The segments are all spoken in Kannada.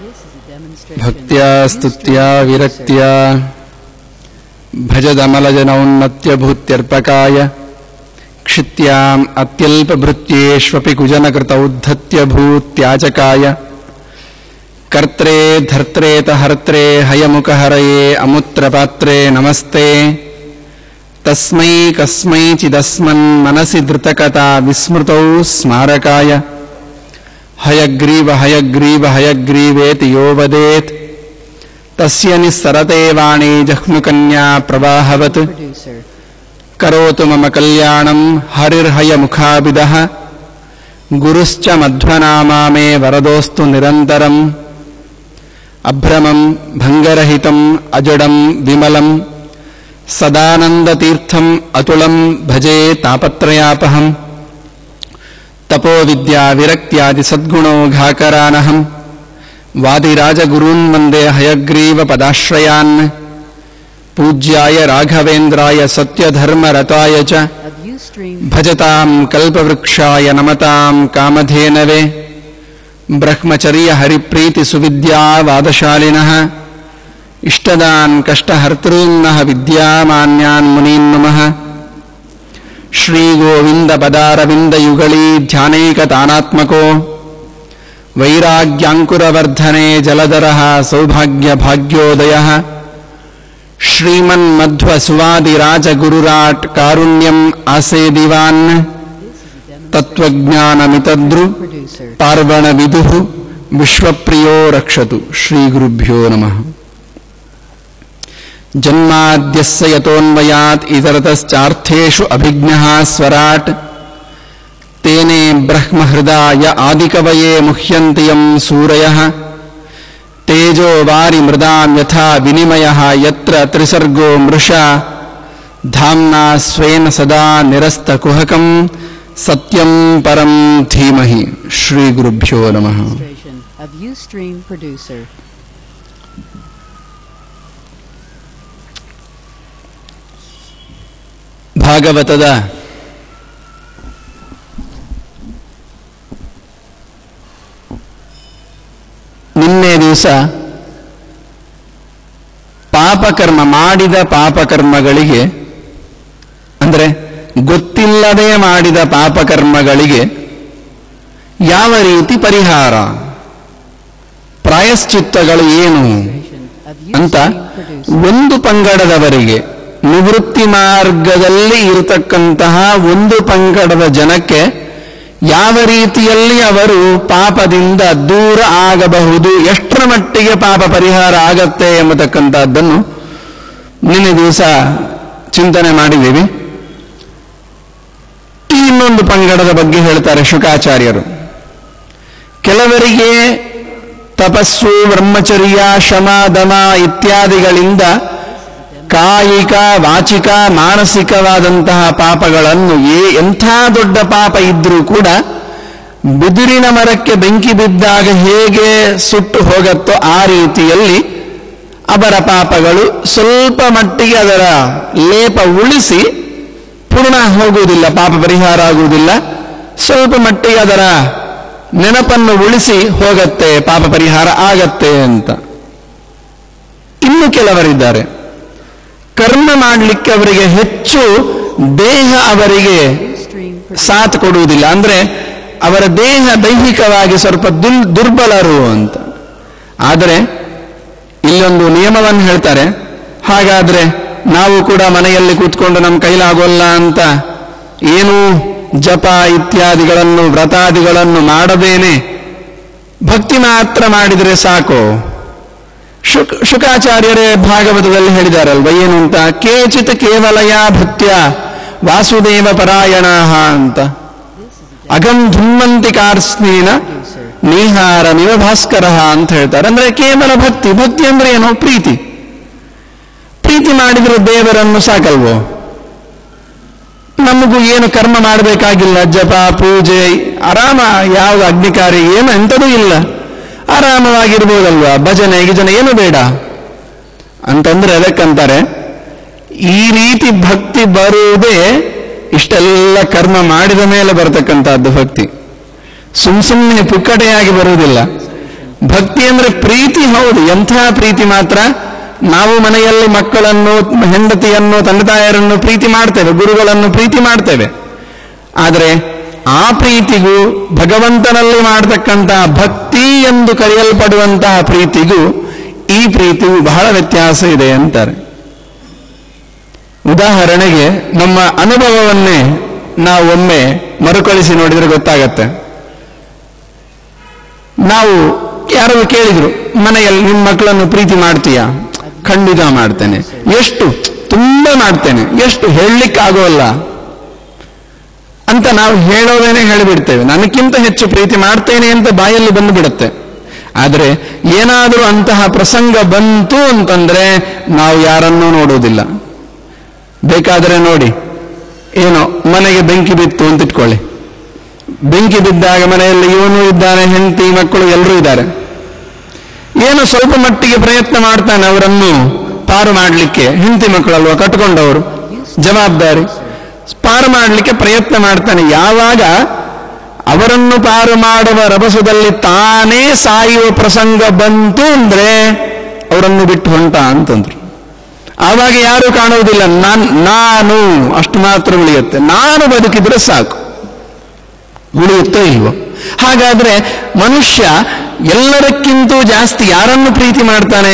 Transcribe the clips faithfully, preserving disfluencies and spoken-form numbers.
ಭಕ್ತ್ಯಾ ಸ್ತುತ್ಯಾ ವಿರಕ್ತ್ಯಾ ಭಜದಮಲಜನೌನ್ನತ್ಯ ಭೂತ್ಯರ್ಪಕಾಯ ಕ್ಷಿತ್ಯಾಂ ಅತ್ಯಲ್ಪಭೃತ್ಯೇಷ್ವಪಿ ಕುಜನಕೃತ ಉದ್ಧತ್ಯ ಭೂತ್ಯಾಜಕಾಯ ಕರ್ತ್ರೇ ಧರ್ತ್ರೇತ ಹರ್ತ್ರೇ ಹಯಮುಖಹರಯೇ ಅಮುತ್ರಪಾತ್ರೇ ನಮಸ್ತೆ ತಸ್ಮೈ ಕಸ್ಮೈಚಿದಸ್ಮನ್ ಮನಸಿ ಧೃತಕಥಾ ವಿಸ್ಮೃತೌ ಸ್ಮಾರಕಾಯ ಹಯಗ್ರೀವ ಹಯಗ್ರೀವ ಹಯಗ್ರೀವೇತಿ ಯೋ ವದೇತ್ ತಸ್ಯ ನಿಸ್ಸರತೆ ವಾಣಿ ಜಹ್ನುಕನ್ಯಾ ಪ್ರವಾಹವತ್ ಕರೋತು ಮಮ ಕಲ್ಯಾಣಂ ಹರಿರ್ಹಯಮುಖಾಭಿದಃ ಗುರುಶ್ಚ ಮಧ್ವನಾಮಾ ಮೇ ವರದೋಸ್ತು ನಿರಂತರಂ ಅಭ್ರಮಂ ಭಂಗರಹಿತಂ ಅಜಡಂ ವಿಮಲಂ ಸದಾನಂದತೀರ್ಥಂ ಅತುಳಂ ಭಜೆ ತಾಪತ್ರಯಾಪಹಂ ತಪೋ ವಿದ್ಯಾ ವಿರಕ್ತ್ಯಾದಿ ಸದ್ಗುಣೋಘಾಕರಾನಹಂ ವಾದಿರಾಜಗುರೂನ್ ವಂದೇ ಹಯಗ್ರೀವ ಪದಾಶ್ರಯಾನ್ ಪೂಜ್ಯಾಯ ರಾಘವೇಂದ್ರಾಯ ಸತ್ಯಧರ್ಮರತಾಯ ಚ ಭಜತಾಂ ಕಲ್ಪವೃಕ್ಷಾಯ ನಮತಾಂ ಕಾಮಧೇನವೇ ಬ್ರಹ್ಮಚರ್ಯ ಹರಿಪ್ರೀತಿ ಸುವಿದ್ಯಾ ವಾದಶಾಲಿನಃ ಇಷ್ಟದಾನ್ ಕಷ್ಟಹರ್ತॄನ್ನಃ ವಿದ್ಯಾಮಾನ್ಯಾನ್ ಮುನೀನ್ ನಮಃ ಶ್ರೀ ಗೋವಿಂದ ಪದಾರವಿಂದ ಯುಗಳೀ ಧ್ಯಾನೈಕತಾನಾತ್ಮಕೋ ವೈರಾಗ್ಯಾಂಕುರವರ್ಧನೆ ಜಲಧರಃ ಸೌಭಾಗ್ಯ ಭಾಗ್ಯೋದಯಃ ಶ್ರೀಮನ್ಮಧ್ವ ಸುವಾದಿರಾಜಗುರುರಾಟ್ ಕಾರುಣ್ಯಂ ಆಸೇದಿವಾನ್ ತತ್ವಜ್ಞಾನಮಿತದ್ರು ಪಾರ್ವಣ ವಿದುಃ ವಿಶ್ವಪ್ರಿಯೋ ರಕ್ಷತು ಶ್ರೀ ಗುರುಭ್ಯೋ ನಮಃ. ಜನ್ಮಾದ್ಯಸ್ಯ ಯತೋನ್ವಯಾತ್ ಇತರತಶ್ಚಾರ್ಥೇಷು ಅಭಿಜ್ಞಃ ಸ್ವರಾಟ್ ತೇನೇ ಬ್ರಹ್ಮಹೃದಾಯ ಆದಿಕವಯೇ ಮುಹ್ಯಂತಿ ಯಂ ಸೂರಯಃ ತೇಜೋ ವಾರಿ ಮೃದಾಂ ಯಥಾ ವಿನಿಮಯಃ ಯತ್ರ ತ್ರಿಸರ್ಗೋ ಮೃಷಾ ಧಾಮ್ನಾ ಸ್ವೇನ ಸದಾ ನಿರಸ್ತಕುಹಕಂ ಸತ್ಯಂ ಪರಂ ಧೀಮಹಿ. ಶ್ರೀ ಗುರುಭ್ಯೋ ನಮಃ. ಭಾಗವತದ ನಿನ್ನೆ ದಿವಸ ಪಾಪಕರ್ಮ ಮಾಡಿದ ಪಾಪಕರ್ಮಗಳಿಗೆ ಅಂದರೆ ಗೊತ್ತಿಲ್ಲದೆ ಮಾಡಿದ ಪಾಪಕರ್ಮಗಳಿಗೆ ಯಾವ ರೀತಿ ಪರಿಹಾರ, ಪ್ರಾಯಶ್ಚಿತ್ತಗಳು ಏನು ಅಂತ ಒಂದು ಪಂಗಡದವರಿಗೆ, ನಿವೃತ್ತಿ ಮಾರ್ಗದಲ್ಲಿ ಇರತಕ್ಕಂತಹ ಒಂದು ಪಂಗಡದ ಜನಕ್ಕೆ ಯಾವ ರೀತಿಯಲ್ಲಿ ಅವರು ಪಾಪದಿಂದ ದೂರ ಆಗಬಹುದು, ಎಷ್ಟರ ಮಟ್ಟಿಗೆ ಪಾಪ ಪರಿಹಾರ ಆಗತ್ತೆ ಎಂಬತಕ್ಕಂಥದ್ದನ್ನು ನಿನ್ನೆ ದಿವಸ ಚಿಂತನೆ ಮಾಡಿದ್ದೀವಿ. ಇನ್ನೊಂದು ಪಂಗಡದ ಬಗ್ಗೆ ಹೇಳ್ತಾರೆ ಶುಕಾಚಾರ್ಯರು. ಕೆಲವರಿಗೆ ತಪಸ್ಸು, ಬ್ರಹ್ಮಚರ್ಯ, ಶಮ, ದಮ ಇತ್ಯಾದಿಗಳಿಂದ ಕಾಯಿಕ, ವಾಚಿಕ, ಮಾನಸಿಕವಾದಂತಹ ಪಾಪಗಳನ್ನು ಎಂಥ ದೊಡ್ಡ ಪಾಪ ಇದ್ರೂ ಕೂಡ ಬಿದಿರಿನ ಮರಕ್ಕೆ ಬೆಂಕಿ ಬಿದ್ದಾಗ ಹೇಗೆ ಸುಟ್ಟು ಹೋಗತ್ತೋ ಆ ರೀತಿಯಲ್ಲಿ ಅವರ ಪಾಪಗಳು ಸ್ವಲ್ಪ ಮಟ್ಟಿಗೆ ಅದರ ಲೇಪ ಉಳಿಸಿ ಪೂರ್ಣ ಹೋಗುವುದಿಲ್ಲ, ಪಾಪ ಪರಿಹಾರ ಆಗುವುದಿಲ್ಲ, ಸ್ವಲ್ಪ ಮಟ್ಟಿಗೆ ಅದರ ನೆನಪನ್ನು ಉಳಿಸಿ ಹೋಗತ್ತೆ, ಪಾಪ ಪರಿಹಾರ ಆಗತ್ತೆ ಅಂತ. ಇನ್ನು ಕೆಲವರಿದ್ದಾರೆ, ಕರ್ಮ ಮಾಡಲಿಕ್ಕೆ ಅವರಿಗೆ ಹೆಚ್ಚು ದೇಹ ಅವರಿಗೆ ಸಾಥ್ ಕೊಡುವುದಿಲ್ಲ, ಅಂದ್ರೆ ಅವರ ದೇಹ ದೈಹಿಕವಾಗಿ ಸ್ವಲ್ಪ ದುಲ್ ದುರ್ಬಲರು ಅಂತ. ಆದರೆ ಇಲ್ಲೊಂದು ನಿಯಮವನ್ನು ಹೇಳ್ತಾರೆ, ಹಾಗಾದ್ರೆ ನಾವು ಕೂಡ ಮನೆಯಲ್ಲಿ ಕೂತ್ಕೊಂಡು ನಮ್ಮ ಕೈಲಾಗೋಲ್ಲ ಅಂತ ಏನು ಜಪ ಇತ್ಯಾದಿಗಳನ್ನು ವ್ರತಾದಿಗಳನ್ನು ಮಾಡದೇನೆ ಭಕ್ತಿ ಮಾತ್ರ ಮಾಡಿದರೆ ಸಾಕು. ಶುಕ್ ಶುಕಾಚಾರ್ಯರೇ ಭಾಗವತದಲ್ಲಿ ಹೇಳಿದಾರಲ್ವ ಏನು ಅಂತ, ಕೇಚಿತ್ ಕೇವಲಯ ಭಕ್ತ್ಯ ವಾಸುದೇವ ಪರಾಯಣಾಹ ಅಂತ. ಅಗಂ ಧುಮ್ಮಂತಿ ಕಾರ್ಸ್ನೇನ ನೀಹಾರ ನಿವ ಭಾಸ್ಕರ ಅಂತ ಹೇಳ್ತಾರೆ. ಅಂದ್ರೆ ಕೇವಲ ಭಕ್ತಿ. ಭಕ್ತಿ ಅಂದ್ರೆ ಏನು? ಪ್ರೀತಿ. ಪ್ರೀತಿ ಮಾಡಿದ್ರೆ ದೇವರನ್ನು ಸಾಕಲ್ವೋ? ನಮಗೂ ಏನು ಕರ್ಮ ಮಾಡಬೇಕಾಗಿಲ್ಲ, ಜಪ ಪೂಜೆ ಆರಾಮ, ಯಾವುದು ಅಗ್ನಿಕಾರ್ಯ ಏನು ಎಂಥದೂ ಇಲ್ಲ, ಆರಾಮವಾಗಿರ್ಬೋದಲ್ವಾ, ಭಜನೆ ಗಿಜನೆ ಏನು ಬೇಡ ಅಂತಂದ್ರೆ ಅದಕ್ಕಂತಾರೆ ಈ ರೀತಿ ಭಕ್ತಿ ಬರುವುದೇ ಇಷ್ಟೆಲ್ಲ ಕರ್ಮ ಮಾಡಿದ ಮೇಲೆ ಬರತಕ್ಕಂಥದ್ದು ಭಕ್ತಿ. ಸುಮ್ ಸುಮ್ಮನೆ ಪುಕ್ಕಟೆಯಾಗಿ ಬರುವುದಿಲ್ಲ. ಭಕ್ತಿ ಅಂದ್ರೆ ಪ್ರೀತಿ. ಹೌದು, ಎಂಥ ಪ್ರೀತಿ ಮಾತ್ರ. ನಾವು ಮನೆಯಲ್ಲಿ ಮಕ್ಕಳನ್ನು, ಹೆಂಡತಿಯನ್ನು, ತಂದೆ ತಾಯರನ್ನು ಪ್ರೀತಿ ಮಾಡ್ತೇವೆ, ಗುರುಗಳನ್ನು ಪ್ರೀತಿ ಮಾಡ್ತೇವೆ. ಆದರೆ ಆ ಪ್ರೀತಿಗೂ ಭಗವಂತನಲ್ಲಿ ಮಾಡತಕ್ಕಂತಹ ಭಕ್ತಿ ಎಂದು ಕರೆಯಲ್ಪಡುವಂತಹ ಪ್ರೀತಿಗೂ ಈ ಪ್ರೀತಿಗೂ ಬಹಳ ವ್ಯತ್ಯಾಸ ಇದೆ ಅಂತಾರೆ. ಉದಾಹರಣೆಗೆ ನಮ್ಮ ಅನುಭವವನ್ನೇ ನಾವು ಒಮ್ಮೆ ಮರುಕಳಿಸಿ ನೋಡಿದರೆ ಗೊತ್ತಾಗತ್ತೆ. ನಾವು ಯಾರು ಕೇಳಿದ್ರು, ಮನೆಯಲ್ಲಿ ನಿಮ್ಮ ಮಕ್ಕಳನ್ನು ಪ್ರೀತಿ ಮಾಡ್ತೀಯಾ? ಖಂಡಿತ ಮಾಡ್ತೇನೆ. ಎಷ್ಟು? ತುಂಬಾ ಮಾಡ್ತೇನೆ. ಎಷ್ಟು? ಹೇಳಲಿಕ್ಕಾಗೋಲ್ಲ ಅಂತ ನಾವು ಹೇಳೋದೇನೆ ಹೇಳಿಬಿಡ್ತೇವೆ. ನನಗಿಂತ ಹೆಚ್ಚು ಪ್ರೀತಿ ಮಾಡ್ತೇನೆ ಅಂತ ಬಾಯಲ್ಲಿ ಬಂದು ಬಿಡುತ್ತೆ. ಆದರೆ ಏನಾದರೂ ಅಂತಹ ಪ್ರಸಂಗ ಬಂತು ಅಂತಂದ್ರೆ ನಾವು ಯಾರನ್ನೂ ನೋಡುವುದಿಲ್ಲ. ಬೇಕಾದರೆ ನೋಡಿ, ಏನೋ ಮನೆಗೆ ಬೆಂಕಿ ಬಿತ್ತು ಅಂತ ಇಟ್ಕೊಳ್ಳಿ. ಬೆಂಕಿ ಬಿದ್ದಾಗ ಮನೆಯಲ್ಲಿ ಇವನು ಇದ್ದಾನೆ, ಹೆಂಡತಿ, ಮಕ್ಕಳು ಎಲ್ಲರೂ ಇದ್ದಾರೆ. ಏನೋ ಸ್ವಲ್ಪ ಮಟ್ಟಿಗೆ ಪ್ರಯತ್ನ ಮಾಡ್ತಾನೆ ಅವರನ್ನು ಪಾರು ಮಾಡಲಿಕ್ಕೆ. ಹೆಂಡತಿ ಮಕ್ಕಳಲ್ವ, ಕಟ್ಕೊಂಡವರು, ಜವಾಬ್ದಾರಿ, ಪಾರು ಮಾಡಲಿಕ್ಕೆ ಪ್ರಯತ್ನ ಮಾಡ್ತಾನೆ. ಯಾವಾಗ ಅವರನ್ನು ಪಾರು ಮಾಡುವ ರಭಸದಲ್ಲಿ ತಾನೇ ಸಾಯುವ ಪ್ರಸಂಗ ಬಂತು ಅಂದ್ರೆ ಅವರನ್ನು ಬಿಟ್ಟು ಹೊಂಟ ಅಂತಂದ್ರು. ಆವಾಗ ಯಾರು ಕಾಣುವುದಿಲ್ಲ, ನಾನ್ ನಾನು ಅಷ್ಟು ಮಾತ್ರ ಉಳಿಯುತ್ತೆ. ನಾನು ಬದುಕಿದ್ರೆ ಸಾಕು. ಉಳಿಯುತ್ತೋ ಇಲ್ವೋ? ಹಾಗಾದ್ರೆ ಮನುಷ್ಯ ಎಲ್ಲರಕ್ಕಿಂತ ಜಾಸ್ತಿ ಯಾರನ್ನು ಪ್ರೀತಿ ಮಾಡ್ತಾನೆ?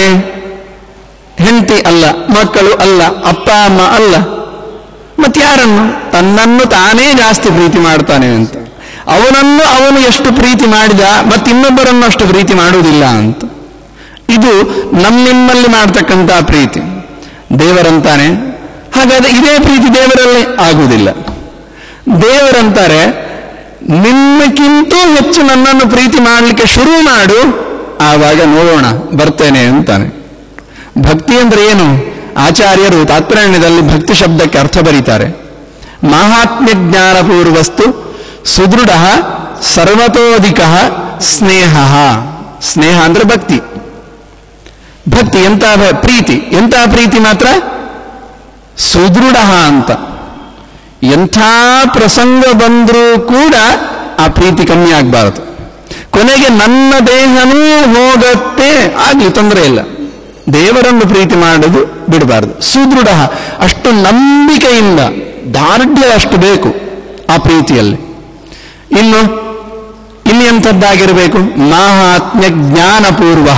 ಹೆಂಡತಿ ಅಲ್ಲ, ಮಕ್ಕಳು ಅಲ್ಲ, ಅಪ್ಪ ಅಮ್ಮ ಅಲ್ಲ, ಮತ್ತೆ ಯಾರನ್ನು? ತನ್ನನ್ನು ತಾನೇ ಜಾಸ್ತಿ ಪ್ರೀತಿ ಮಾಡ್ತಾನೆ ಅಂತ. ಅವನನ್ನು ಅವನು ಎಷ್ಟು ಪ್ರೀತಿ ಮಾಡಿದ ಮತ್ತೆ ಇನ್ನೊಬ್ಬರನ್ನು ಅಷ್ಟು ಪ್ರೀತಿ ಮಾಡುವುದಿಲ್ಲ ಅಂತ. ಇದು ನಮ್ಮಿಮ್ಮಲ್ಲಿ ಮಾಡ್ತಕ್ಕಂಥ ಪ್ರೀತಿ. ದೇವರಂತಾನೆ, ಹಾಗಾದ್ರೆ ಇದೇ ಪ್ರೀತಿ ದೇವರಲ್ಲಿ ಆಗುವುದಿಲ್ಲ. ದೇವರಂತಾರೆ, ನಿನ್ನಕ್ಕಿಂತ ಹೆಚ್ಚು ನನ್ನನ್ನು ಪ್ರೀತಿ ಮಾಡಲಿಕ್ಕೆ ಶುರು ಮಾಡು, ಆವಾಗ ನೋಡೋಣ ಬರ್ತೇನೆ ಅಂತಾನೆ. ಭಕ್ತಿ ಅಂದ್ರೆ ಏನು? ಆಚಾರ್ಯರು ತಾತ್ಪರ್ಯದಲ್ಲಿ ಭಕ್ತಿ ಶಬ್ದಕ್ಕೆ ಅರ್ಥ ಬರೀತಾರೆ. ಮಾಹಾತ್ಮ್ಯ ಜ್ಞಾನಪೂರ್ವಸ್ತು ಸುದೃಢ ಸರ್ವತೋಧಿಕ ಸ್ನೇಹ. ಸ್ನೇಹ ಅಂದ್ರೆ ಭಕ್ತಿ. ಭಕ್ತಿ ಎಂತ ಪ್ರೀತಿ? ಎಂಥ ಪ್ರೀತಿ ಮಾತ್ರ? ಸುದೃಢ ಅಂತ. ಎಂಥ ಪ್ರಸಂಗ ಬಂದರೂ ಕೂಡ ಆ ಪ್ರೀತಿ ಕಮ್ಮಿ ಆಗಬಾರದು. ಕೊನೆಗೆ ನನ್ನ ದೇಹನೂ ಹೋಗತ್ತೆ ಆಗ್ಲಿ, ತೊಂದರೆ ಇಲ್ಲ, ದೇವರನ್ನು ಪ್ರೀತಿ ಮಾಡುವುದು ಬಿಡಬಾರದು. ಸುದೃಢ, ಅಷ್ಟು ನಂಬಿಕೆಯಿಂದ, ದಾರ್ಢ್ಯ ಅಷ್ಟು ಬೇಕು ಆ ಪ್ರೀತಿಯಲ್ಲಿ. ಇನ್ನು ಇಲ್ಲಿ ಎಂಥದ್ದಾಗಿರಬೇಕು? ಮಾಹಾತ್ಮ್ಯ ಜ್ಞಾನಪೂರ್ವ.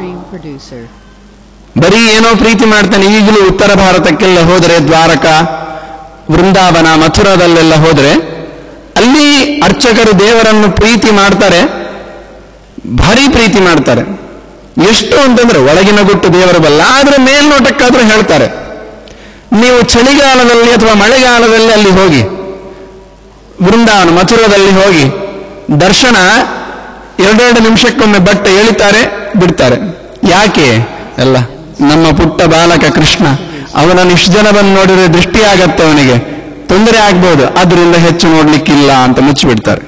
ಬರೀ ಏನೋ ಪ್ರೀತಿ ಮಾಡ್ತಾನೆ. ಈಗಲೂ ಉತ್ತರ ಭಾರತಕ್ಕೆಲ್ಲ ಹೋದರೆ, ದ್ವಾರಕಾ, ವೃಂದಾವನ, ಮಥುರಾದಲ್ಲೆಲ್ಲ ಹೋದರೆ ಅಲ್ಲಿ ಅರ್ಚಕರು ದೇವರನ್ನು ಪ್ರೀತಿ ಮಾಡ್ತಾರೆ, ಭಾರಿ ಪ್ರೀತಿ ಮಾಡ್ತಾರೆ. ಎಷ್ಟು ಅಂತಂದ್ರೆ ಒಳಗಿನ ಗುಟ್ಟು ದೇವರು ಬಲ್ಲ. ಆದ್ರೆ ಮೇಲ್ನೋಟಕ್ಕಾದ್ರೂ ಹೇಳ್ತಾರೆ. ನೀವು ಚಳಿಗಾಲದಲ್ಲಿ ಅಥವಾ ಮಳೆಗಾಲದಲ್ಲಿ ಅಲ್ಲಿ ಹೋಗಿ, ವೃಂದಾವನ, ಮಥುರಾದಲ್ಲಿ ಹೋಗಿ ದರ್ಶನ ಎರಡೆರಡು ನಿಮಿಷಕ್ಕೊಮ್ಮೆ ಬಟ್ಟೆ ಎಳಿತಾರೆ, ಬಿಡ್ತಾರೆ. ಯಾಕೆ? ಎಲ್ಲ ನಮ್ಮ ಪುಟ್ಟ ಬಾಲಕ ಕೃಷ್ಣ, ಅವನನ್ನು ಇಷ್ಟು ಜನ ಬಂದು ನೋಡಿದ್ರೆ ದೃಷ್ಟಿ ಆಗತ್ತೆ, ಅವನಿಗೆ ತೊಂದರೆ ಆಗ್ಬೋದು, ಅದರಿಂದ ಹೆಚ್ಚು ನೋಡ್ಲಿಕ್ಕಿಲ್ಲ ಅಂತ ಮುಚ್ಚಿಬಿಡ್ತಾರೆ.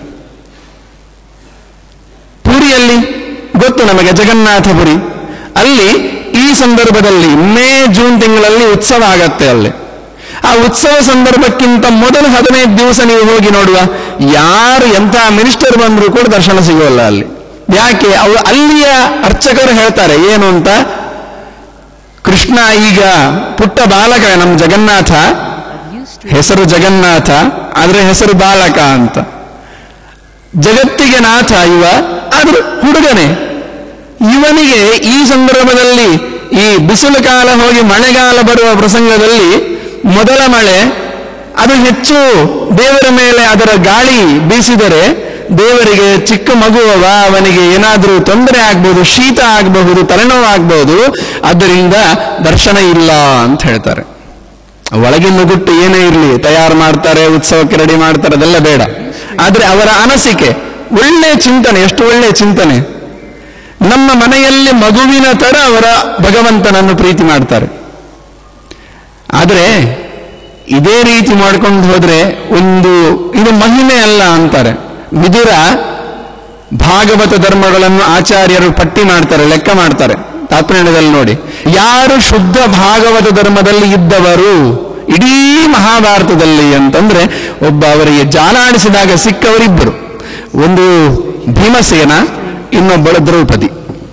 ಪುರಿಯಲ್ಲಿ ಗೊತ್ತು ನಮಗೆ, ಜಗನ್ನಾಥಪುರಿ, ಅಲ್ಲಿ ಈ ಸಂದರ್ಭದಲ್ಲಿ ಮೇ ಜೂನ್ ತಿಂಗಳಲ್ಲಿ ಉತ್ಸವ ಆಗತ್ತೆ. ಅಲ್ಲಿ ಆ ಉತ್ಸವ ಸಂದರ್ಭಕ್ಕಿಂತ ಮೊದಲು ಹದಿನೈದು ದಿವಸ ನೀವು ಹೋಗಿ ನೋಡುವ, ಯಾರು ಎಂಥ ಮಿನಿಸ್ಟರ್ ಬಂದರೂ ಕೂಡ ದರ್ಶನ ಸಿಗೋಲ್ಲ ಅಲ್ಲಿ. ಯಾಕೆ? ಅವರು ಅಲ್ಲಿಯ ಅರ್ಚಕರು ಹೇಳ್ತಾರೆ ಏನು ಅಂತ, ಕೃಷ್ಣ ಈಗ ಪುಟ್ಟ ಬಾಲಕ, ನಮ್ಮ ಜಗನ್ನಾಥ ಹೆಸರು ಜಗನ್ನಾಥ, ಆದ್ರೆ ಹೆಸರು ಬಾಲಕ ಅಂತ. ಜಗತ್ತಿಗೆ ನಾಥ ಇವ, ಆದ್ರೂ ಹುಡುಗನೇ. ಇವನಿಗೆ ಈ ಸಂದರ್ಭದಲ್ಲಿ ಈ ಬಿಸಿಲು ಕಾಲ ಹೋಗಿ ಮಳೆಗಾಲ ಬರುವ ಪ್ರಸಂಗದಲ್ಲಿ ಮೊದಲ ಮಳೆ ಅದು ಹೆಚ್ಚು ದೇವರ ಮೇಲೆ ಅದರ ಗಾಳಿ ಬೀಸಿದರೆ ದೇವರಿಗೆ ಚಿಕ್ಕ ಮಗುವವ, ಅವನಿಗೆ ಏನಾದರೂ ತೊಂದರೆ ಆಗ್ಬಹುದು, ಶೀತ ಆಗಬಹುದು, ತಲೆನೋವು ಆಗ್ಬಹುದು, ಆದ್ದರಿಂದ ದರ್ಶನ ಇಲ್ಲ ಅಂತ ಹೇಳ್ತಾರೆ. ಒಳಗಿನ ಗುಟ್ಟು ಏನೇ ಇರಲಿ, ತಯಾರು ಮಾಡ್ತಾರೆ, ಉತ್ಸವಕ್ಕೆ ರೆಡಿ ಮಾಡ್ತಾರೆ, ಅದೆಲ್ಲ ಬೇಡ. ಆದ್ರೆ ಅವರ ಅನಿಸಿಕೆ, ಒಳ್ಳೆ ಚಿಂತನೆ, ಎಷ್ಟು ಒಳ್ಳೆ ಚಿಂತನೆ. ನಮ್ಮ ಮನೆಯಲ್ಲಿ ಮಗುವಿನ ತರ ಅವರ ಭಗವಂತನನ್ನು ಪ್ರೀತಿ ಮಾಡ್ತಾರೆ. ಆದರೆ ಇದೇ ರೀತಿ ಮಾಡ್ಕೊಂಡು ಹೋದ್ರೆ ಒಂದು ಇದು ಮಹಿಮೆ ಅಲ್ಲ ಅಂತಾರೆ. ವಿದುರ ಭಾಗವತ ಧರ್ಮಗಳನ್ನು ಆಚಾರ್ಯರು ಪಟ್ಟಿ ಮಾಡ್ತಾರೆ, ಲೆಕ್ಕ ಮಾಡ್ತಾರೆ. ತಾತ್ಪರ್ಯದಲ್ಲಿ ನೋಡಿ, ಯಾರು ಶುದ್ಧ ಭಾಗವತ ಧರ್ಮದಲ್ಲಿ ಇದ್ದವರು ಇಡೀ ಮಹಾಭಾರತದಲ್ಲಿ ಅಂತಂದ್ರೆ ಒಬ್ಬ ಅವರಿಗೆ ಜಾಲಾಡಿಸಿದಾಗ ಸಿಕ್ಕವರಿಬ್ಬರು. ಒಂದು ಭೀಮಸೇನ, ಇನ್ನೊಬ್ಬಳು ದ್ರೌಪದಿ.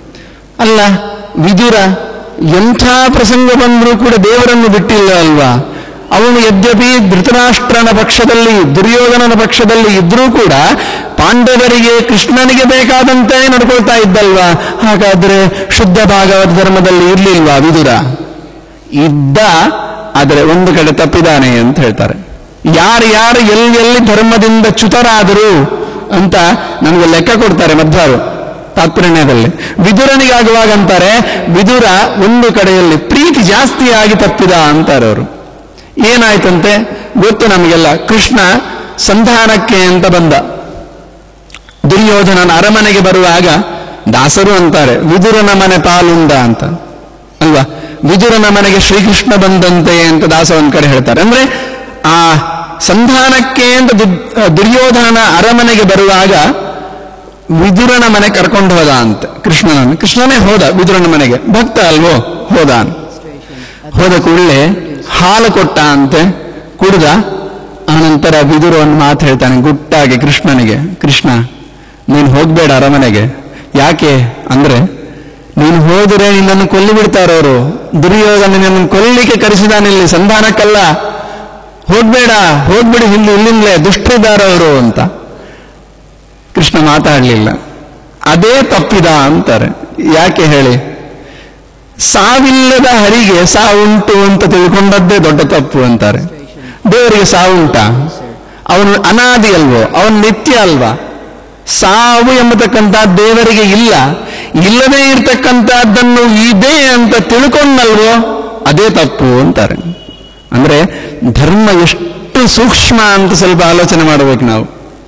ಅಲ್ಲ, ವಿದುರ ಎಂಥ ಪ್ರಸಂಗ ಬಂದರೂ ಕೂಡ ದೇವರನ್ನು ಬಿಟ್ಟಿಲ್ಲ ಅಲ್ವಾ? ಅವನು ಯದ್ಯಪಿ ಧೃತರಾಷ್ಟ್ರನ ಪಕ್ಷದಲ್ಲಿ, ದುರ್ಯೋಧನನ ಪಕ್ಷದಲ್ಲಿ ಇದ್ರೂ ಕೂಡ ಪಾಂಡವರಿಗೆ, ಕೃಷ್ಣನಿಗೆ ಬೇಕಾದಂತೆ ನಡ್ಕೊಳ್ತಾ ಇದ್ದಲ್ವಾ? ಹಾಗಾದ್ರೆ ಶುದ್ಧ ಭಾಗವತ ಧರ್ಮದಲ್ಲಿ ಇರ್ಲಿಲ್ವಾ ವಿದುರ? ಇದ್ದ, ಆದರೆ ಒಂದು ಕಡೆ ತಪ್ಪಿದಾನೆ ಅಂತ ಹೇಳ್ತಾರೆ. ಯಾರು ಯಾರು ಎಲ್ಲಿ ಎಲ್ಲಿ ಧರ್ಮದಿಂದ ಚ್ಯುತರಾದರು ಅಂತ ನಮಗೆ ಲೆಕ್ಕ ಕೊಡ್ತಾರೆ ಮಧ್ವರು ತಾತ್ಪರ್ಯದಲ್ಲಿ. ವಿದುರನಿಗಾಗುವಾಗ ಅಂತಾರೆ, ವಿದುರ ಒಂದು ಕಡೆಯಲ್ಲಿ ಪ್ರೀತಿ ಜಾಸ್ತಿಯಾಗಿ ತಪ್ಪಿದ ಅಂತಾರೆ ಅವರು. ಏನಾಯ್ತಂತೆ ಗೊತ್ತು ನಮಗೆಲ್ಲ. ಕೃಷ್ಣ ಸಂಧಾನಕ್ಕೆ ಅಂತ ಬಂದ. ದುರ್ಯೋಧನನ ಅರಮನೆಗೆ ಬರುವಾಗ ದಾಸರು ಅಂತಾರೆ ವಿದುರನ ಮನೆ ಪಾಲುಂಡ ಅಂತ ಅಲ್ವಾ? ವಿದುರನ ಮನೆಗೆ ಶ್ರೀಕೃಷ್ಣ ಬಂದಂತೆ ಅಂತ ದಾಸ ಒಂದ್ ಕಡೆ ಹೇಳ್ತಾರೆ. ಅಂದ್ರೆ ಆ ಸಂಧಾನಕ್ಕೆ ಅಂತ ದುರ್ಯೋಧನನ ಅರಮನೆಗೆ ಬರುವಾಗ ವಿದುರನ ಮನೆ ಕರ್ಕೊಂಡು ಹೋದ ಅಂತ ಕೃಷ್ಣನನ್ನು. ಕೃಷ್ಣನೇ ಹೋದ ವಿದುರನ ಮನೆಗೆ, ಭಕ್ತ ಅಲ್ವೋ, ಹೋದ. ಹೋದ ಕೂಡಲೇ ಹಾಲು ಕೊಟ್ಟ ಅಂತೆ, ಕುಡ್ದ. ಆನಂತರ ವಿದುರ ಒಂದು ಮಾತು ಹೇಳ್ತಾನೆ ಗುಟ್ಟಾಗಿ ಕೃಷ್ಣನಿಗೆ, ಕೃಷ್ಣ ನೀನು ಹೋಗ್ಬೇಡ ಅರಮನೆಗೆ. ಯಾಕೆ ಅಂದ್ರೆ ನೀನು ಹೋದರೆ ನಿನ್ನನ್ನು ಕೊಲ್ಲಿ ಬಿಡ್ತಾರವರು. ದುರ್ಯೋಧನ ನಿನ್ನನ್ನು ಕೊಲ್ಲಿಕ್ಕೆ ಕರೆಸಿದಾನಿಲ್ಲಿ, ಸಂಧಾನಕ್ಕಲ್ಲ. ಹೋಗ್ಬೇಡ, ಹೋಗ್ಬಿಡಿ, ಇಲ್ಲಿ ಇಲ್ಲಿಂದಲೇ ದುಷ್ಟರಿದ್ದಾರವರು ಅಂತ. ಕೃಷ್ಣ ಮಾತಾಡಲಿಲ್ಲ. ಅದೇ ತಪ್ಪಿದ ಅಂತಾರೆ. ಯಾಕೆ ಹೇಳಿ? ಸಾವಿಲ್ಲದ ಹರಿಗೆ ಸಾವುಂಟು ಅಂತ ತಿಳ್ಕೊಂಡದ್ದೇ ದೊಡ್ಡ ತಪ್ಪು ಅಂತಾರೆ. ದೇವರಿಗೆ ಸಾವುಂಟ? ಅವನು ಅನಾದಿ ಅಲ್ವೋ, ಅವನು ನಿತ್ಯ ಅಲ್ವಾ? ಸಾವು ಎಂಬತಕ್ಕಂಥ ದೇವರಿಗೆ ಇಲ್ಲ. ಇಲ್ಲದೇ ಇರ್ತಕ್ಕಂಥದ್ದನ್ನು ಇದೆ ಅಂತ ತಿಳ್ಕೊಂಡಲ್ವೋ, ಅದೇ ತಪ್ಪು ಅಂತಾರೆ. ಅಂದ್ರೆ ಧರ್ಮ ಎಷ್ಟು ಸೂಕ್ಷ್ಮ ಅಂತ ಸ್ವಲ್ಪ ಆಲೋಚನೆ ಮಾಡಬೇಕು ನಾವು.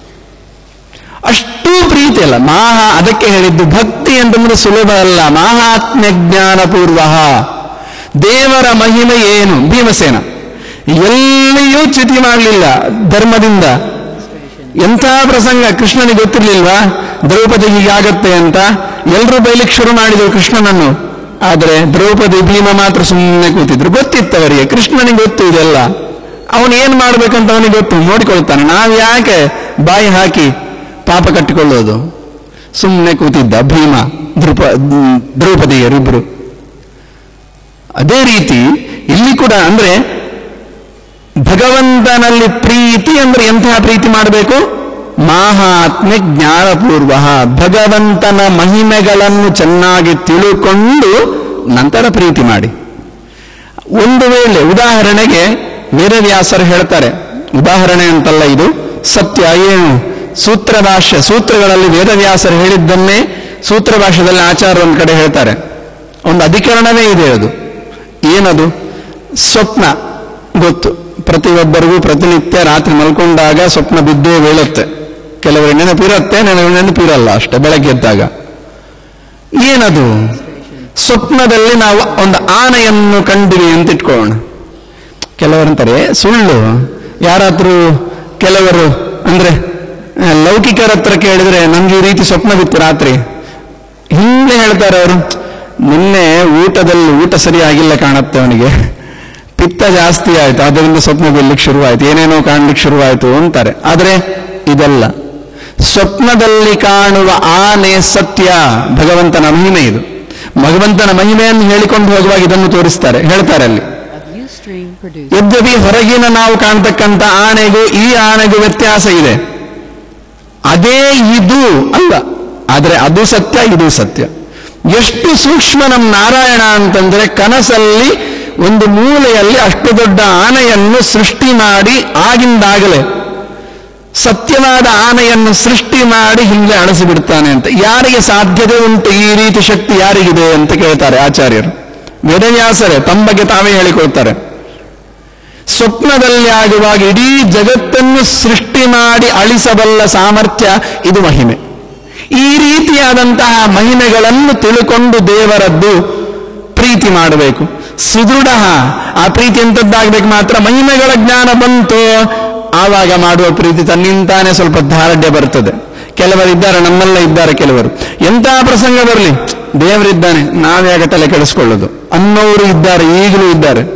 ಅಷ್ಟೂ ಪ್ರೀತಿ ಅಲ್ಲ ಮಹಾ. ಅದಕ್ಕೆ ಹೇಳಿದ್ದು ಭಕ್ತಿ ಅಂತಂದ್ರೆ ಸುಲಭ ಅಲ್ಲ. ಮಾಹಾತ್ಮ್ಯ ಜ್ಞಾನಪೂರ್ವ. ದೇವರ ಮಹಿಮೆ ಏನು? ಭೀಮಸೇನ ಎಲ್ಲಿಯೂ ಚ್ಯುತಿ ಮಾಡಲಿಲ್ಲ ಧರ್ಮದಿಂದ. ಎಂಥ ಪ್ರಸಂಗ ಕೃಷ್ಣನಿಗೆ ಗೊತ್ತಿರ್ಲಿಲ್ವಾ ದ್ರೌಪದಿ ಹೀಗಾಗತ್ತೆ ಅಂತ? ಎಲ್ಲರೂ ಬೈಲಿಕ್ಕೆ ಶುರು ಮಾಡಿದ್ರು ಕೃಷ್ಣನನ್ನು. ಆದರೆ ದ್ರೌಪದಿ ಭೀಮ ಮಾತ್ರ ಸುಮ್ಮನೆ ಕೂತಿದ್ರು. ಗೊತ್ತಿತ್ತವರಿಗೆ, ಕೃಷ್ಣನಿಗೆ ಗೊತ್ತು ಇದೆಲ್ಲ. ಅವನು ಏನ್ ಮಾಡ್ಬೇಕಂತ ಅವನಿಗೆ ಗೊತ್ತು, ನೋಡಿಕೊಳ್ತಾನೆ. ನಾವು ಯಾಕೆ ಬಾಯಿ ಹಾಕಿ ಪಾಪ ಕಟ್ಟಿಕೊಳ್ಳೋದು? ಸುಮ್ಮನೆ ಕೂತಿದ್ದ ಭೀಮ, ದ್ರೌಪ ದ್ರೌಪದಿಯರಿಬ್ರು. ಅದೇ ರೀತಿ ಇಲ್ಲಿ ಕೂಡ ಅಂದ್ರೆ ಭಗವಂತನಲ್ಲಿ ಪ್ರೀತಿ ಅಂದ್ರೆ ಎಂತಹ ಪ್ರೀತಿ ಮಾಡಬೇಕು? ಮಾಹಾತ್ಮ್ಯ ಜ್ಞಾನಪೂರ್ವ. ಭಗವಂತನ ಮಹಿಮೆಗಳನ್ನು ಚೆನ್ನಾಗಿ ತಿಳುಕೊಂಡು ನಂತರ ಪ್ರೀತಿ ಮಾಡಿ. ಒಂದು ವೇಳೆ ಉದಾಹರಣೆಗೆ ವೇದವ್ಯಾಸರು ಹೇಳ್ತಾರೆ, ಉದಾಹರಣೆ ಅಂತಲ್ಲ ಇದು, ಸತ್ಯ. ಏನು? ಸೂತ್ರ ಭಾಷ್ಯ, ಸೂತ್ರಗಳಲ್ಲಿ ವೇದವ್ಯಾಸರು ಹೇಳಿದ್ದನ್ನೇ ಸೂತ್ರ ಭಾಷ್ಯದಲ್ಲಿ ಆಚಾರ್ಯ ಒಂದು ಕಡೆ ಹೇಳ್ತಾರೆ. ಒಂದು ಅಧಿಕರಣವೇ ಇದೆ ಅದು. ಏನದು? ಸ್ವಪ್ನ ಗೊತ್ತು ಪ್ರತಿಯೊಬ್ಬರಿಗೂ. ಪ್ರತಿನಿತ್ಯ ರಾತ್ರಿ ಮಲ್ಕೊಂಡಾಗ ಸ್ವಪ್ನ ಬಿದ್ದೇ ಬೀಳುತ್ತೆ. ಕೆಲವರಿಗೆ ನೆನಪಿರುತ್ತೆ, ನೆನಪು ನೆನಪಿರಲ್ಲ ಅಷ್ಟೇ ಬೆಳಗ್ಗೆ ಎದ್ದಾಗ. ಏನದು? ಸ್ವಪ್ನದಲ್ಲಿ ನಾವು ಒಂದು ಆನೆಯನ್ನು ಕಂಡಿವಿ ಅಂತ ಇಟ್ಕೊಳ್ಳೋಣ. ಕೆಲವರಂತಾರೆ ಸುಳ್ಳು. ಯಾರಾದ್ರೂ ಕೆಲವರು ಅಂದ್ರೆ ಲೌಕಿಕರ ಹತ್ರ ಕೇಳಿದ್ರೆ ನಮ್ಗೆ ಈ ರೀತಿ ಸ್ವಪ್ನ ಬಿತ್ತು ರಾತ್ರಿ, ಹಿಂದೆ ಹೇಳ್ತಾರೆ ಅವರು, ನಿನ್ನೆ ಊಟದಲ್ಲಿ ಊಟ ಸರಿಯಾಗಿಲ್ಲ ಕಾಣುತ್ತೆ, ಅವನಿಗೆ ಪಿತ್ತ ಜಾಸ್ತಿ ಆಯ್ತು, ಅದರಿಂದ ಸ್ವಪ್ನ ಬೀಳ್ಲಿಕ್ಕೆ ಶುರುವಾಯ್ತು, ಏನೇನೋ ಕಾಣ್ಲಿಕ್ಕೆ ಶುರುವಾಯ್ತು ಅಂತಾರೆ. ಆದ್ರೆ ಇದೆಲ್ಲ ಸ್ವಪ್ನದಲ್ಲಿ ಕಾಣುವ ಆನೆ ಸತ್ಯ, ಭಗವಂತನ ಮಹಿಮೆ ಇದು. ಭಗವಂತನ ಮಹಿಮೆಯನ್ನು ಹೇಳಿಕೊಂಡು ಹೋಗುವಾಗ ಇದನ್ನು ತೋರಿಸ್ತಾರೆ, ಹೇಳ್ತಾರೆ ಅಲ್ಲಿ. ಯದ್ಯಪಿ ಹೊರಗಿನ ನಾವು ಕಾಣ್ತಕ್ಕಂಥ ಆನೆಗೂ ಈ ಆನೆಗೂ ವ್ಯತ್ಯಾಸ ಇದೆ, ಅದೇ ಇದು ಅಲ್ಲ. ಆದ್ರೆ ಅದು ಸತ್ಯ, ಇದು ಸತ್ಯ. ಎಷ್ಟು ಸೂಕ್ಷ್ಮ ನಮ್ಮ ನಾರಾಯಣ ಅಂತಂದ್ರೆ, ಕನಸಲ್ಲಿ ಒಂದು ಮೂಲೆಯಲ್ಲಿ ಅಷ್ಟು ದೊಡ್ಡ ಆನೆಯನ್ನು ಸೃಷ್ಟಿ ಮಾಡಿ ಆಗಿಂದಾಗಲೇ ಸತ್ಯವಾದ ಆನೆಯನ್ನು ಸೃಷ್ಟಿ ಮಾಡಿ ಹಿಂದೆ ಅಳಿಸಿಬಿಡ್ತಾನೆ ಅಂತ. ಯಾರಿಗೆ ಸಾಧ್ಯತೆ ಉಂಟು ಈ ರೀತಿ ಶಕ್ತಿ ಯಾರಿಗಿದೆ ಅಂತ ಕೇಳ್ತಾರೆ ಆಚಾರ್ಯರು. ವೇದವ್ಯಾಸರೇ ತಮ್ಮ ಬಗ್ಗೆ ತಾವೇ ಹೇಳಿಕೊಳ್ತಾರೆ. ಸ್ವಪ್ನದಲ್ಲಿ ಆಗುವಾಗ ಇಡೀ ಜಗತ್ತನ್ನು ಸೃಷ್ಟಿ ಮಾಡಿ ಅಳಿಸಬಲ್ಲ ಸಾಮರ್ಥ್ಯ ಇದು ಮಹಿಮೆ. ಈ ರೀತಿಯಾದಂತಹ ಮಹಿಮೆಗಳನ್ನು ತಿಳ್ಕೊಂಡು ದೇವರದ್ದು ಪ್ರೀತಿ ಮಾಡಬೇಕು. ಸುದೃಢ ಆ ಪ್ರೀತಿ ಎಂಥದ್ದಾಗಬೇಕು ಮಾತ್ರ, ಮಹಿಮೆಗಳ ಜ್ಞಾನ ಬಂತು ಆವಾಗ ಮಾಡುವ ಪ್ರೀತಿ ತನ್ನಿಂತಾನೆ ಸ್ವಲ್ಪ ದಾರ್ಢ್ಯ ಬರ್ತದೆ. ಕೆಲವರಿದ್ದಾರೆ, ನಮ್ಮೆಲ್ಲ ಇದ್ದಾರೆ ಕೆಲವರು, ಎಂತಹ ಪ್ರಸಂಗ ಬರಲಿ ದೇವರಿದ್ದಾನೆ ನಾವ್ಯಾಗ ತಲೆ ಕೆಡಿಸ್ಕೊಳ್ಳೋದು ಅನ್ನೋರು ಇದ್ದಾರೆ, ಈಗಲೂ ಇದ್ದಾರೆ.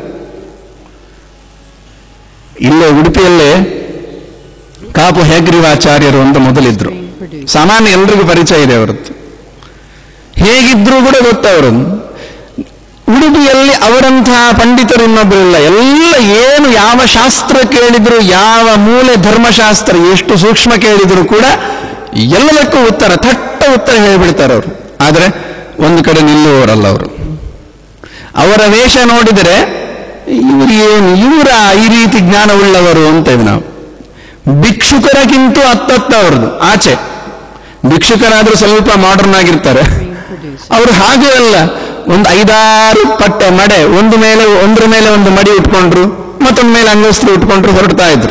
ಇಲ್ಲೇ ಉಡುಪಿಯಲ್ಲೇ ಕಾಪು ಹೇಗ್ರೀವಾಚಾರ್ಯರು ಅಂತ ಮೊದಲಿದ್ರು. ಸಾಮಾನ್ಯ ಎಲ್ರಿಗೂ ಪರಿಚಯ ಇದೆ ಅವರದ್ದು. ಹೇಗಿದ್ರೂ ಕೂಡ ಗೊತ್ತವರು. ಉಡುಪಿಯಲ್ಲಿ ಅವರಂತಹ ಪಂಡಿತರು ಇನ್ನೊಬ್ಬರಿಲ್ಲ. ಎಲ್ಲ ಏನು ಯಾವ ಶಾಸ್ತ್ರ ಕೇಳಿದ್ರು, ಯಾವ ಮೂಲೆ ಧರ್ಮಶಾಸ್ತ್ರ ಎಷ್ಟು ಸೂಕ್ಷ್ಮ ಕೇಳಿದ್ರು ಕೂಡ ಎಲ್ಲದಕ್ಕೂ ಉತ್ತರ ಥಟ್ಟ ಉತ್ತರ ಹೇಳಿಬಿಡ್ತಾರೆ ಅವರು. ಆದರೆ ಒಂದು ಕಡೆ ನಿಲ್ಲುವವರಲ್ಲ ಅವರು. ಅವರ ವೇಷ ನೋಡಿದರೆ ಇವರು ಏನು ಇವರ ಈ ರೀತಿ ಜ್ಞಾನವುಳ್ಳವರು ಅಂತೇವೆ ನಾವು. ಭಿಕ್ಷುಕರಕ್ಕಿಂತ ಹತ್ತತ್ತ ಅವ್ರದ್ದು ಆಚೆ. ಭಿಕ್ಷುಕರಾದ್ರೂ ಸ್ವಲ್ಪ ಮಾಡರ್ನ್ ಆಗಿರ್ತಾರೆ, ಅವರು ಹಾಗೆ ಅಲ್ಲ. ಒಂದು ಐದಾರು ಪಟ್ಟೆ ಮಡೆ ಒಂದು ಮೇಲೆ ಒಂದ್ರ ಮೇಲೆ ಒಂದು ಮಡಿ ಉಟ್ಕೊಂಡ್ರು, ಮತ್ತೊಂದು ಮೇಲೆ ಅಂಗಸ್ತ್ರು ಉಟ್ಕೊಂಡ್ರು ಹೊರಡ್ತಾ ಇದ್ರು.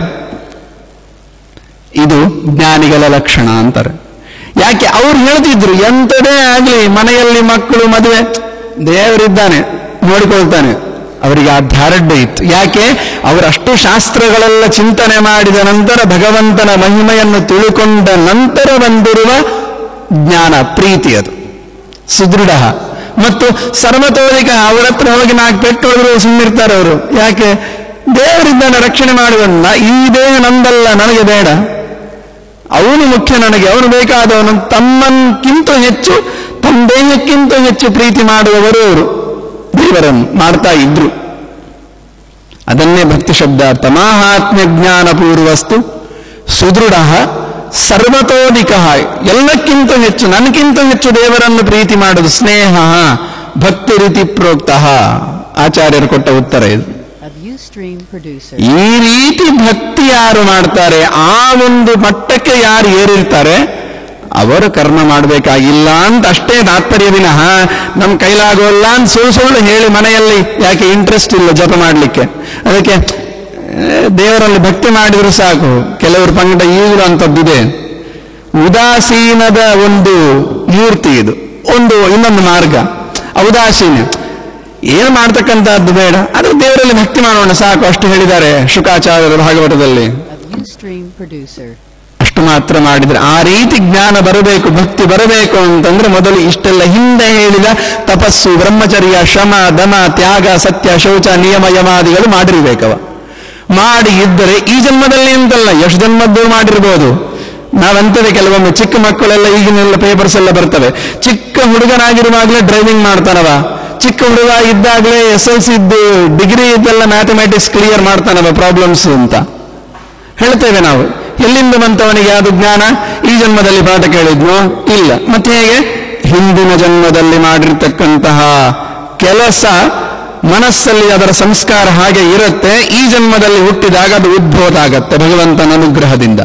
ಇದು ಜ್ಞಾನಿಗಳ ಲಕ್ಷಣ ಅಂತಾರೆ. ಯಾಕೆ ಅವ್ರು ಹೇಳ್ತಿದ್ರು, ಎಂಥದೇ ಆಗ್ಲಿ ಮನೆಯಲ್ಲಿ ಮಕ್ಕಳು ಮದುವೆ ದೇವರಿದ್ದಾನೆ ನೋಡಿಕೊಳ್ತಾನೆ. ಅವರಿಗೆ ಆ ಧಾರಡ್ಯ ಇತ್ತು. ಯಾಕೆ? ಅವರಷ್ಟು ಶಾಸ್ತ್ರಗಳೆಲ್ಲ ಚಿಂತನೆ ಮಾಡಿದ ನಂತರ ಭಗವಂತನ ಮಹಿಮೆಯನ್ನು ತಿಳ್ಕೊಂಡ ನಂತರ ಬಂದಿರುವ ಜ್ಞಾನ ಪ್ರೀತಿ, ಅದು ಸುದೃಢ ಮತ್ತು ಸರ್ವತೋದಿಕ. ಅವರ ಹತ್ರ ಹೋಗಿ ನಾಲ್ಕು ಪೆಟ್ಟು ಹೊಡೆದ್ರು ಸುಮ್ಮನಿರ್ತಾರೆ ಅವರು. ಯಾಕೆ? ದೇವರಿದ್ದಾನೆ ರಕ್ಷಣೆ ಮಾಡುವನ್ನ. ಈ ದೇಹ ನಂದಲ್ಲ, ನನಗೆ ಬೇಡ, ಅವನು ಮುಖ್ಯ ನನಗೆ, ಅವನು ಬೇಕಾದವನು. ತಮ್ಮನ್ಕಿಂತ ಹೆಚ್ಚು, ತಮ್ಮ ದೇಹಕ್ಕಿಂತ ಹೆಚ್ಚು ಪ್ರೀತಿ ಮಾಡುವವರು ಅವರು ದೇವರನ್ನು ಮಾಡ್ತಾ ಇದ್ರು. ಅದನ್ನೇ ಭಕ್ತಿ ಶಬ್ದ. ತಮಾಹಾತ್ಮ್ಯ ಜ್ಞಾನ ಪೂರ್ವಸ್ತು ಸುದೃಢ ಸರ್ವತೋದಿಕ. ಎಲ್ಲಕ್ಕಿಂತ ಹೆಚ್ಚು, ನನಗಿಂತ ಹೆಚ್ಚು ದೇವರನ್ನು ಪ್ರೀತಿ ಮಾಡುವುದು ಸ್ನೇಹ ಭಕ್ತಿ ರೀತಿ ಪ್ರೋಕ್ತ. ಆಚಾರ್ಯರು ಕೊಟ್ಟ ಉತ್ತರ ಇದು. ಈ ರೀತಿ ಭಕ್ತಿ ಯಾರು ಮಾಡ್ತಾರೆ, ಆ ಒಂದು ಮಟ್ಟಕ್ಕೆ ಯಾರು ಏರಿರ್ತಾರೆ, ಅವರು ಕರ್ಮ ಮಾಡಬೇಕಾಗಿಲ್ಲ ಅಂತ ಅಷ್ಟೇ ತಾತ್ಪರ್ಯ ವಿನಃ ನಮ್ಮ ಕೈಲಾಗೋಲ್ಲ ಅಂತ ಸುಳ್ಳು ಸುಳ್ಳು ಹೇಳಿ ಮನೆಯಲ್ಲಿ ಯಾಕೆ ಇಂಟ್ರೆಸ್ಟ್ ಇಲ್ಲ ಜಪ ಮಾಡಲಿಕ್ಕೆ. ಅದಕ್ಕೆ ದೇವರಲ್ಲಿ ಭಕ್ತಿ ಮಾಡಿದ್ರು ಸಾಕು. ಕೆಲವರು ಪಂಗಡ ಈಗಲೂ ಅಂಥದ್ದಿದೆ. ಉದಾಸೀನದ ಒಂದು ಮೂರ್ತಿ ಇದು, ಒಂದು ಇನ್ನೊಂದು ಮಾರ್ಗ. ಉದಾಸೀನ ಏನು ಮಾಡ್ತಕ್ಕಂಥದ್ದು ಬೇಡ, ಅದು ದೇವರಲ್ಲಿ ಭಕ್ತಿ ಮಾಡೋಣ ಸಾಕು, ಅಷ್ಟು ಹೇಳಿದ್ದಾರೆ ಶುಕಾಚಾರ್ಯರ ಭಾಗವತದಲ್ಲಿ. ಅಷ್ಟು ಮಾತ್ರ ಮಾಡಿದ್ರೆ ಆ ರೀತಿ ಜ್ಞಾನ ಬರಬೇಕು, ಭಕ್ತಿ ಬರಬೇಕು ಅಂತಂದ್ರೆ ಮೊದಲು ಇಷ್ಟೆಲ್ಲ ಹಿಂದೆ ಹೇಳಿದ ತಪಸ್ಸು, ಬ್ರಹ್ಮಚರ್ಯ, ಶ್ರಮ, ದಮ, ತ್ಯಾಗ, ಸತ್ಯ, ಶೌಚ, ನಿಯಮ, ಯಮಾದಿಗಳು ಮಾಡಿರ್ಬೇಕವ. ಮಾಡಿ ಇದ್ದರೆ ಈ ಜನ್ಮದಲ್ಲಿ ಅಂತಲ್ಲ, ಎಷ್ಟು ಜನ್ಮದ್ದು ಮಾಡಿರ್ಬೋದು. ನಾವಂತದೆ ಕೆಲವೊಮ್ಮೆ ಚಿಕ್ಕ ಮಕ್ಕಳೆಲ್ಲ ಈಗಿನೆಲ್ಲ ಪೇಪರ್ಸ್ ಎಲ್ಲ ಬರ್ತವೆ, ಚಿಕ್ಕ ಹುಡುಗನಾಗಿರುವಾಗಲೇ ಡ್ರೈವಿಂಗ್ ಮಾಡ್ತಾನವ, ಚಿಕ್ಕ ಹುಡುಗ ಇದ್ದಾಗಲೇ ಎಸ್ ಎಲ್ ಸಿ ಇದ್ದು ಡಿಗ್ರಿ ಇದ್ದೆಲ್ಲ ಮ್ಯಾಥಮೆಟಿಕ್ಸ್ ಕ್ಲಿಯರ್ ಮಾಡ್ತಾನವ ಪ್ರಾಬ್ಲಮ್ಸ್ ಅಂತ ಹೇಳ್ತೇವೆ ನಾವು. ಎಲ್ಲಿಂದ ಬಂತವನಿಗೆ ಅದು ಜ್ಞಾನ? ಈ ಜನ್ಮದಲ್ಲಿ ಪಾಠ ಕೇಳಿದ್ನು ಇಲ್ಲ. ಮತ್ತೆ ಹೇಗೆ? ಹಿಂದಿನ ಜನ್ಮದಲ್ಲಿ ಮಾಡಿರ್ತಕ್ಕಂತಹ ಕೆಲಸ ಮನಸ್ಸಲ್ಲಿ ಅದರ ಸಂಸ್ಕಾರ ಹಾಗೆ ಇರುತ್ತೆ. ಈ ಜನ್ಮದಲ್ಲಿ ಹುಟ್ಟಿದಾಗ ಅದು ಉದ್ಭೋತ ಆಗತ್ತೆ ಭಗವಂತನ ಅನುಗ್ರಹದಿಂದ.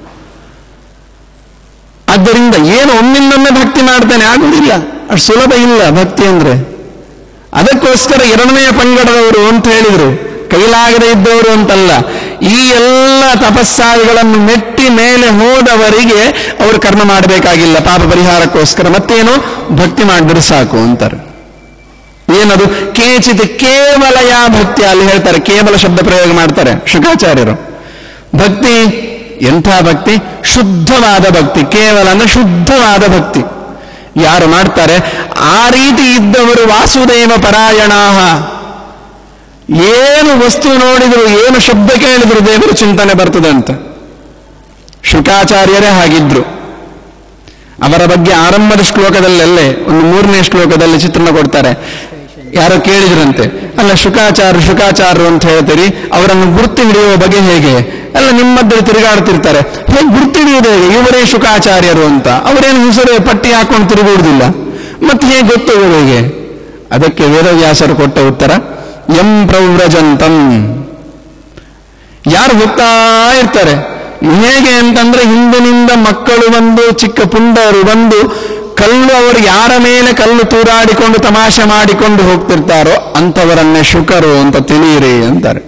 ಆದ್ದರಿಂದ ಏನು ಒಮ್ಮಿಂದೊಮ್ಮೆ ಭಕ್ತಿ ಮಾಡ್ತಾನೆ ಆಗುವುದಿಲ್ಲ, ಅಷ್ಟು ಸುಲಭ ಇಲ್ಲ ಭಕ್ತಿ ಅಂದ್ರೆ. ಅದಕ್ಕೋಸ್ಕರ ಎರಡನೆಯ ಪಂಗಡದವರು ಅಂತ ಹೇಳಿದ್ರು, ಕೈಲಾಗದೇ ಇದ್ದವರು ಅಂತಲ್ಲ. ಈ ಎಲ್ಲ ತಪಸ್ಸಾದಿಗಳನ್ನು ಮೆಟ್ಟಿ ಮೇಲೆ ಹೋದವರಿಗೆ ಅವರು ಕರ್ಮ ಮಾಡಬೇಕಾಗಿಲ್ಲ ಪಾಪ ಪರಿಹಾರಕ್ಕೋಸ್ಕರ. ಮತ್ತೇನು? ಭಕ್ತಿ ಮಾಡಿದ್ರೆ ಸಾಕು ಅಂತಾರೆ. ಏನದು? ಕೇಚಿತ್ ಕೇವಲ ಯಾ ಭಕ್ತಿ, ಅಲ್ಲಿ ಹೇಳ್ತಾರೆ ಕೇವಲ ಶಬ್ದ ಪ್ರಯೋಗ ಮಾಡ್ತಾರೆ ಶುಕಾಚಾರ್ಯರು. ಭಕ್ತಿ ಎಂಥ ಭಕ್ತಿ? ಶುದ್ಧವಾದ ಭಕ್ತಿ. ಕೇವಲ ಅಂದ್ರೆ ಶುದ್ಧವಾದ ಭಕ್ತಿ ಯಾರು ಮಾಡ್ತಾರೆ ಆ ರೀತಿ ಇದ್ದವರು ವಾಸುದೇವ ಪರಾಯಣಾಹ. ಏನು ವಸ್ತು ನೋಡಿದ್ರು, ಏನು ಶಬ್ದ ಕೇಳಿದ್ರು ದೇವರು ಚಿಂತನೆ ಬರ್ತದೆ ಅಂತ. ಶುಕಾಚಾರ್ಯರೇ ಹಾಗಿದ್ರು. ಅವರ ಬಗ್ಗೆ ಆರಂಭದ ಶ್ಲೋಕದಲ್ಲೇ ಒಂದು ಮೂರನೇ ಶ್ಲೋಕದಲ್ಲಿ ಚಿತ್ರಣ ಕೊಡ್ತಾರೆ. ಯಾರೋ ಕೇಳಿದ್ರಂತೆ, ಅಲ್ಲ ಶುಕಾಚಾರ್ಯ ಶುಕಾಚಾರ್ಯರು ಅಂತ ಹೇಳ್ತೀರಿ, ಅವರನ್ನು ಗುರ್ತು ಹಿಡಿಯುವ ಬಗೆ ಹೇಗೆ? ಅಲ್ಲ ನಿಮ್ಮದ್ದಲ್ಲಿ ತಿರುಗಾಡ್ತಿರ್ತಾರೆ, ಹೇಗೆ ಗುರ್ತು ಹಿಡಿಯೋದು ಹೇಗೆ? ಇವರೇ ಶುಕಾಚಾರ್ಯರು ಅಂತ. ಅವರೇನು ಹೆಸರು ಪಟ್ಟಿ ಹಾಕೊಂಡು ತಿರುಗುವುದಿಲ್ಲ, ಮತ್ತೆ ಹೇಗೆ ಗೊತ್ತು ಹೇಗೆ? ಅದಕ್ಕೆ ವೇದವ್ಯಾಸರು ಕೊಟ್ಟ ಉತ್ತರ, ಎಂ ಪ್ರವ್ರಜಂತಂ. ಯಾರು ಹೋಗ್ತಾ ಇರ್ತಾರೆ ಹೇಗೆ ಅಂತಂದ್ರೆ, ಹಿಂದಿನಿಂದ ಮಕ್ಕಳು ಬಂದು ಚಿಕ್ಕ ಪುಂಡರು ಬಂದು ಕಲ್ಲು ಅವರು ಯಾರ ಮೇಲೆ ಕಲ್ಲು ತೂರಾಡಿಕೊಂಡು ತಮಾಷೆ ಮಾಡಿಕೊಂಡು ಹೋಗ್ತಿರ್ತಾರೋ ಅಂಥವರನ್ನೇ ಶುಕರು ಅಂತ ತಿಳಿಯಿರಿ ಅಂತಾರೆ.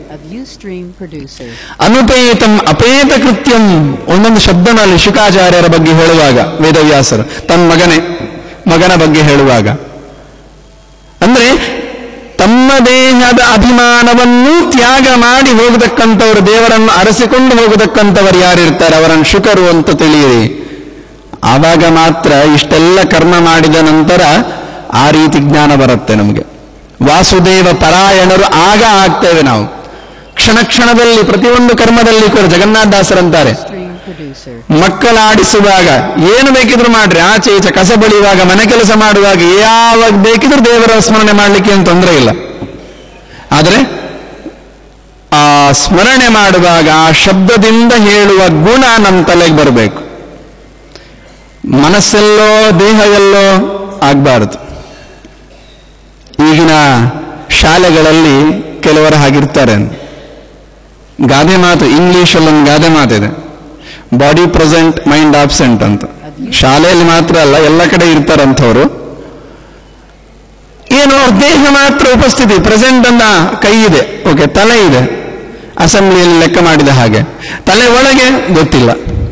ಅನುಪೇತಂ ಅಪೇತ ಕೃತ್ಯಂ ಒಂದೊಂದು ಶಬ್ದನಲ್ಲಿ ಶುಕಾಚಾರ್ಯರ ಬಗ್ಗೆ ಹೇಳುವಾಗ ವೇದವ್ಯಾಸರು ತನ್ನ ಮಗನೇ ಮಗನ ಬಗ್ಗೆ ಹೇಳುವಾಗ, ಅಂದ್ರೆ ತಮ್ಮ ದೇಹದ ಅಭಿಮಾನವನ್ನು ತ್ಯಾಗ ಮಾಡಿ ಹೋಗತಕ್ಕಂಥವರು, ದೇವರನ್ನು ಅರಸಿಕೊಂಡು ಹೋಗತಕ್ಕಂಥವರು ಯಾರಿರ್ತಾರೆ ಅವರನ್ನು ಶುಕರು ಅಂತ ತಿಳಿಯಿರಿ. ಆವಾಗ ಮಾತ್ರ ಇಷ್ಟೆಲ್ಲ ಕರ್ಮ ಮಾಡಿದ ನಂತರ ಆ ರೀತಿ ಜ್ಞಾನ ಬರುತ್ತೆ ನಮಗೆ. ವಾಸುದೇವ ಪರಾಯಣರು ಆಗ ಆಗ್ತೇವೆ ನಾವು. ಕ್ಷಣ ಕ್ಷಣದಲ್ಲಿ ಪ್ರತಿಯೊಂದು ಕರ್ಮದಲ್ಲಿ ಕೂಡ ಜಗನ್ನಾಥದಾಸರಂತಾರೆ, ಮಕ್ಕಳಾಡಿಸುವಾಗ ಏನು ಬೇಕಿದ್ರು ಮಾಡ್ರಿ, ಆಚೆ ಈಚೆ ಕಸ ಬಳಿಯುವಾಗ, ಮನೆ ಕೆಲಸ ಮಾಡುವಾಗ, ಯಾವಾಗ ಬೇಕಿದ್ರು ದೇವರ ಸ್ಮರಣೆ ಮಾಡ್ಲಿಕ್ಕೆ ಏನು ತೊಂದರೆ ಇಲ್ಲ. ಆದರೆ ಆ ಸ್ಮರಣೆ ಮಾಡುವಾಗ ಆ ಶಬ್ದದಿಂದ ಹೇಳುವ ಗುಣ ನಮ್ಮ ತಲೆಗೆ ಬರಬೇಕು. ಮನಸ್ಸೆಲ್ಲೋ ದೇಹವೆಲ್ಲೋ ಆಗ್ಬಾರದು. ಈಗಿನ ಶಾಲೆಗಳಲ್ಲಿ ಕೆಲವರು ಹಾಗಿರ್ತಾರೆ. ಗಾದೆ ಮಾತು, ಇಂಗ್ಲಿಷಲ್ಲೊಂದು ಗಾದೆ ಮಾತಿದೆ, ಬಾಡಿ ಪ್ರೆಸೆಂಟ್ ಮೈಂಡ್ ಆಬ್ಸೆಂಟ್ ಅಂತ. ಶಾಲೆಯಲ್ಲಿ ಮಾತ್ರ ಅಲ್ಲ, ಎಲ್ಲ ಕಡೆ ಇರ್ತಾರಂಥವ್ರು. ಏನು ಅವ್ರ ದೇಹ ಮಾತ್ರ ಉಪಸ್ಥಿತಿ, ಪ್ರೆಸೆಂಟ್ ಅನ್ನ ಕೈ ಇದೆ, ಓಕೆ, ತಲೆ ಇದೆ, ಅಸೆಂಬ್ಲಿಯಲ್ಲಿ ಲೆಕ್ಕ ಮಾಡಿದ ಹಾಗೆ, ತಲೆ ಒಳಗೆ ಗೊತ್ತಿಲ್ಲ.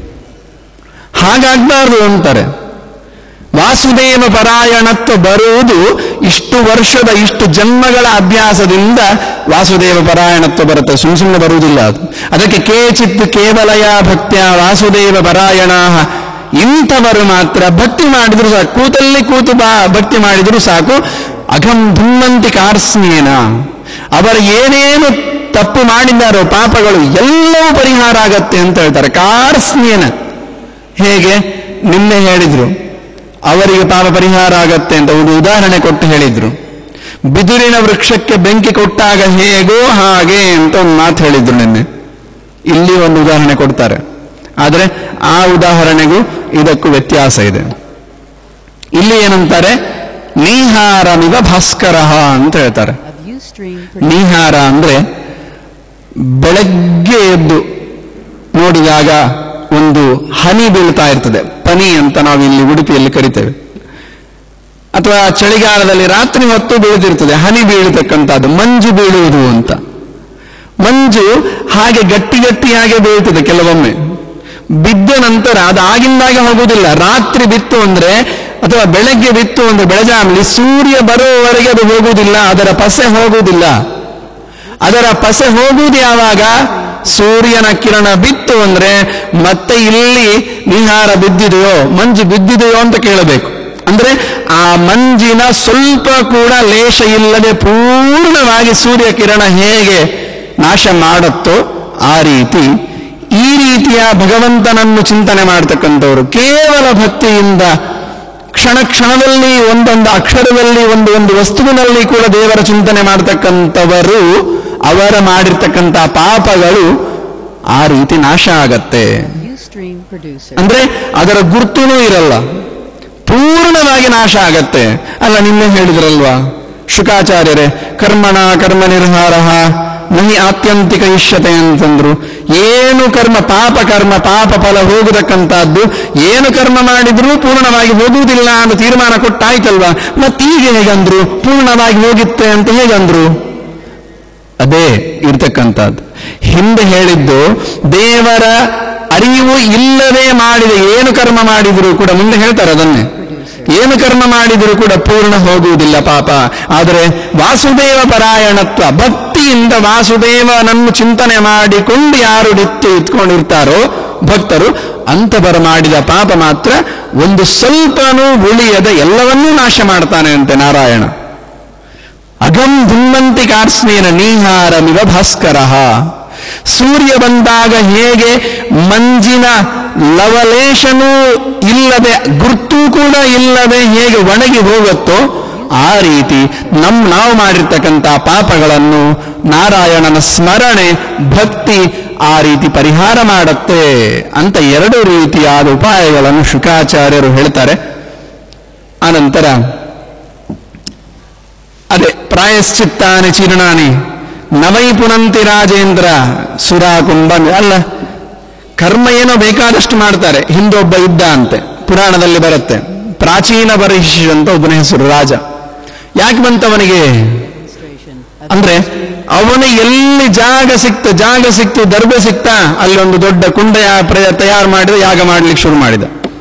ಹಾಗಾಗ್ಬಾರ್ದು ಅಂತಾರೆ. ವಾಸುದೇವ ಪರಾಯಣತ್ವ ಬರುವುದು ಇಷ್ಟು ವರ್ಷದ ಇಷ್ಟು ಜನ್ಮಗಳ ಅಭ್ಯಾಸದಿಂದ ವಾಸುದೇವ ಪರಾಯಣತ್ವ ಬರುತ್ತೆ, ಸುಮ್ ಸುಮ್ಮನೆ ಬರುವುದಿಲ್ಲ ಅದು. ಅದಕ್ಕೆ ಕೇಚಿತ್ ಕೇವಲಯ ಭಕ್ತ್ಯ ವಾಸುದೇವ ಪರಾಯಣ, ಇಂಥವರು ಮಾತ್ರ ಭಕ್ತಿ ಮಾಡಿದ್ರು ಸಾಕು, ಕೂತಲ್ಲಿ ಕೂತು ಬಾ ಭಕ್ತಿ ಮಾಡಿದ್ರು ಸಾಕು. ಅಘಂ ಭಿನ್ನಂತಿ ಕಾರ್ಸ್ನೇನ, ಅವರು ಏನೇನು ತಪ್ಪು ಮಾಡಿದ್ದಾರೋ ಪಾಪಗಳು ಎಲ್ಲವೂ ಪರಿಹಾರ ಆಗತ್ತೆ ಅಂತ ಹೇಳ್ತಾರೆ. ಕಾರ್ಸ್ನೇನ, ಹೇಗೆ ನಿನ್ನೆ ಹೇಳಿದ್ರು ಅವರಿಗೆ ಪಾಪ ಪರಿಹಾರ ಆಗತ್ತೆ ಅಂತ ಒಂದು ಉದಾಹರಣೆ ಕೊಟ್ಟು ಹೇಳಿದ್ರು. ಬಿದುರಿನ ವೃಕ್ಷಕ್ಕೆ ಬೆಂಕಿ ಕೊಟ್ಟಾಗ ಹೇಗೋ ಹಾಗೆ ಅಂತ ಒಂದು ಮಾತು ಹೇಳಿದ್ರು ನಿನ್ನೆ. ಇಲ್ಲಿ ಒಂದು ಉದಾಹರಣೆ ಕೊಡ್ತಾರೆ, ಆದರೆ ಆ ಉದಾಹರಣೆಗೂ ಇದಕ್ಕೂ ವ್ಯತ್ಯಾಸ ಇದೆ. ಇಲ್ಲಿ ಏನಂತಾರೆ, ನೀಹಾರಮಿವ ಭಾಸ್ಕರ ಅಂತ ಹೇಳ್ತಾರೆ. ನೀಹಾರ ಅಂದ್ರೆ ಬೆಳಗ್ಗೆ ಎದ್ದು ನೋಡಿದಾಗ ಒಂದು ಹನಿ ಬೀಳ್ತಾ ಇರ್ತದೆ, ಪನಿ ಅಂತ ನಾವು ಇಲ್ಲಿ ಉಡುಪಿಯಲ್ಲಿ ಕರಿತೇವೆ. ಅಥವಾ ಚಳಿಗಾಲದಲ್ಲಿ ರಾತ್ರಿ ಹೊತ್ತು ಬೀಳ್ತಿರ್ತದೆ, ಹನಿ ಬೀಳತಕ್ಕಂಥದ್ದು, ಮಂಜು ಬೀಳುವುದು ಅಂತ. ಮಂಜು ಹಾಗೆ ಗಟ್ಟಿ ಗಟ್ಟಿಯಾಗೆ ಬೀಳ್ತದೆ ಕೆಲವೊಮ್ಮೆ. ಬಿದ್ದ ನಂತರ ಅದು ಆಗಿಂದಾಗೆ ಹೋಗುವುದಿಲ್ಲ. ರಾತ್ರಿ ಬಿತ್ತು ಅಂದ್ರೆ ಅಥವಾ ಬೆಳಗ್ಗೆ ಬಿತ್ತು ಅಂದ್ರೆ ಬೆಳಜಾಮಲಿ ಸೂರ್ಯ ಬರುವವರೆಗೆ ಅದು ಹೋಗುವುದಿಲ್ಲ, ಅದರ ಪಸೆ ಹೋಗುವುದಿಲ್ಲ. ಅದರ ಪಸೆ ಹೋಗುವುದು ಯಾವಾಗ? ಸೂರ್ಯನ ಕಿರಣ ಬಿತ್ತು ಅಂದ್ರೆ ಮತ್ತೆ ಇಲ್ಲಿ ನೀಹಾರ ಬಿದ್ದಿದೆಯೋ, ಮಂಜು ಬಿದ್ದಿದೆಯೋ ಅಂತ ಕೇಳಬೇಕು. ಅಂದ್ರೆ ಆ ಮಂಜಿನ ಸ್ವಲ್ಪ ಕೂಡ ಲೇಷ ಇಲ್ಲದೆ ಪೂರ್ಣವಾಗಿ ಸೂರ್ಯ ಕಿರಣ ಹೇಗೆ ನಾಶ ಮಾಡುತ್ತೋ ಆ ರೀತಿ ಈ ರೀತಿಯ ಭಗವಂತನನ್ನು ಚಿಂತನೆ ಮಾಡತಕ್ಕಂಥವ್ರು ಕೇವಲ ಭಕ್ತಿಯಿಂದ ಕ್ಷಣ ಕ್ಷಣದಲ್ಲಿ ಒಂದೊಂದು ಅಕ್ಷರದಲ್ಲಿ ಒಂದು ಒಂದು ವಸ್ತುವಿನಲ್ಲಿ ಕೂಡ ದೇವರ ಚಿಂತನೆ ಮಾಡತಕ್ಕಂಥವರು, ಅವರ ಮಾಡಿರ್ತಕ್ಕಂಥ ಪಾಪಗಳು ಆ ರೀತಿ ನಾಶ ಆಗತ್ತೆ. ಅಂದ್ರೆ ಅದರ ಗುರ್ತುನೂ ಇರಲ್ಲ, ಪೂರ್ಣವಾಗಿ ನಾಶ ಆಗತ್ತೆ. ಅಲ್ಲ, ನಿನ್ನೆ ಹೇಳಿದ್ರಲ್ವಾ ಶುಕಾಚಾರ್ಯರೇ, ಕರ್ಮಣ ಕರ್ಮ ನಿರ್ಹಾರ ನಹಿ ಆತ್ಯಂತಿಕ ಇಷ್ಯತೆ ಅಂತಂದ್ರು. ಏನು ಕರ್ಮ, ಪಾಪ ಕರ್ಮ, ಪಾಪ ಫಲ ಹೋಗತಕ್ಕಂಥದ್ದು, ಏನು ಕರ್ಮ ಮಾಡಿದ್ರೂ ಪೂರ್ಣವಾಗಿ ಹೋಗುವುದಿಲ್ಲ ಅಂತ ತೀರ್ಮಾನ ಕೊಟ್ಟಾಯ್ತಲ್ವಾ. ಮತ್ತೀಗ ಹೇಗಂದ್ರು ಪೂರ್ಣವಾಗಿ ಹೋಗಿತ್ತೆ ಅಂತ ಹೇಗಂದ್ರು? ಅದೇ ಇರ್ತಕ್ಕಂಥದ್ದು. ಹಿಂದೆ ಹೇಳಿದ್ದು ದೇವರ ಅರಿವು ಇಲ್ಲದೆ ಮಾಡಿದ ಏನು ಕರ್ಮ ಮಾಡಿದ್ರು ಕೂಡ, ಮುಂದೆ ಹೇಳ್ತಾರೆ ಅದನ್ನೇ, ಏನು ಕರ್ಮ ಮಾಡಿದರೂ ಕೂಡ ಪೂರ್ಣ ಹೋಗುವುದಿಲ್ಲ ಪಾಪ. ಆದರೆ ವಾಸುದೇವ ಪರಾಯಣತ್ವ, ಭಕ್ತಿಯಿಂದ ವಾಸುದೇವನನ್ನು ಚಿಂತನೆ ಮಾಡಿಕೊಂಡು ಯಾರು ನಿತ್ಯ ಇತ್ಕೊಂಡಿರ್ತಾರೋ ಭಕ್ತರು, ಅಂಥವರು ಮಾಡಿದ ಪಾಪ ಮಾತ್ರ ಒಂದು ಸ್ವಲ್ಪನೂ ಉಳಿಯದ ಎಲ್ಲವನ್ನೂ ನಾಶ ಮಾಡ್ತಾನೆ ಅಂತೆ ನಾರಾಯಣ. ಅಗಂ ಧುಮ್ಮಂತಿ ಕಾರ್ಸ್ನೇನ ನೀಹಾರಮಿವ ಭಾಸ್ಕರ. ಸೂರ್ಯ ಬಂದಾಗ ಹೇಗೆ ಮಂಜಿನ ಲವಲೇಶನೂ ಇಲ್ಲದೆ ಗುರ್ತೂ ಕೂಡ ಇಲ್ಲದೆ ಹೇಗೆ ಒಣಗಿ ಹೋಗುತ್ತೋ ಆ ರೀತಿ ನಮ್ ನಾವು ಮಾಡಿರ್ತಕ್ಕಂಥ ಪಾಪಗಳನ್ನು ನಾರಾಯಣನ ಸ್ಮರಣೆ ಭಕ್ತಿ ಆ ರೀತಿ ಪರಿಹಾರ ಮಾಡುತ್ತೆ ಅಂತ ಎರಡು ರೀತಿಯಾದ ಉಪಾಯಗಳನ್ನು ಶುಕಾಚಾರ್ಯರು ಹೇಳ್ತಾರೆ. ಆನಂತರ ಅದೇ ಪ್ರಾಯಶ್ಚಿತ್ತಾನಿ ಚೀರ್ಣಾನಿ ನವೈ ಪುನಂತಿ ರಾಜೇಂದ್ರ ಸುರಾಕುಂಭ. ಅಲ್ಲ, ಕರ್ಮ ಏನೋ ಬೇಕಾದಷ್ಟು ಮಾಡ್ತಾರೆ. ಹಿಂದೊಬ್ಬ ಇದ್ದ ಅಂತೆ, ಪುರಾಣದಲ್ಲಿ ಬರುತ್ತೆ. ಪ್ರಾಚೀನ ಬರಿಷಿ ಅಂತ ಒಬ್ಬನ ಹೆಸರು, ರಾಜ. ಯಾಕೆ ಬಂತವನಿಗೆ ಅಂದ್ರೆ ಅವನು ಎಲ್ಲಿ ಜಾಗ ಸಿಕ್ತ ಜಾಗ ಸಿಕ್ತು ದರ್ಬೆ ಸಿಕ್ತ ಅಲ್ಲಿ ಒಂದು ದೊಡ್ಡ ಕುಂಡ ತಯಾರು ಮಾಡಿದ, ಯಾಗ ಮಾಡ್ಲಿಕ್ಕೆ ಶುರು ಮಾಡಿದ.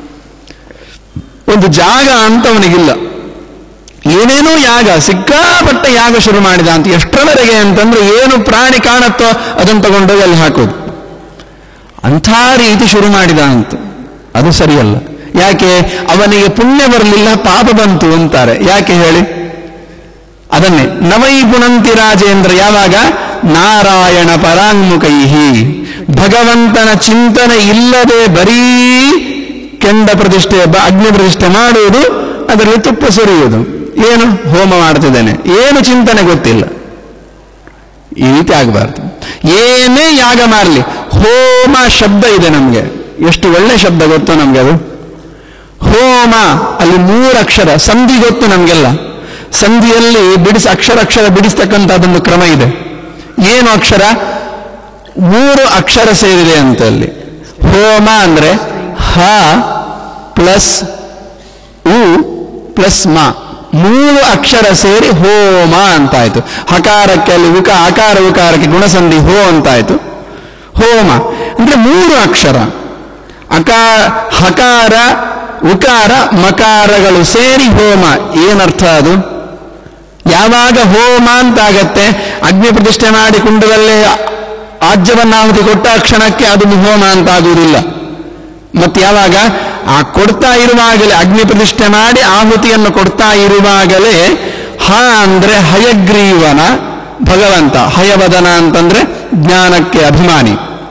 ಒಂದು ಜಾಗ ಅಂತ ಅವನಿಗಿಲ್ಲ, ಏನೇನೋ ಯಾಗ, ಸಿಕ್ಕಾಪಟ್ಟೆ ಯಾಗ ಶುರು ಮಾಡಿದ ಅಂತ. ಎಷ್ಟರವರೆಗೆ ಅಂತಂದ್ರೆ ಏನು ಪ್ರಾಣಿ ಕಾಣತ್ತೋ ಅದನ್ನು ತಗೊಂಡೋಗಿ ಅಲ್ಲಿ ಹಾಕೋದು, ಅಂಥ ರೀತಿ ಶುರು ಮಾಡಿದ ಅಂತ. ಅದು ಸರಿಯಲ್ಲ. ಯಾಕೆ? ಅವನಿಗೆ ಪುಣ್ಯ ಬರಲಿಲ್ಲ, ಪಾಪ ಬಂತು ಅಂತಾರೆ. ಯಾಕೆ ಹೇಳಿ? ಅದನ್ನೇ ನವೈ ಪುನಂತಿ ರಾಜೇಂದ್ರ. ಯಾವಾಗ? ನಾರಾಯಣ ಪರಾಂಗುಖೈಹಿ, ಭಗವಂತನ ಚಿಂತನೆ ಇಲ್ಲದೆ ಬರೀ ಕೆಂಡ ಪ್ರತಿಷ್ಠೆ ಅಗ್ನಿ ಪ್ರತಿಷ್ಠೆ ಮಾಡುವುದು, ಅದರಲ್ಲಿ ತುಪ್ಪ ಸುರಿಯುವುದು, ಏನು ಹೋಮ ಮಾಡ್ತಿದ್ದೇನೆ, ಏನು ಚಿಂತನೆ ಗೊತ್ತಿಲ್ಲ. ಈ ರೀತಿ ಆಗಬಾರ್ದು. ಏನೇ ಯಾಗ ಮಾಡಲಿ, ಹೋಮ ಶಬ್ದ ಇದೆ ನಮಗೆ, ಎಷ್ಟು ಒಳ್ಳೆ ಶಬ್ದ ಗೊತ್ತು ನಮ್ಗೆ ಅದು. ಹೋಮ ಅಲ್ಲಿ ಮೂರು ಅಕ್ಷರ, ಸಂಧಿ ಗೊತ್ತು ನಮ್ಗೆಲ್ಲ. ಸಂಧಿಯಲ್ಲಿ ಬಿಡಿಸಿ ಅಕ್ಷರ ಅಕ್ಷರ ಬಿಡಿಸ್ತಕ್ಕಂಥದ್ದೊಂದು ಕ್ರಮ ಇದೆ. ಏನು ಅಕ್ಷರ? ಮೂರು ಅಕ್ಷರ ಸೇರಿದೆ ಅಂತ ಅಲ್ಲಿ. ಹೋಮ ಅಂದ್ರೆ ಹ ಪ್ಲಸ್ ಉ ಪ್ಲಸ್ ಮ, ಮೂರು ಅಕ್ಷರ ಸೇರಿ ಹೋಮ ಅಂತಾಯ್ತು. ಹಕಾರಕ್ಕೆ ಅಲ್ಲಿ ಉಕ ಆಕಾರ ಉಕಾರಕ್ಕೆ ಗುಣಸಂಧಿ ಹೋ ಅಂತಾಯ್ತು. ಹೋಮ ಅಂದ್ರೆ ಮೂರು ಅಕ್ಷರ, ಅಕಾರ ಹಕಾರ ಉಕಾರ ಮಕಾರಗಳು ಸೇರಿ ಹೋಮ. ಏನರ್ಥ ಅದು? ಯಾವಾಗ ಹೋಮ ಅಂತಾಗತ್ತೆ, ಅಗ್ನಿ ಪ್ರತಿಷ್ಠೆ ಮಾಡಿ ಕುಂಡದಲ್ಲೇ ಆಜ್ಯವನ್ನಾಹುತಿ ಕೊಟ್ಟ ಕ್ಷಣಕ್ಕೆ ಅದು ಹೋಮ ಅಂತ ಆಗುವುದಿಲ್ಲ. ಮತ್ತೆ ಯಾವಾಗ ಆ ಕೊಡ್ತಾ ಇರುವಾಗಲೇ, ಅಗ್ನಿ ಪ್ರತಿಷ್ಠೆ ಮಾಡಿ ಆಹುತಿಯನ್ನು ಕೊಡ್ತಾ ಇರುವಾಗಲೇ ಹ ಅಂದ್ರೆ ಹಯಗ್ರೀವನ ಭಗವಂತ, ಹಯವದನ ಅಂತಂದ್ರೆ ಜ್ಞಾನಕ್ಕೆ ಅಭಿಮಾನಿ,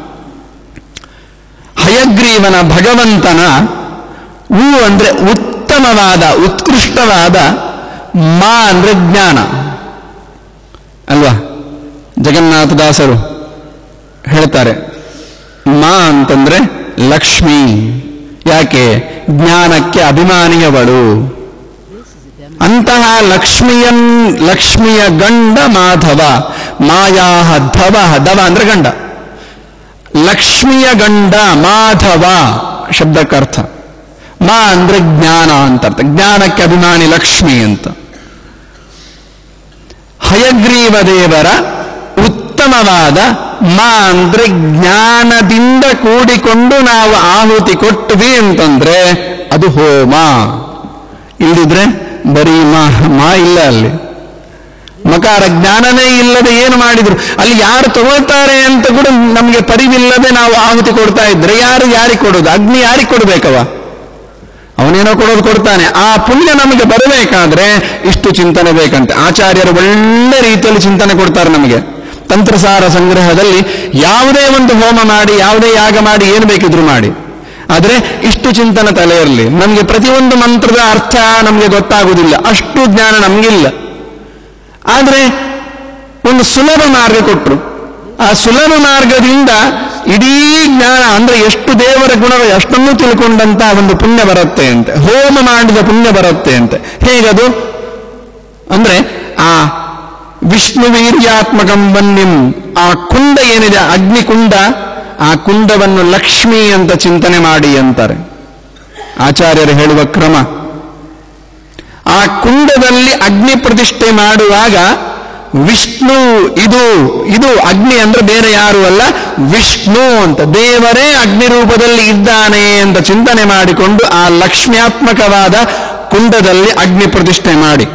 ಹಯಗ್ರೀವನ ಭಗವಂತನ ಉ ಅಂದ್ರೆ ಉತ್ತಮವಾದ ಉತ್ಕೃಷ್ಟವಾದ, ಮಾ ಅಂದ್ರೆ ಜ್ಞಾನ ಅಲ್ವಾ. ಜಗನ್ನಾಥದಾಸರು ಹೇಳ್ತಾರೆ ಮಾ ಅಂತಂದ್ರೆ ಲಕ್ಷ್ಮಿ. ಯಾಕೆ? ಜ್ಞಾನಕ್ಕೆ ಅಭಿಮಾನಿಯವಳು. ಅಂತಹ ಲಕ್ಷ್ಮಿಯನ್ ಲಕ್ಷ್ಮಿಯ ಗಂಡ ಮಾಧವ. ಮಾಯಾ ಧವ, ಧವ ಅಂದ್ರೆ ಗಂಡ. ಲಕ್ಷ್ಮಿಯ ಗಂಡ ಮಾಧವ ಶಬ್ದಕ್ಕರ್ಥ. ಮಾ ಅಂದ್ರೆ ಜ್ಞಾನ ಅಂತ ಅರ್ಥ. ಜ್ಞಾನಕ್ಕೆ ಅಭಿಮಾನಿ ಲಕ್ಷ್ಮಿ ಅಂತ. ಹಯಗ್ರೀವ ದೇವರ ಉತ್ತಮವಾದ ಮಾ ಅಂದ್ರೆ ಜ್ಞಾನದಿಂದ ಕೂಡಿಕೊಂಡು ನಾವು ಆಹುತಿ ಕೊಟ್ವಿ ಅಂತಂದ್ರೆ ಅದು ಹೋಮ. ಇಲ್ಲದಿದ್ರೆ ಬರೀ ಮಾ ಮಾ ಇಲ್ಲ ಅಲ್ಲಿ. ಮಕಾರ ಜ್ಞಾನನೇ ಇಲ್ಲದೆ ಏನು ಮಾಡಿದ್ರು ಅಲ್ಲಿ ಯಾರು ತಗೊಳ್ತಾರೆ ಅಂತ ಕೂಡ ನಮಗೆ ಪರಿವಿಲ್ಲದೆ ನಾವು ಆಹುತಿ ಕೊಡ್ತಾ ಇದ್ರೆ ಯಾರು ಯಾರಿಗೆ ಕೊಡೋದು? ಅಗ್ನಿ ಯಾರಿಗೆ ಕೊಡ್ಬೇಕವ? ಅವನೇನೋ ಕೊಡೋದು ಕೊಡ್ತಾನೆ. ಆ ಪುಣ್ಯ ನಮಗೆ ಬರಬೇಕಾದ್ರೆ ಇಷ್ಟು ಚಿಂತನೆ ಬೇಕಂತೆ. ಆಚಾರ್ಯರು ಒಳ್ಳೆ ರೀತಿಯಲ್ಲಿ ಚಿಂತನೆ ಕೊಡ್ತಾರೆ ನಮಗೆ. ತಂತ್ರಸಾರ ಸಂಗ್ರಹದಲ್ಲಿ ಯಾವುದೇ ಒಂದು ಹೋಮ ಮಾಡಿ, ಯಾವುದೇ ಯಾಗ ಮಾಡಿ, ಏನು ಬೇಕಿದ್ರು ಮಾಡಿ, ಆದರೆ ಇಷ್ಟು ಚಿಂತನೆ ತಲೆಯಲ್ಲಿ ನಮಗೆ ಪ್ರತಿಯೊಂದು ಮಂತ್ರದ ಅರ್ಥ ನಮಗೆ ಗೊತ್ತಾಗುವುದಿಲ್ಲ, ಅಷ್ಟು ಜ್ಞಾನ ನಮಗಿಲ್ಲ. ಆದರೆ ಒಂದು ಸುಲಭ ಮಾರ್ಗ ಕೊಟ್ಟರು. ಆ ಸುಲಭ ಮಾರ್ಗದಿಂದ ಇಡೀ ಜ್ಞಾನ ಅಂದ್ರೆ ಎಷ್ಟು ದೇವರ ಗುಣಗಳು ಅಷ್ಟನ್ನು ತಿಳ್ಕೊಂಡಂತ ಒಂದು ಪುಣ್ಯ ಬರುತ್ತೆ ಅಂತೆ. ಹೋಮ ಮಾಡಿದ ಪುಣ್ಯ ಬರುತ್ತೆ ಅಂತೆ. ಹೇಗದು ಅಂದ್ರೆ ಆ ವಿಷ್ಣು ವೀರ್ಯಾತ್ಮಕಂ ವನ್ಯಂ, ಆ ಕುಂಡ ಏನಿದೆ ಅಗ್ನಿಕುಂಡ, ಆ ಕುಂಡವನ್ನು ಲಕ್ಷ್ಮಿ ಅಂತ ಚಿಂತನೆ ಮಾಡಿ ಅಂತಾರೆ ಆಚಾರ್ಯರು ಹೇಳುವ ಕ್ರಮ. ಆ ಕುಂಡದಲ್ಲಿ ಅಗ್ನಿ ಪ್ರತಿಷ್ಠೆ ಮಾಡುವಾಗ ವಿಷ್ಣು, ಇದು ಇದು ಅಗ್ನಿ ಅಂದ್ರೆ ಬೇರೆ ಯಾರು ಅಲ್ಲ, ವಿಷ್ಣು ಅಂತ, ದೇವರೇ ಅಗ್ನಿ ರೂಪದಲ್ಲಿ ಇದ್ದಾನೆ ಅಂತ ಚಿಂತನೆ ಮಾಡಿಕೊಂಡು ಆ ಲಕ್ಷ್ಮ್ಯಾತ್ಮಕವಾದ ಕುಂಡದಲ್ಲಿ ಅಗ್ನಿ ಪ್ರತಿಷ್ಠೆ ಮಾಡಿ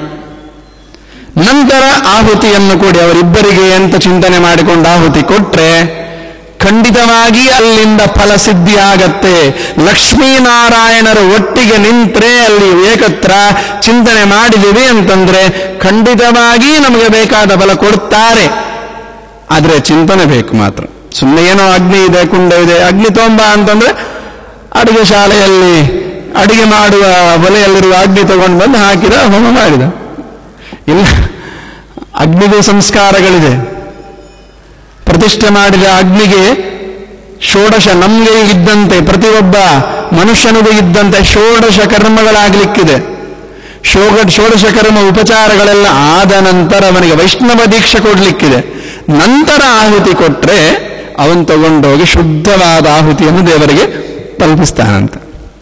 ನಂತರ ಆಹುತಿಯನ್ನು ಕೊಡಿ ಅವರಿಬ್ಬರಿಗೆ ಅಂತ ಚಿಂತನೆ ಮಾಡಿಕೊಂಡು ಆಹುತಿ ಕೊಟ್ರೆ ಖಂಡಿತವಾಗಿ ಅಲ್ಲಿಂದ ಫಲ ಸಿದ್ಧಿ ಆಗತ್ತೆ. ಲಕ್ಷ್ಮೀನಾರಾಯಣರು ಒಟ್ಟಿಗೆ ನಿಂತ್ರೆ ಅಲ್ಲಿ ಏಕತ್ರ ಚಿಂತನೆ ಮಾಡಿದಿವಿ ಅಂತಂದ್ರೆ ಖಂಡಿತವಾಗಿ ನಮಗೆ ಬೇಕಾದ ಫಲ ಕೊಡ್ತಾರೆ. ಆದ್ರೆ ಚಿಂತನೆ ಬೇಕು ಮಾತ್ರ. ಸುಮ್ಮನೆ ಏನೋ ಅಗ್ನಿ ಇದೆ, ಕುಂಡ ಇದೆ, ಅಗ್ನಿ ತೊಂಬ ಅಂತಂದ್ರೆ ಅಡುಗೆ ಶಾಲೆಯಲ್ಲಿ ಅಡುಗೆ ಮಾಡುವ ಒಲೆಯಲ್ಲಿರುವ ಅಗ್ನಿ ತಗೊಂಡು ಬಂದು ಹಾಕಿದ, ಹೋಮ ಮಾಡಿದ. ಇಲ್ಲ, ಅಗ್ನಿಗೂ ಸಂಸ್ಕಾರಗಳಿದೆ. ಪ್ರತಿಷ್ಠೆ ಮಾಡಿದ ಅಗ್ನಿಗೆ ಷೋಡಶ, ನಮ್ಗೆ ಇದ್ದಂತೆ ಪ್ರತಿಯೊಬ್ಬ ಮನುಷ್ಯನಿಗೂ ಇದ್ದಂತೆ ಷೋಡಶ ಕರ್ಮಗಳಾಗ್ಲಿಕ್ಕಿದೆ. ಶೋಗ ಷೋಡಶ ಕರ್ಮ ಉಪಚಾರಗಳೆಲ್ಲ ಆದ ನಂತರ ಅವನಿಗೆ ವೈಷ್ಣವ ದೀಕ್ಷೆ ಕೊಡ್ಲಿಕ್ಕಿದೆ. ನಂತರ ಆಹುತಿ ಕೊಟ್ರೆ ಅವನ್ ತಗೊಂಡೋಗಿ ಶುದ್ಧವಾದ ಆಹುತಿಯನ್ನು ದೇವರಿಗೆ ತಲುಪಿಸ್ತಾನಂತ.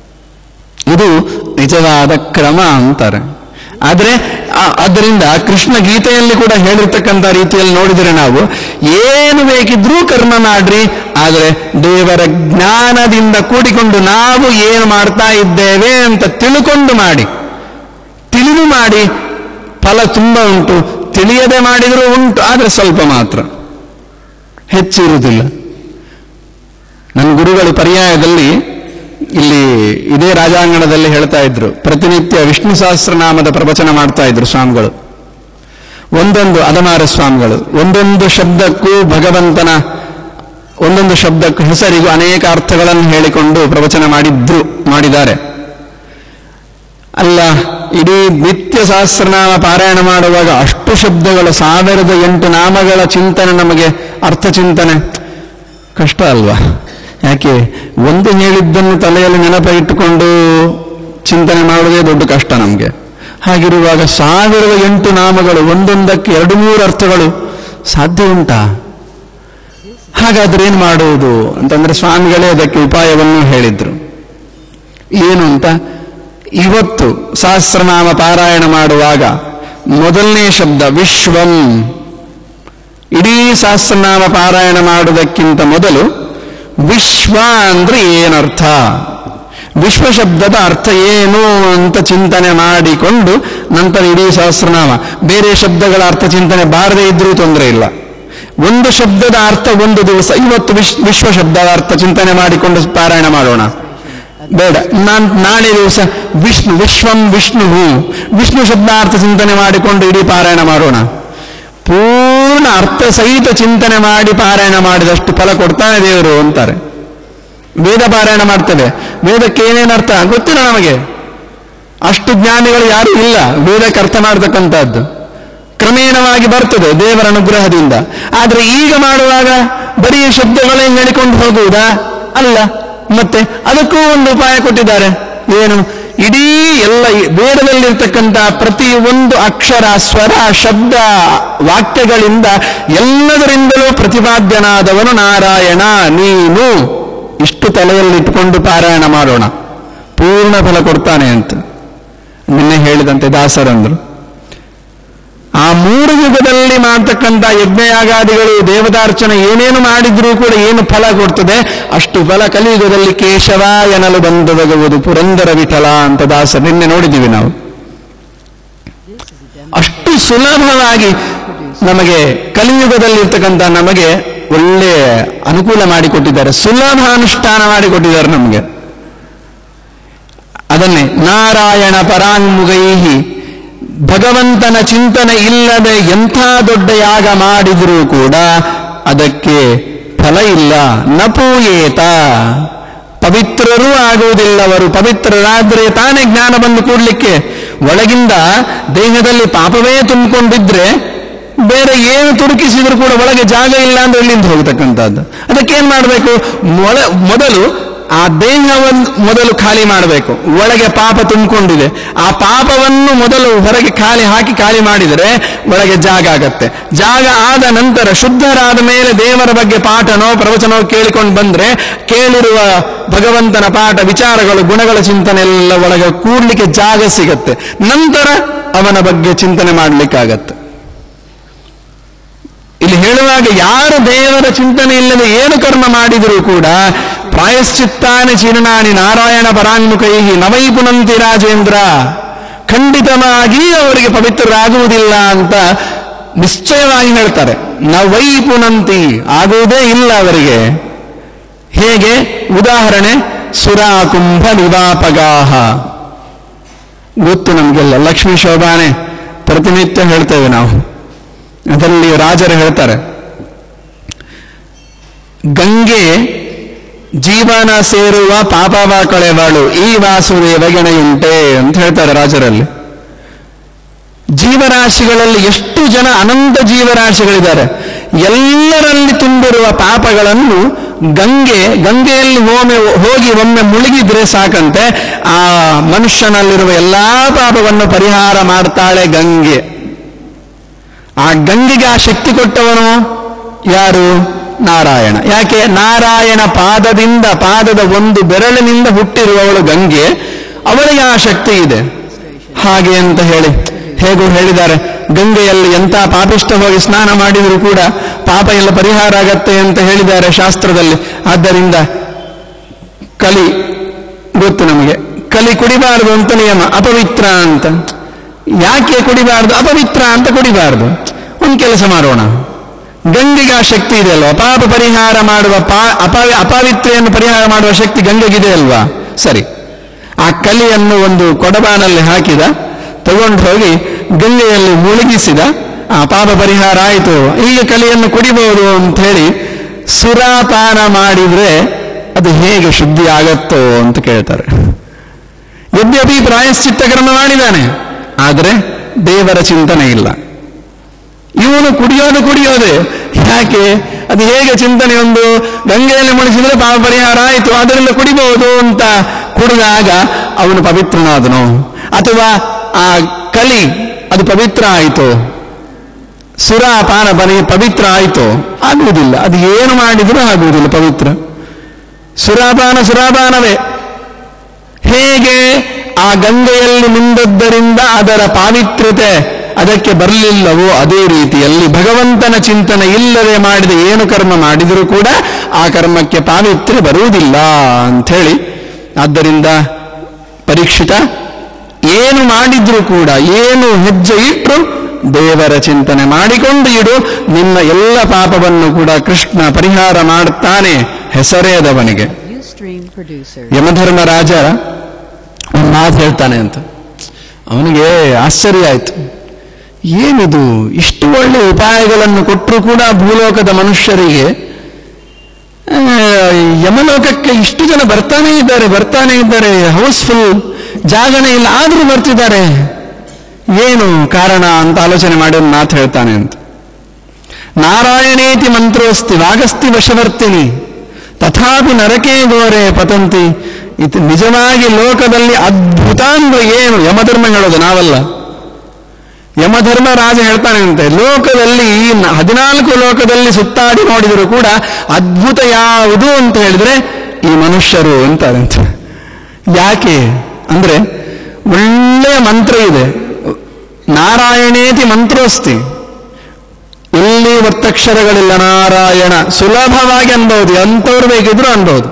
ಇದು ನಿಜವಾದ ಕ್ರಮ ಅಂತಾರೆ. ಆದ್ರೆ ಆದ್ದರಿಂದ ಕೃಷ್ಣ ಗೀತೆಯಲ್ಲಿ ಕೂಡ ಹೇಳಿರ್ತಕ್ಕಂಥ ರೀತಿಯಲ್ಲಿ ನೋಡಿದರೆ ನಾವು ಏನು ಬೇಕಿದ್ರೂ ಕರ್ಮ ಮಾಡ್ರಿ, ಆದರೆ ದೇವರ ಜ್ಞಾನದಿಂದ ಕೂಡಿಕೊಂಡು ನಾವು ಏನು ಮಾಡ್ತಾ ಇದ್ದೇವೆ ಅಂತ ತಿಳ್ಕೊಂಡು ಮಾಡಿ. ತಿಳಿದು ಮಾಡಿ ಫಲ ತುಂಬ ಉಂಟು, ತಿಳಿಯದೆ ಮಾಡಿದರೂ ಉಂಟು, ಆದರೆ ಸ್ವಲ್ಪ ಮಾತ್ರ, ಹೆಚ್ಚಿರುವುದಿಲ್ಲ. ನನ್ನ ಗುರುಗಳು ಪರ್ಯಾಯದಲ್ಲಿ ಇಲ್ಲಿ ಇದೇ ರಾಜಾಂಗಣದಲ್ಲಿ ಹೇಳ್ತಾ ಇದ್ರು, ಪ್ರತಿನಿತ್ಯ ವಿಷ್ಣು ಸಹಸ್ರನಾಮದ ಪ್ರವಚನ ಮಾಡ್ತಾ ಇದ್ರು ಸ್ವಾಮಿಗಳು. ಒಂದೊಂದು ಅದಮಾರ ಸ್ವಾಮಿಗಳು ಒಂದೊಂದು ಶಬ್ದಕ್ಕೂ ಭಗವಂತನ ಒಂದೊಂದು ಶಬ್ದಕ್ಕೆ ಹೆಸರಿಗೂ ಅನೇಕ ಅರ್ಥಗಳನ್ನು ಹೇಳಿಕೊಂಡು ಪ್ರವಚನ ಮಾಡಿದ್ರು ಮಾಡಿದ್ದಾರೆ. ಅಲ್ಲ, ಇಡೀ ನಿತ್ಯ ಸಹಸ್ರನಾಮ ಪಾರಾಯಣ ಮಾಡುವಾಗ ಅಷ್ಟು ಶಬ್ದಗಳು, ಸಾವಿರದ ಎಂಟು ನಾಮಗಳ ಚಿಂತನೆ, ನಮಗೆ ಅರ್ಥ ಚಿಂತನೆ ಕಷ್ಟ ಅಲ್ವಾ? ಯಾಕೆ ಒಂದು ಹೇಳಿದ್ದನ್ನು ತಲೆಯಲ್ಲಿ ನೆನಪ ಇಟ್ಟುಕೊಂಡು ಚಿಂತನೆ ಮಾಡುವುದೇ ದೊಡ್ಡ ಕಷ್ಟ ನಮಗೆ. ಹಾಗಿರುವಾಗ ಸಾವಿರದ ಎಂಟು ನಾಮಗಳು, ಒಂದೊಂದಕ್ಕೆ ಎರಡು ಮೂರು ಅರ್ಥಗಳು ಸಾಧ್ಯ ಉಂಟಾ? ಹಾಗಾದ್ರೆ ಏನು ಮಾಡುವುದು ಅಂತಂದ್ರೆ ಸ್ವಾಮಿಗಳೇ ಅದಕ್ಕೆ ಉಪಾಯವನ್ನು ಹೇಳಿದ್ರು. ಏನು ಅಂತ, ಇವತ್ತು ಸಹಸ್ರನಾಮ ಪಾರಾಯಣ ಮಾಡುವಾಗ ಮೊದಲನೇ ಶಬ್ದ ವಿಶ್ವಂ. ಇಡೀ ಸಹಸ್ರನಾಮ ಪಾರಾಯಣ ಮಾಡುವುದಕ್ಕಿಂತ ಮೊದಲು ವಿಶ್ವ ಅಂದ್ರೆ ಏನರ್ಥ, ವಿಶ್ವ ಶಬ್ದದ ಅರ್ಥ ಏನು ಅಂತ ಚಿಂತನೆ ಮಾಡಿಕೊಂಡು ನಂತರ ಇಡೀ ಸಹಸ್ರನಾಮ. ಬೇರೆ ಶಬ್ದಗಳ ಅರ್ಥ ಚಿಂತನೆ ಬಾರದೇ ಇದ್ರೂ ತೊಂದರೆ ಇಲ್ಲ. ಒಂದು ಶಬ್ದದ ಅರ್ಥ ಒಂದು ದಿವಸ, ಇವತ್ತು ವಿಶ್ ವಿಶ್ವ ಶಬ್ದದ ಅರ್ಥ ಚಿಂತನೆ ಮಾಡಿಕೊಂಡು ಪಾರಾಯಣ ಮಾಡೋಣ, ಬೇಡ. ನಾನ್ ನಾಳೆ ದಿವಸ ವಿಷ್ಣು ವಿಶ್ವಂ ವಿಷ್ಣು ವಿಷ್ಣು ಶಬ್ದಾರ್ಥ ಚಿಂತನೆ ಮಾಡಿಕೊಂಡು ಇಡೀ ಪಾರಾಯಣ ಮಾಡೋಣ. ಪೂರ್ಣ ಅರ್ಥ ಸಹಿತ ಚಿಂತನೆ ಮಾಡಿ ಪಾರಾಯಣ ಮಾಡಿದಷ್ಟು ಫಲ ಕೊಡ್ತಾನೆ ದೇವರು ಅಂತಾರೆ. ವೇದ ಪಾರಾಯಣ ಮಾಡ್ತೇವೆ, ವೇದಕ್ಕೆ ಏನೇನು ಅರ್ಥ ಗೊತ್ತಿಲ್ಲ ನಮಗೆ, ಅಷ್ಟು ಜ್ಞಾನಿಗಳು ಯಾರೂ ಇಲ್ಲ ವೇದಕ್ಕೆ ಅರ್ಥ ಮಾಡತಕ್ಕಂಥದ್ದು. ಕ್ರಮೇಣವಾಗಿ ಬರ್ತದೆ ದೇವರ ಅನುಗ್ರಹದಿಂದ. ಆದ್ರೆ ಈಗ ಮಾಡುವಾಗ ಬರೀ ಶಬ್ದಗಳೇ ಹೇಳಿಕೊಂಡು ಹೋಗುವುದಾ? ಅಲ್ಲ. ಮತ್ತೆ ಅದಕ್ಕೂ ಒಂದು ಉಪಾಯ ಕೊಟ್ಟಿದ್ದಾರೆ. ಏನು? ಇಡೀ ಎಲ್ಲ ವೇದದಲ್ಲಿರ್ತಕ್ಕಂಥ ಪ್ರತಿ ಒಂದು ಅಕ್ಷರ, ಸ್ವರ, ಶಬ್ದ, ವಾಕ್ಯಗಳಿಂದ ಎಲ್ಲದರಿಂದಲೂ ಪ್ರತಿಪಾದ್ಯನಾದವನು ನಾರಾಯಣ ನೀನು. ಇಷ್ಟು ತಲೆಯಲ್ಲಿಟ್ಟುಕೊಂಡು ಪಾರಾಯಣ ಮಾಡೋಣ, ಪೂರ್ಣ ಫಲ ಕೊಡ್ತಾನೆ ಅಂತ ನಿನ್ನೆ ಹೇಳಿದಂತೆ ದಾಸರಂದ್ರು. ಆ ಮೂರು ಯುಗದಲ್ಲಿ ಮಾಡ್ತಕ್ಕಂಥ ಯಜ್ಞಯಾಗಾದಿಗಳು, ದೇವತಾರ್ಚನೆ ಏನೇನು ಮಾಡಿದ್ರೂ ಕೂಡ ಏನು ಫಲ ಕೊಡ್ತದೆ ಅಷ್ಟು ಫಲ ಕಲಿಯುಗದಲ್ಲಿ ಕೇಶವ ಎನ್ನಲು ಬಂದೊದಗುವುದು ಪುರಂದರ ವಿಠಲ ಅಂತ ದಾಸ ನಿನ್ನೆ ನೋಡಿದ್ದೀವಿ ನಾವು. ಅಷ್ಟು ಸುಲಭವಾಗಿ ನಮಗೆ ಕಲಿಯುಗದಲ್ಲಿರ್ತಕ್ಕಂಥ ನಮಗೆ ಒಳ್ಳೆ ಅನುಕೂಲ ಮಾಡಿಕೊಟ್ಟಿದ್ದಾರೆ, ಸುಲಭ ಅನುಷ್ಠಾನ ಮಾಡಿಕೊಟ್ಟಿದ್ದಾರೆ ನಮಗೆ. ಅದನ್ನೇ ನಾರಾಯಣ ಪರಾಂಗುಗೈಹಿ, ಭಗವಂತನ ಚಿಂತನೆ ಇಲ್ಲದೆ ಎಂಥ ದೊಡ್ಡ ಯಾಗ ಮಾಡಿದರೂ ಕೂಡ ಅದಕ್ಕೆ ಫಲ ಇಲ್ಲ. ನಪೂಯೇತ, ಪವಿತ್ರರೂ ಆಗುವುದಿಲ್ಲವರು. ಪವಿತ್ರರಾದ್ರೆ ತಾನೇ ಜ್ಞಾನ ಬಂದು ಕೂಡ್ಲಿಕ್ಕೆ. ಒಳಗಿಂದ ದೇಹದಲ್ಲಿ ಪಾಪವೇ ತುಂಬಿಕೊಂಡಿದ್ರೆ ಬೇರೆ ಏನು ತುಡುಕಿಸಿದ್ರು ಕೂಡ ಒಳಗೆ ಜಾಗ ಇಲ್ಲ ಅಂದ್ರೆ ಇಲ್ಲಿಂದ ಹೋಗತಕ್ಕಂಥದ್ದು. ಅದಕ್ಕೇನ್ ಮಾಡಬೇಕು? ಮೊಳ ಮೊದಲು ಆ ದೇಹವನ್ನು ಮೊದಲು ಖಾಲಿ ಮಾಡಬೇಕು. ಒಳಗೆ ಪಾಪ ತುಂಬಿಕೊಂಡಿದೆ, ಆ ಪಾಪವನ್ನು ಮೊದಲು ಹೊರಗೆ ಖಾಲಿ ಹಾಕಿ ಖಾಲಿ ಮಾಡಿದರೆ ಒಳಗೆ ಜಾಗ ಆಗತ್ತೆ. ಜಾಗ ಆದ ನಂತರ ಶುದ್ಧರಾದ ಮೇಲೆ ದೇವರ ಬಗ್ಗೆ ಪಾಠನೋ ಪ್ರವಚನೋ ಕೇಳಿಕೊಂಡು ಬಂದ್ರೆ ಕೇಳಿರುವ ಭಗವಂತನ ಪಾಠ, ವಿಚಾರಗಳು, ಗುಣಗಳ ಚಿಂತನೆ ಎಲ್ಲ ಒಳಗೆ ಕೂಡ್ಲಿಕ್ಕೆ ಜಾಗ ಸಿಗತ್ತೆ. ನಂತರ ಅವನ ಬಗ್ಗೆ ಚಿಂತನೆ ಮಾಡಲಿಕ್ಕಾಗತ್ತೆ. ಇಲ್ಲಿ ಹೇಳುವಾಗ ಯಾರು ದೇವರ ಚಿಂತನೆ ಇಲ್ಲದೆ ಏನು ಕರ್ಮ ಮಾಡಿದರೂ ಕೂಡ ಪ್ರಾಯಶ್ಚಿತ್ತಾನಿ ಚೀರ್ಣಾನಿ ನಾರಾಯಣ ಪರಾನ್ಮುಖೈಹಿ ನವೈ ಪುನಂತಿ ರಾಜೇಂದ್ರ, ಖಂಡಿತವಾಗಿ ಅವರಿಗೆ ಪವಿತ್ರರಾಗುವುದಿಲ್ಲ ಅಂತ ನಿಶ್ಚಯವಾಗಿ ಹೇಳ್ತಾರೆ. ನವೈ ಪುನಂತಿ, ಆಗುವುದೇ ಇಲ್ಲ ಅವರಿಗೆ. ಹೇಗೆ? ಉದಾಹರಣೆ, ಸುರಾಕುಂಭ ನಿವಾಪಗಾಹ ಗೊತ್ತು ನಮಗೆಲ್ಲ. ಲಕ್ಷ್ಮೀ ಶೋಭಾನೆ ಪ್ರತಿನಿತ್ಯ ಹೇಳ್ತೇವೆ ನಾವು. ಅದರಲ್ಲಿ ರಾಜರು ಹೇಳ್ತಾರೆ, ಗಂಗೆ ಜೀವನ ಸೇರುವ ಪಾಪವ ಕಳೆವಳು ಈ ವಾಸುದೇವ ಗೆಣೆಯುಂಟೆ ಅಂತ ಹೇಳ್ತಾರೆ ರಾಜರಲ್ಲಿ. ಜೀವರಾಶಿಗಳಲ್ಲಿ ಎಷ್ಟು ಜನ ಅನಂತ ಜೀವರಾಶಿಗಳಿದ್ದಾರೆ, ಎಲ್ಲರಲ್ಲಿ ತುಂಬಿರುವ ಪಾಪಗಳನ್ನು ಗಂಗೆ ಗಂಗೆಯಲ್ಲಿ ಒಮ್ಮೆ ಹೋಗಿ ಒಮ್ಮೆ ಮುಳುಗಿದ್ರೆ ಸಾಕಂತೆ ಆ ಮನುಷ್ಯನಲ್ಲಿರುವ ಎಲ್ಲಾ ಪಾಪವನ್ನು ಪರಿಹಾರ ಮಾಡ್ತಾಳೆ ಗಂಗೆ. ಆ ಗಂಗೆಗೆ ಆ ಶಕ್ತಿ ಕೊಟ್ಟವನು ಯಾರು? ನಾರಾಯಣ. ಯಾಕೆ? ನಾರಾಯಣ ಪಾದದಿಂದ, ಪಾದದ ಒಂದು ಬೆರಳಿನಿಂದ ಹುಟ್ಟಿರುವವಳು ಗಂಗೆ, ಅವಳಿಗೆ ಆ ಶಕ್ತಿ ಇದೆ. ಹಾಗೆ ಅಂತ ಹೇಳಿ ಹೇಗೂ ಹೇಳಿದ್ದಾರೆ, ಗಂಗೆಯಲ್ಲಿ ಎಂಥ ಪಾಪಿಷ್ಟ ಹೋಗಿ ಸ್ನಾನ ಮಾಡಿದರೂ ಕೂಡ ಪಾಪ ಎಲ್ಲ ಪರಿಹಾರ ಆಗತ್ತೆ ಅಂತ ಹೇಳಿದ್ದಾರೆ ಶಾಸ್ತ್ರದಲ್ಲಿ. ಆದ್ದರಿಂದ ಕಲಿ ಗೊತ್ತು ನಮಗೆ, ಕಲಿ ಕುಡಿಬಾರದು ಅಂತ ನಿಯಮ, ಅಪವಿತ್ರ ಅಂತ. ಯಾಕೆ ಕುಡಿಬಾರದು? ಅಪವಿತ್ರ ಅಂತ ಕುಡಿಬಾರದು. ಒಂದು ಕೆಲಸ ಮಾಡೋಣ, ಗಂಗೆಗೆ ಆ ಶಕ್ತಿ ಇದೆ ಅಲ್ವಾ, ಪಾಪ ಪರಿಹಾರ ಮಾಡುವ, ಪಾ ಅಪ ಅಪವಿತ್ರೆಯನ್ನು ಪರಿಹಾರ ಮಾಡುವ ಶಕ್ತಿ ಗಂಗೆಗಿದೆ ಅಲ್ವಾ. ಸರಿ, ಆ ಕಲಿಯನ್ನು ಒಂದು ಕೊಡಬಾನಲ್ಲಿ ಹಾಕಿದ, ತಗೊಂಡು ಹೋಗಿ ಗಂಗೆಯಲ್ಲಿ ಮುಳುಗಿಸಿದ, ಆ ಪಾಪ ಪರಿಹಾರ ಆಯಿತು, ಈಗ ಕಲಿಯನ್ನು ಕುಡಿಬಹುದು ಅಂತ ಹೇಳಿ ಸುರಾಪಾನ ಮಾಡಿದ್ರೆ ಅದು ಹೇಗೆ ಶುದ್ಧಿ ಆಗತ್ತೋ ಅಂತ ಕೇಳ್ತಾರೆ. ಯದ್ಯಪಿ ಪ್ರಾಯಶ್ಚಿತ್ತ ಕರ್ಮ ಮಾಡಿದ್ದಾನೆ, ಆದರೆ ದೇವರ ಚಿಂತನೆ ಇಲ್ಲ. ಇವನು ಕುಡಿಯೋದು ಕುಡಿಯೋದೆ ಯಾಕೆ? ಅದು ಹೇಗೆ ಚಿಂತನೆ? ಒಂದು ಗಂಗೆಯಲ್ಲಿ ಮುಳುಗಿಸಿದ್ರೆ ಪಾಪ ಪರಿಹಾರ ಆಯಿತು, ಅದರಿಂದ ಕುಡಿಬಹುದು ಅಂತ ಕುಡಿದಾಗ ಅವನು ಪವಿತ್ರನಾದನು. ಅಥವಾ ಆ ಕಲಿ ಅದು ಪವಿತ್ರ ಆಯಿತು, ಸುರಾಪಾನ ಬನಿ ಪವಿತ್ರ ಆಯಿತು? ಆಗುವುದಿಲ್ಲ. ಅದು ಏನು ಮಾಡಿದರೂ ಆಗುವುದಿಲ್ಲ ಪವಿತ್ರ. ಸುರಾಪಾನ ಸುರಾಪಾನವೇ. ಹೇಗೆ ಆ ಗಂಗೆಯಲ್ಲಿ ಮಿಂದದ್ದರಿಂದ ಅದರ ಪಾವಿತ್ರ್ಯತೆ ಅದಕ್ಕೆ ಬರಲಿಲ್ಲವೋ, ಅದೇ ರೀತಿಯಲ್ಲಿ ಭಗವಂತನ ಚಿಂತನೆ ಇಲ್ಲದೆ ಮಾಡಿದ ಏನು ಕರ್ಮ ಮಾಡಿದರೂ ಕೂಡ ಆ ಕರ್ಮಕ್ಕೆ ಪಾವಿತ್ರ್ಯ ಬರುವುದಿಲ್ಲ ಅಂಥೇಳಿ. ಆದ್ದರಿಂದ ಪರೀಕ್ಷಿತ, ಏನು ಮಾಡಿದ್ರೂ ಕೂಡ, ಏನು ಹೆಜ್ಜೆ ಇಟ್ಟರು ದೇವರ ಚಿಂತನೆ ಮಾಡಿಕೊಂಡು ಇಡು, ನಿನ್ನ ಎಲ್ಲ ಪಾಪವನ್ನು ಕೂಡ ಕೃಷ್ಣ ಪರಿಹಾರ ಮಾಡುತ್ತಾನೆ, ಹೆಸರೇ ಅದವನಿಗೆ. ಯಮಧರ್ಮರಾಜ ಒಂದು ಮಾತು ಹೇಳ್ತಾನೆ ಅಂತ ಅವನಿಗೆ ಆಶ್ಚರ್ಯ ಆಯ್ತು. ಏನಿದು, ಇಷ್ಟು ಒಳ್ಳೆ ಉಪಾಯಗಳನ್ನು ಕೊಟ್ಟರು ಕೂಡ ಭೂಲೋಕದ ಮನುಷ್ಯರಿಗೆ ಯಮಲೋಕಕ್ಕೆ ಇಷ್ಟು ಜನ ಬರ್ತಾನೆ ಇದ್ದಾರೆ ಬರ್ತಾನೆ ಇದ್ದಾರೆ ಹೌಸ್ಫುಲ್, ಜಾಗನೇ ಇಲ್ಲ, ಆದರೂ ಬರ್ತಿದ್ದಾರೆ, ಏನು ಕಾರಣ ಅಂತ ಆಲೋಚನೆ ಮಾಡಿ ಒಂದು ಮಾತು ಹೇಳ್ತಾನೆ ಅಂತ. ನಾರಾಯಣೇತಿ ಮಂತ್ರೋಸ್ತಿ ವಾಗಸ್ತಿ ವಶವರ್ತಿನಿ ತಥಾಪಿ ನರಕೇ ಗೋರೆ ಪತಂತಿ. ಇದು ನಿಜವಾಗಿ ಲೋಕದಲ್ಲಿ ಅದ್ಭುತ ಅಂದ್ರೆ ಏನು? ಯಮಧರ್ಮ ಹೇಳೋದು, ನಾವಲ್ಲ. ಯಮಧರ್ಮ ರಾಜ ಹೇಳ್ತಾನೆ ಅಂತೆ, ಲೋಕದಲ್ಲಿ ಹದಿನಾಲ್ಕು ಲೋಕದಲ್ಲಿ ಸುತ್ತಾಡಿ ನೋಡಿದರೂ ಕೂಡ ಅದ್ಭುತ ಯಾವುದು ಅಂತ ಹೇಳಿದ್ರೆ ಈ ಮನುಷ್ಯರು ಅಂತಾರಂತೆ. ಯಾಕೆ ಅಂದ್ರೆ ಒಳ್ಳೆಯ ಮಂತ್ರ ಇದೆ, ನಾರಾಯಣೇತಿ ಮಂತ್ರೋಸ್ತಿ. ಎಲ್ಲಿ ಒತ್ತಕ್ಷರಗಳಿಲ್ಲ, ನಾರಾಯಣ ಸುಲಭವಾಗಿ ಅನ್ಬಹುದು, ಎಂಥವ್ರು ಬೇಕಿದ್ರು ಅನ್ಬಹುದು.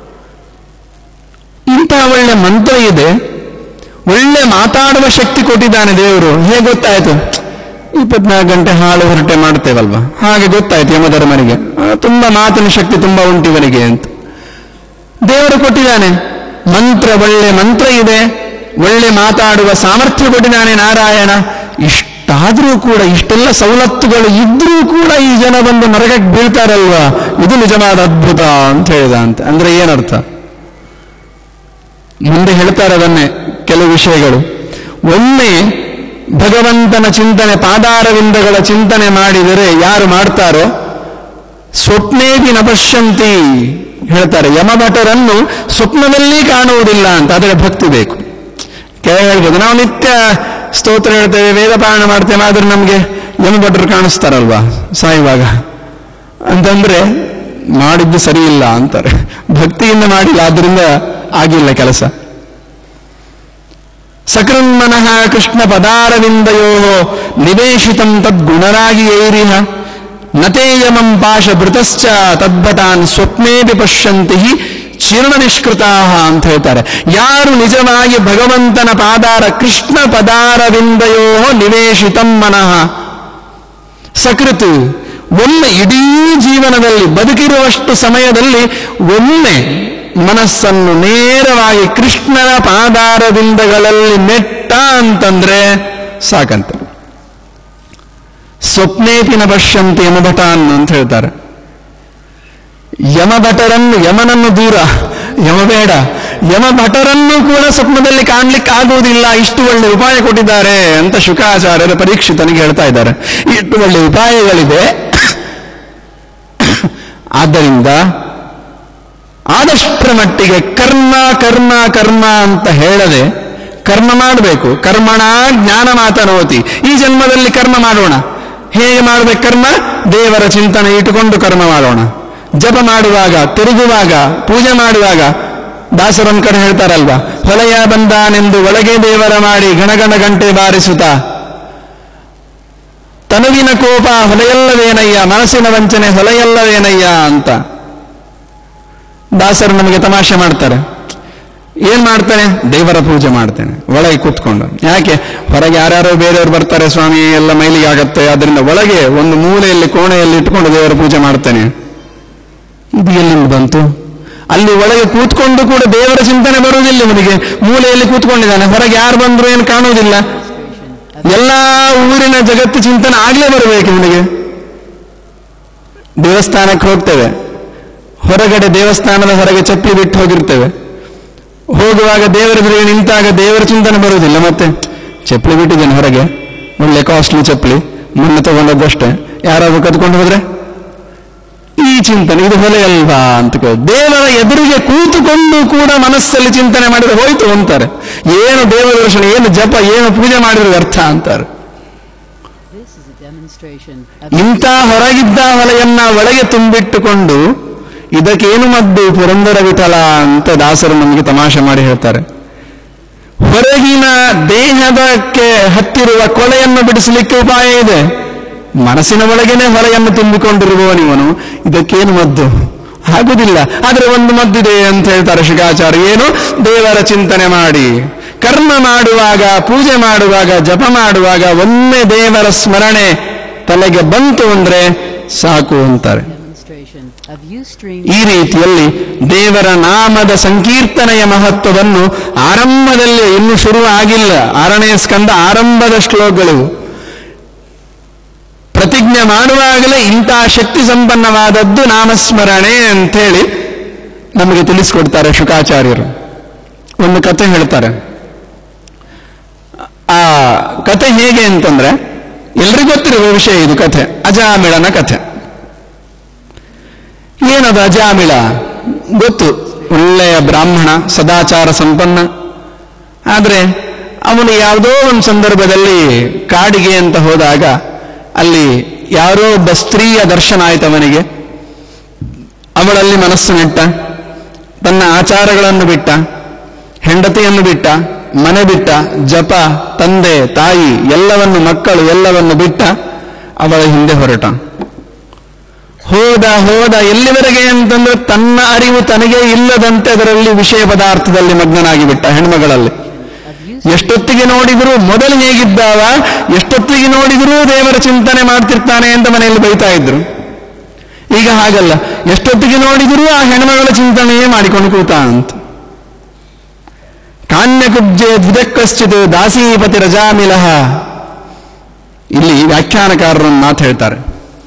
ಇಂತಹ ಒಳ್ಳೆ ಮಂತ್ರ ಇದೆ, ಒಳ್ಳೆ ಮಾತಾಡುವ ಶಕ್ತಿ ಕೊಟ್ಟಿದ್ದಾನೆ ದೇವರು. ಹೇಗೆ ಗೊತ್ತಾಯ್ತು? ಇಪ್ಪತ್ನಾಲ್ಕು ಗಂಟೆ ಹಾಳು ಹೊರಟೆ ಮಾಡ್ತೇವಲ್ವಾ, ಹಾಗೆ ಗೊತ್ತಾಯ್ತು ಯಮಧರ್ಮನಿಗೆ, ತುಂಬಾ ಮಾತಿನ ಶಕ್ತಿ ತುಂಬಾ ಉಂಟು ಇವನಿಗೆ ಅಂತ ದೇವರು ಕೊಟ್ಟಿದ್ದಾನೆ. ಮಂತ್ರ, ಒಳ್ಳೆ ಮಂತ್ರ ಇದೆ, ಒಳ್ಳೆ ಮಾತಾಡುವ ಸಾಮರ್ಥ್ಯ ಕೊಟ್ಟಿದ್ದಾನೆ ನಾರಾಯಣ. ಇಷ್ಟಾದ್ರೂ ಕೂಡ, ಇಷ್ಟೆಲ್ಲ ಸವಲತ್ತುಗಳು ಇದ್ರೂ ಕೂಡ ಈ ಜನ ಬಂದು ನರಕಕ್ಕೆ ಬೀಳ್ತಾರಲ್ವಾ, ಇದು ನಿಜವಾದ ಅದ್ಭುತ ಅಂತ ಹೇಳಿದ ಅಂತ. ಅಂದ್ರೆ ಏನರ್ಥ? ಮುಂದೆ ಹೇಳ್ತಾರೆ ಅದನ್ನೇ ಕೆಲವು ವಿಷಯಗಳು. ಒಮ್ಮೆ ಭಗವಂತನ ಚಿಂತನೆ, ಪಾದಾರವಿಂದಗಳ ಚಿಂತನೆ ಮಾಡಿದರೆ ಯಾರು ಮಾಡ್ತಾರೋ ಸ್ವಪ್ನೇಪಿ ನ ಪಶ್ಯಂತಿ ಹೇಳ್ತಾರೆ. ಯಮಭಟರನ್ನು ಸ್ವಪ್ನದಲ್ಲಿ ಕಾಣುವುದಿಲ್ಲ ಅಂತ. ಅದರ ಭಕ್ತಿ ಬೇಕು. ಕೆಲ ಹೇಳ್ಬೋದು, ನಾವು ನಿತ್ಯ ಸ್ತೋತ್ರ ಹೇಳ್ತೇವೆ, ವೇದ ಪಾರಾಯಣ ಮಾಡ್ತೇವೆ, ಆದ್ರೆ ನಮ್ಗೆ ಯಮಭಟರು ಕಾಣಿಸ್ತಾರಲ್ವಾ ಸಾಯುವಾಗ ಅಂತಂದ್ರೆ ಮಾಡಿದ್ದು ಸರಿ ಇಲ್ಲ ಅಂತಾರೆ. ಭಕ್ತಿಯಿಂದ ಮಾಡಿಲ್ಲ, ಆದ್ರಿಂದ ಆಗಿಲ್ಲ ಕೆಲಸ. ಸಕೃನ್ಮನಃ ಕೃಷ್ಣ ಪದಾರವಿಂದಯೋ ನಿವೇಶಿತಂ ತದ್ಗುಣರಾಗಿಯೈರಿಹ ನತೇಯಮಂ ಪಾಶಭೃತಶ್ಚ ತದ್ಭಟಾನ್ ಸ್ವಪ್ನೇಪಿ ಪಶ್ಯಂತಿ ಚೀರ್ಣ ನಿಷ್ಕೃತಾ ಅಂತ ಹೇಳ್ತಾರೆ. ಯಾರು ನಿಜವಾಗಿ ಭಗವಂತನ ಪಾದಾರ, ಕೃಷ್ಣ ಪದಾರವಿಂದಯೋ ನಿವೇಶಿತಂ ಮನಃ ಸಕೃತ್, ಒಮ್ಮೆ ಇಡೀ ಜೀವನದಲ್ಲಿ ಬದುಕಿರುವಷ್ಟು ಸಮಯದಲ್ಲಿ ಒಮ್ಮೆ ಮನಸ್ಸನ್ನು ನೇರವಾಗಿ ಕೃಷ್ಣನ ಪಾದಾರವಿಂದಗಳಲ್ಲಿ ನೆಟ್ಟ ಅಂತಂದ್ರೆ ಸಾಕಂತ. ಸ್ವಪ್ನೇಪಿನ ಪಶ್ಯಂತಿ ಯಮಭಟಾನ್ ಅಂತ ಹೇಳ್ತಾರೆ. ಯಮಭಟರನ್ನು, ಯಮನನ್ನು ದೂರ, ಯಮ ಬೇಡ, ಯಮಭಟರನ್ನು ಕೂಡ ಸ್ವಪ್ನದಲ್ಲಿ ಕಾಣ್ಲಿಕ್ಕೆ ಆಗುವುದಿಲ್ಲ. ಇಷ್ಟು ಒಳ್ಳೆ ಉಪಾಯ ಕೊಟ್ಟಿದ್ದಾರೆ ಅಂತ ಶುಕಾಚಾರ್ಯರ ಪರೀಕ್ಷಿತನಿಗೆ ಹೇಳ್ತಾ ಇದ್ದಾರೆ. ಇಷ್ಟು ಒಳ್ಳೆ ಉಪಾಯಗಳಿದೆ. ಆದ್ದರಿಂದ ಆದಷ್ಟರ ಮಟ್ಟಿಗೆ ಕರ್ಮ ಕರ್ಮ ಕರ್ಮ ಅಂತ ಹೇಳದೆ ಕರ್ಮ ಮಾಡಬೇಕು. ಕರ್ಮಣ ಜ್ಞಾನ ಮಾತನೋತಿ. ಈ ಜನ್ಮದಲ್ಲಿ ಕರ್ಮ ಮಾಡೋಣ. ಹೇಗೆ ಮಾಡಬೇಕು ಕರ್ಮ? ದೇವರ ಚಿಂತನೆ ಇಟ್ಟುಕೊಂಡು ಕರ್ಮ ಮಾಡೋಣ. ಜಪ ಮಾಡುವಾಗ, ತಿರುಗುವಾಗ, ಪೂಜೆ ಮಾಡುವಾಗ ದಾಸರೊಂದ್ ಕಡೆ ಹೇಳ್ತಾರಲ್ವಾ, ಹೊಲೆಯ ಬಂದಾನೆಂದು ಒಳಗೆ ದೇವರ ಮಾಡಿ ಗಣಗಣ ಗಂಟೆ ಬಾರಿಸುತ್ತಾ ತನುವಿನ ಕೋಪ ಹೊಲೆಯಲ್ಲವೇನಯ್ಯ, ಮನಸ್ಸಿನ ವಂಚನೆ ಹೊಲೆಯಲ್ಲವೇನಯ್ಯ ಅಂತ ದಾಸರು ನಮಗೆ ತಮಾಷೆ ಮಾಡ್ತಾರೆ. ಏನ್ ಮಾಡ್ತಾನೆ? ದೇವರ ಪೂಜೆ ಮಾಡ್ತೇನೆ ಒಳಗೆ ಕೂತ್ಕೊಂಡು. ಯಾಕೆ? ಹೊರಗೆ ಯಾರ್ಯಾರೋ ಬೇರೆಯವರು ಬರ್ತಾರೆ, ಸ್ವಾಮಿ ಎಲ್ಲ ಮೈಲಿಗೆ ಆಗತ್ತೆ, ಅದರಿಂದ ಒಳಗೆ ಒಂದು ಮೂಲೆಯಲ್ಲಿ ಕೋಣೆಯಲ್ಲಿ ಇಟ್ಕೊಂಡು ದೇವರ ಪೂಜೆ ಮಾಡ್ತೇನೆ. ಇದು ಎಲ್ಲಿಂದ ಬಂತು? ಅಲ್ಲಿ ಒಳಗೆ ಕೂತ್ಕೊಂಡು ಕೂಡ ದೇವರ ಚಿಂತನೆ ಬರುವುದಿಲ್ಲ ಇವನಿಗೆ. ಮೂಲೆಯಲ್ಲಿ ಕೂತ್ಕೊಂಡಿದ್ದಾನೆ, ಹೊರಗೆ ಯಾರು ಬಂದ್ರು ಏನು ಕಾಣುವುದಿಲ್ಲ. ಎಲ್ಲಾ ಊರಿನ ಜಗತ್ತು ಚಿಂತನೆ ಆಗ್ಲೇ ಬರಬೇಕು ಇವನಿಗೆ. ದೇವಸ್ಥಾನಕ್ಕೆ ಹೋಗ್ತೇವೆ, ಹೊರಗಡೆ ದೇವಸ್ಥಾನದ ಹೊರಗೆ ಚಪ್ಪಲಿ ಬಿಟ್ಟು ಹೋಗಿರ್ತೇವೆ. ಹೋಗುವಾಗ ದೇವರ ಎದುರಿಗೆ ನಿಂತಾಗ ದೇವರ ಚಿಂತನೆ ಬರುವುದಿಲ್ಲ. ಮತ್ತೆ ಚಪ್ಪಲಿ ಬಿಟ್ಟಿದ್ದೇನೆ ಹೊರಗೆ, ಒಳ್ಳೆ ಕಾಸ್ಟ್ಲಿ ಚಪ್ಪಲಿ, ಮೊನ್ನೆ ತಗೊಂಡದ್ದಷ್ಟೇ, ಯಾರಾದ್ರೂ ಕದ್ಕೊಂಡು ಹೋದ್ರೆ ಈ ಚಿಂತನೆ, ಇದು ಹೊಲೆ ಅಲ್ವಾ ಅಂತ ಕೇಳಿ ದೇವರ ಎದುರಿಗೆ ಕೂತುಕೊಂಡು ಕೂಡ ಮನಸ್ಸಲ್ಲಿ ಚಿಂತನೆ ಮಾಡಿದ್ರೆ ಹೋಯ್ತು ಅಂತಾರೆ. ಏನು ದೇವ ದರ್ಶನ, ಏನು ಜಪ, ಏನು ಪೂಜೆ ಮಾಡಿದ್ರೆ ವ್ಯರ್ಥ ಅಂತಾರೆ. ಇಂಥ ಹೊರಗಿದ್ದ ಹೊಲೆಯನ್ನ ಒಳಗೆ ತುಂಬಿಟ್ಟುಕೊಂಡು ಇದಕ್ಕೇನು ಮದ್ದು ಪುರಂದರ ವಿಠಲ ಅಂತ ದಾಸರು ನಮಗೆ ತಮಾಷೆ ಮಾಡಿ ಹೇಳ್ತಾರೆ. ಹೊರಗಿನ ದೇಹದಕ್ಕೆ ಹತ್ತಿರುವ ಕೊಳೆಯನ್ನು ಬಿಡಿಸಲಿಕ್ಕೆ ಉಪಾಯ ಇದೆ, ಮನಸ್ಸಿನ ಒಳಗೇನೆ ಹೊರೆಯನ್ನು ತುಂಬಿಕೊಂಡಿರುವವನಿವನು ಇದಕ್ಕೇನು ಮದ್ದು? ಆಗುದಿಲ್ಲ. ಆದ್ರೆ ಒಂದು ಮದ್ದಿದೆ ಅಂತ ಹೇಳ್ತಾರೆ ಶುಕಾಚಾರ್ಯ. ಏನು? ದೇವರ ಚಿಂತನೆ ಮಾಡಿ, ಕರ್ಮ ಮಾಡುವಾಗ, ಪೂಜೆ ಮಾಡುವಾಗ, ಜಪ ಮಾಡುವಾಗ ಒಮ್ಮೆ ದೇವರ ಸ್ಮರಣೆ ತಲೆಗೆ ಬಂತು ಅಂದ್ರೆ ಸಾಕು ಅಂತಾರೆ. ಈ ರೀತಿಯಲ್ಲಿ ದೇವರ ನಾಮದ ಸಂಕೀರ್ತನೆಯ ಮಹತ್ವವನ್ನು ಆರಂಭದಲ್ಲಿ, ಇನ್ನೂ ಶುರು ಆಗಿಲ್ಲ, ಆರನೇ ಸ್ಕಂದ ಆರಂಭದ ಶ್ಲೋಕಗಳು, ಪ್ರತಿಜ್ಞೆ ಮಾಡುವಾಗಲೇ ಇಂತಹ ಶಕ್ತಿ ಸಂಪನ್ನವಾದದ್ದು ನಾಮಸ್ಮರಣೆ ಅಂಥೇಳಿ ನಮಗೆ ತಿಳಿಸ್ಕೊಡ್ತಾರೆ ಶುಕಾಚಾರ್ಯರು. ಒಂದು ಕಥೆ ಹೇಳ್ತಾರೆ. ಆ ಕಥೆ ಹೇಗೆ ಅಂತಂದ್ರೆ, ಎಲ್ರಿಗೂ ಗೊತ್ತಿರುವ ವಿಷಯ ಇದು ಕಥೆ, ಅಜಾಮಿಳನ ಕಥೆ. ಏನದು ಅಜಾಮಿಳ? ಗೊತ್ತು, ಒಳ್ಳೆಯ ಬ್ರಾಹ್ಮಣ, ಸದಾಚಾರ ಸಂಪನ್ನ. ಆದ್ರೆ ಅವನು ಯಾವುದೋ ಒಂದು ಸಂದರ್ಭದಲ್ಲಿ ಕಾಡಿಗೆ ಅಂತ ಹೋದಾಗ ಅಲ್ಲಿ ಯಾರೋ ಒಬ್ಬ ಸ್ತ್ರೀಯ ದರ್ಶನ ಆಯ್ತು ಅವನಿಗೆ. ಅವಳಲ್ಲಿ ಮನಸ್ಸು ನೆಟ್ಟ, ತನ್ನ ಆಚಾರಗಳನ್ನು ಬಿಟ್ಟ, ಹೆಂಡತಿಯನ್ನು ಬಿಟ್ಟ, ಮನೆ ಬಿಟ್ಟ, ಜಪ, ತಂದೆ ತಾಯಿ ಎಲ್ಲವನ್ನು, ಮಕ್ಕಳು ಎಲ್ಲವನ್ನು ಬಿಟ್ಟ ಅವಳ ಹಿಂದೆ ಹೊರಟ. ಹೋದ ಹೋದ ಎಲ್ಲಿವರೆಗೆ ಅಂತಂದ್ರೆ ತನ್ನ ಅರಿವು ತನಗೇ ಇಲ್ಲದಂತೆ ಅದರಲ್ಲಿ ವಿಷಯ ಪದಾರ್ಥದಲ್ಲಿ ಮಗ್ನನಾಗಿ ಬಿಟ್ಟ. ಹೆಣ್ಮಗಳಲ್ಲಿ ಎಷ್ಟೊತ್ತಿಗೆ ನೋಡಿದ್ರು, ಮೊದಲು ಹೇಗಿದ್ದಾವ, ಎಷ್ಟೊತ್ತಿಗೆ ನೋಡಿದ್ರೂ ದೇವರ ಚಿಂತನೆ ಮಾಡ್ತಿರ್ತಾನೆ ಅಂತ ಮನೆಯಲ್ಲಿ ಬೈತಾ ಇದ್ರು. ಈಗ ಹಾಗಲ್ಲ, ಎಷ್ಟೊತ್ತಿಗೆ ನೋಡಿದ್ರೂ ಆ ಹೆಣ್ಮಗಳ ಚಿಂತನೆಯೇ ಮಾಡಿಕೊಂಡು ಕೂತ ಅಂತ. ಕಾನ್ಯಕುಬ್ಜೆ ದ್ವಿಜಕ್ಕಶ್ಚಿತ್ ದಾಸೀಪತಿ ರಜಾಮಿಲಹ. ಇಲ್ಲಿ ವ್ಯಾಖ್ಯಾನಕಾರರನ್ನು ಮಾತು ಹೇಳ್ತಾರೆ.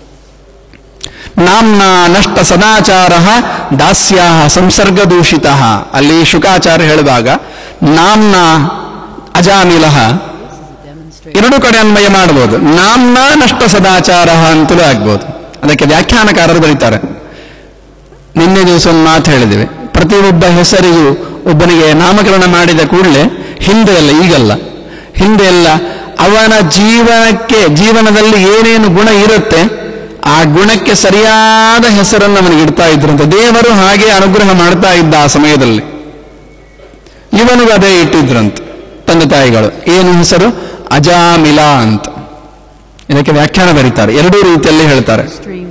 ನಾಮ್ನ ನಷ್ಟ ಸದಾಚಾರ ದಾಸ್ಯಾ ಸಂಸರ್ಗ ದೂಷಿತ. ಅಲ್ಲಿ ಶುಕಾಚಾರ್ಯ ಹೇಳಿದಾಗ ನಾಮ್ನ ಅಜಾಮಿಲಹ ಎರಡು ಕಡೆ ಅನ್ವಯ ಮಾಡಬಹುದು. ನಾಮ್ನ ನಷ್ಟ ಸದಾಚಾರ ಅಂತಲೂ ಆಗ್ಬೋದು. ಅದಕ್ಕೆ ವ್ಯಾಖ್ಯಾನಕಾರರು ಬರೀತಾರೆ. ನಿನ್ನೆ ದಿವಸ ಒಂದು ಮಾತು ಹೇಳಿದ್ದೇವೆ, ಪ್ರತಿಯೊಬ್ಬ ಹೆಸರಿಗೂ ಒಬ್ಬನಿಗೆ ನಾಮಕರಣ ಮಾಡಿದ ಕೂಡಲೇ ಹಿಂದೆ ಎಲ್ಲ, ಈಗಲ್ಲ, ಹಿಂದೆ ಎಲ್ಲ ಅವನ ಜೀವನಕ್ಕೆ, ಜೀವನದಲ್ಲಿ ಏನೇನು ಗುಣ ಇರುತ್ತೆ ಆ ಗುಣಕ್ಕೆ ಸರಿಯಾದ ಹೆಸರನ್ನು ಅವನಿಗೆ ಇಡ್ತಾ ಇದ್ರಂತೆ. ದೇವರು ಹಾಗೆ ಅನುಗ್ರಹ ಮಾಡ್ತಾ ಇದ್ದ ಆ ಸಮಯದಲ್ಲಿ. ಇವನಿಗೆ ಅದೇ ಇಟ್ಟಿದ್ರಂತೆ ತಂದೆ ತಾಯಿಗಳು. ಏನು ಹೆಸರು? ಅಜಾಮಿಲ ಅಂತ. ಇದಕ್ಕೆ ವ್ಯಾಖ್ಯಾನ ಬರೀತಾರೆ, ಎರಡೂ ರೀತಿಯಲ್ಲಿ ಹೇಳ್ತಾರೆ.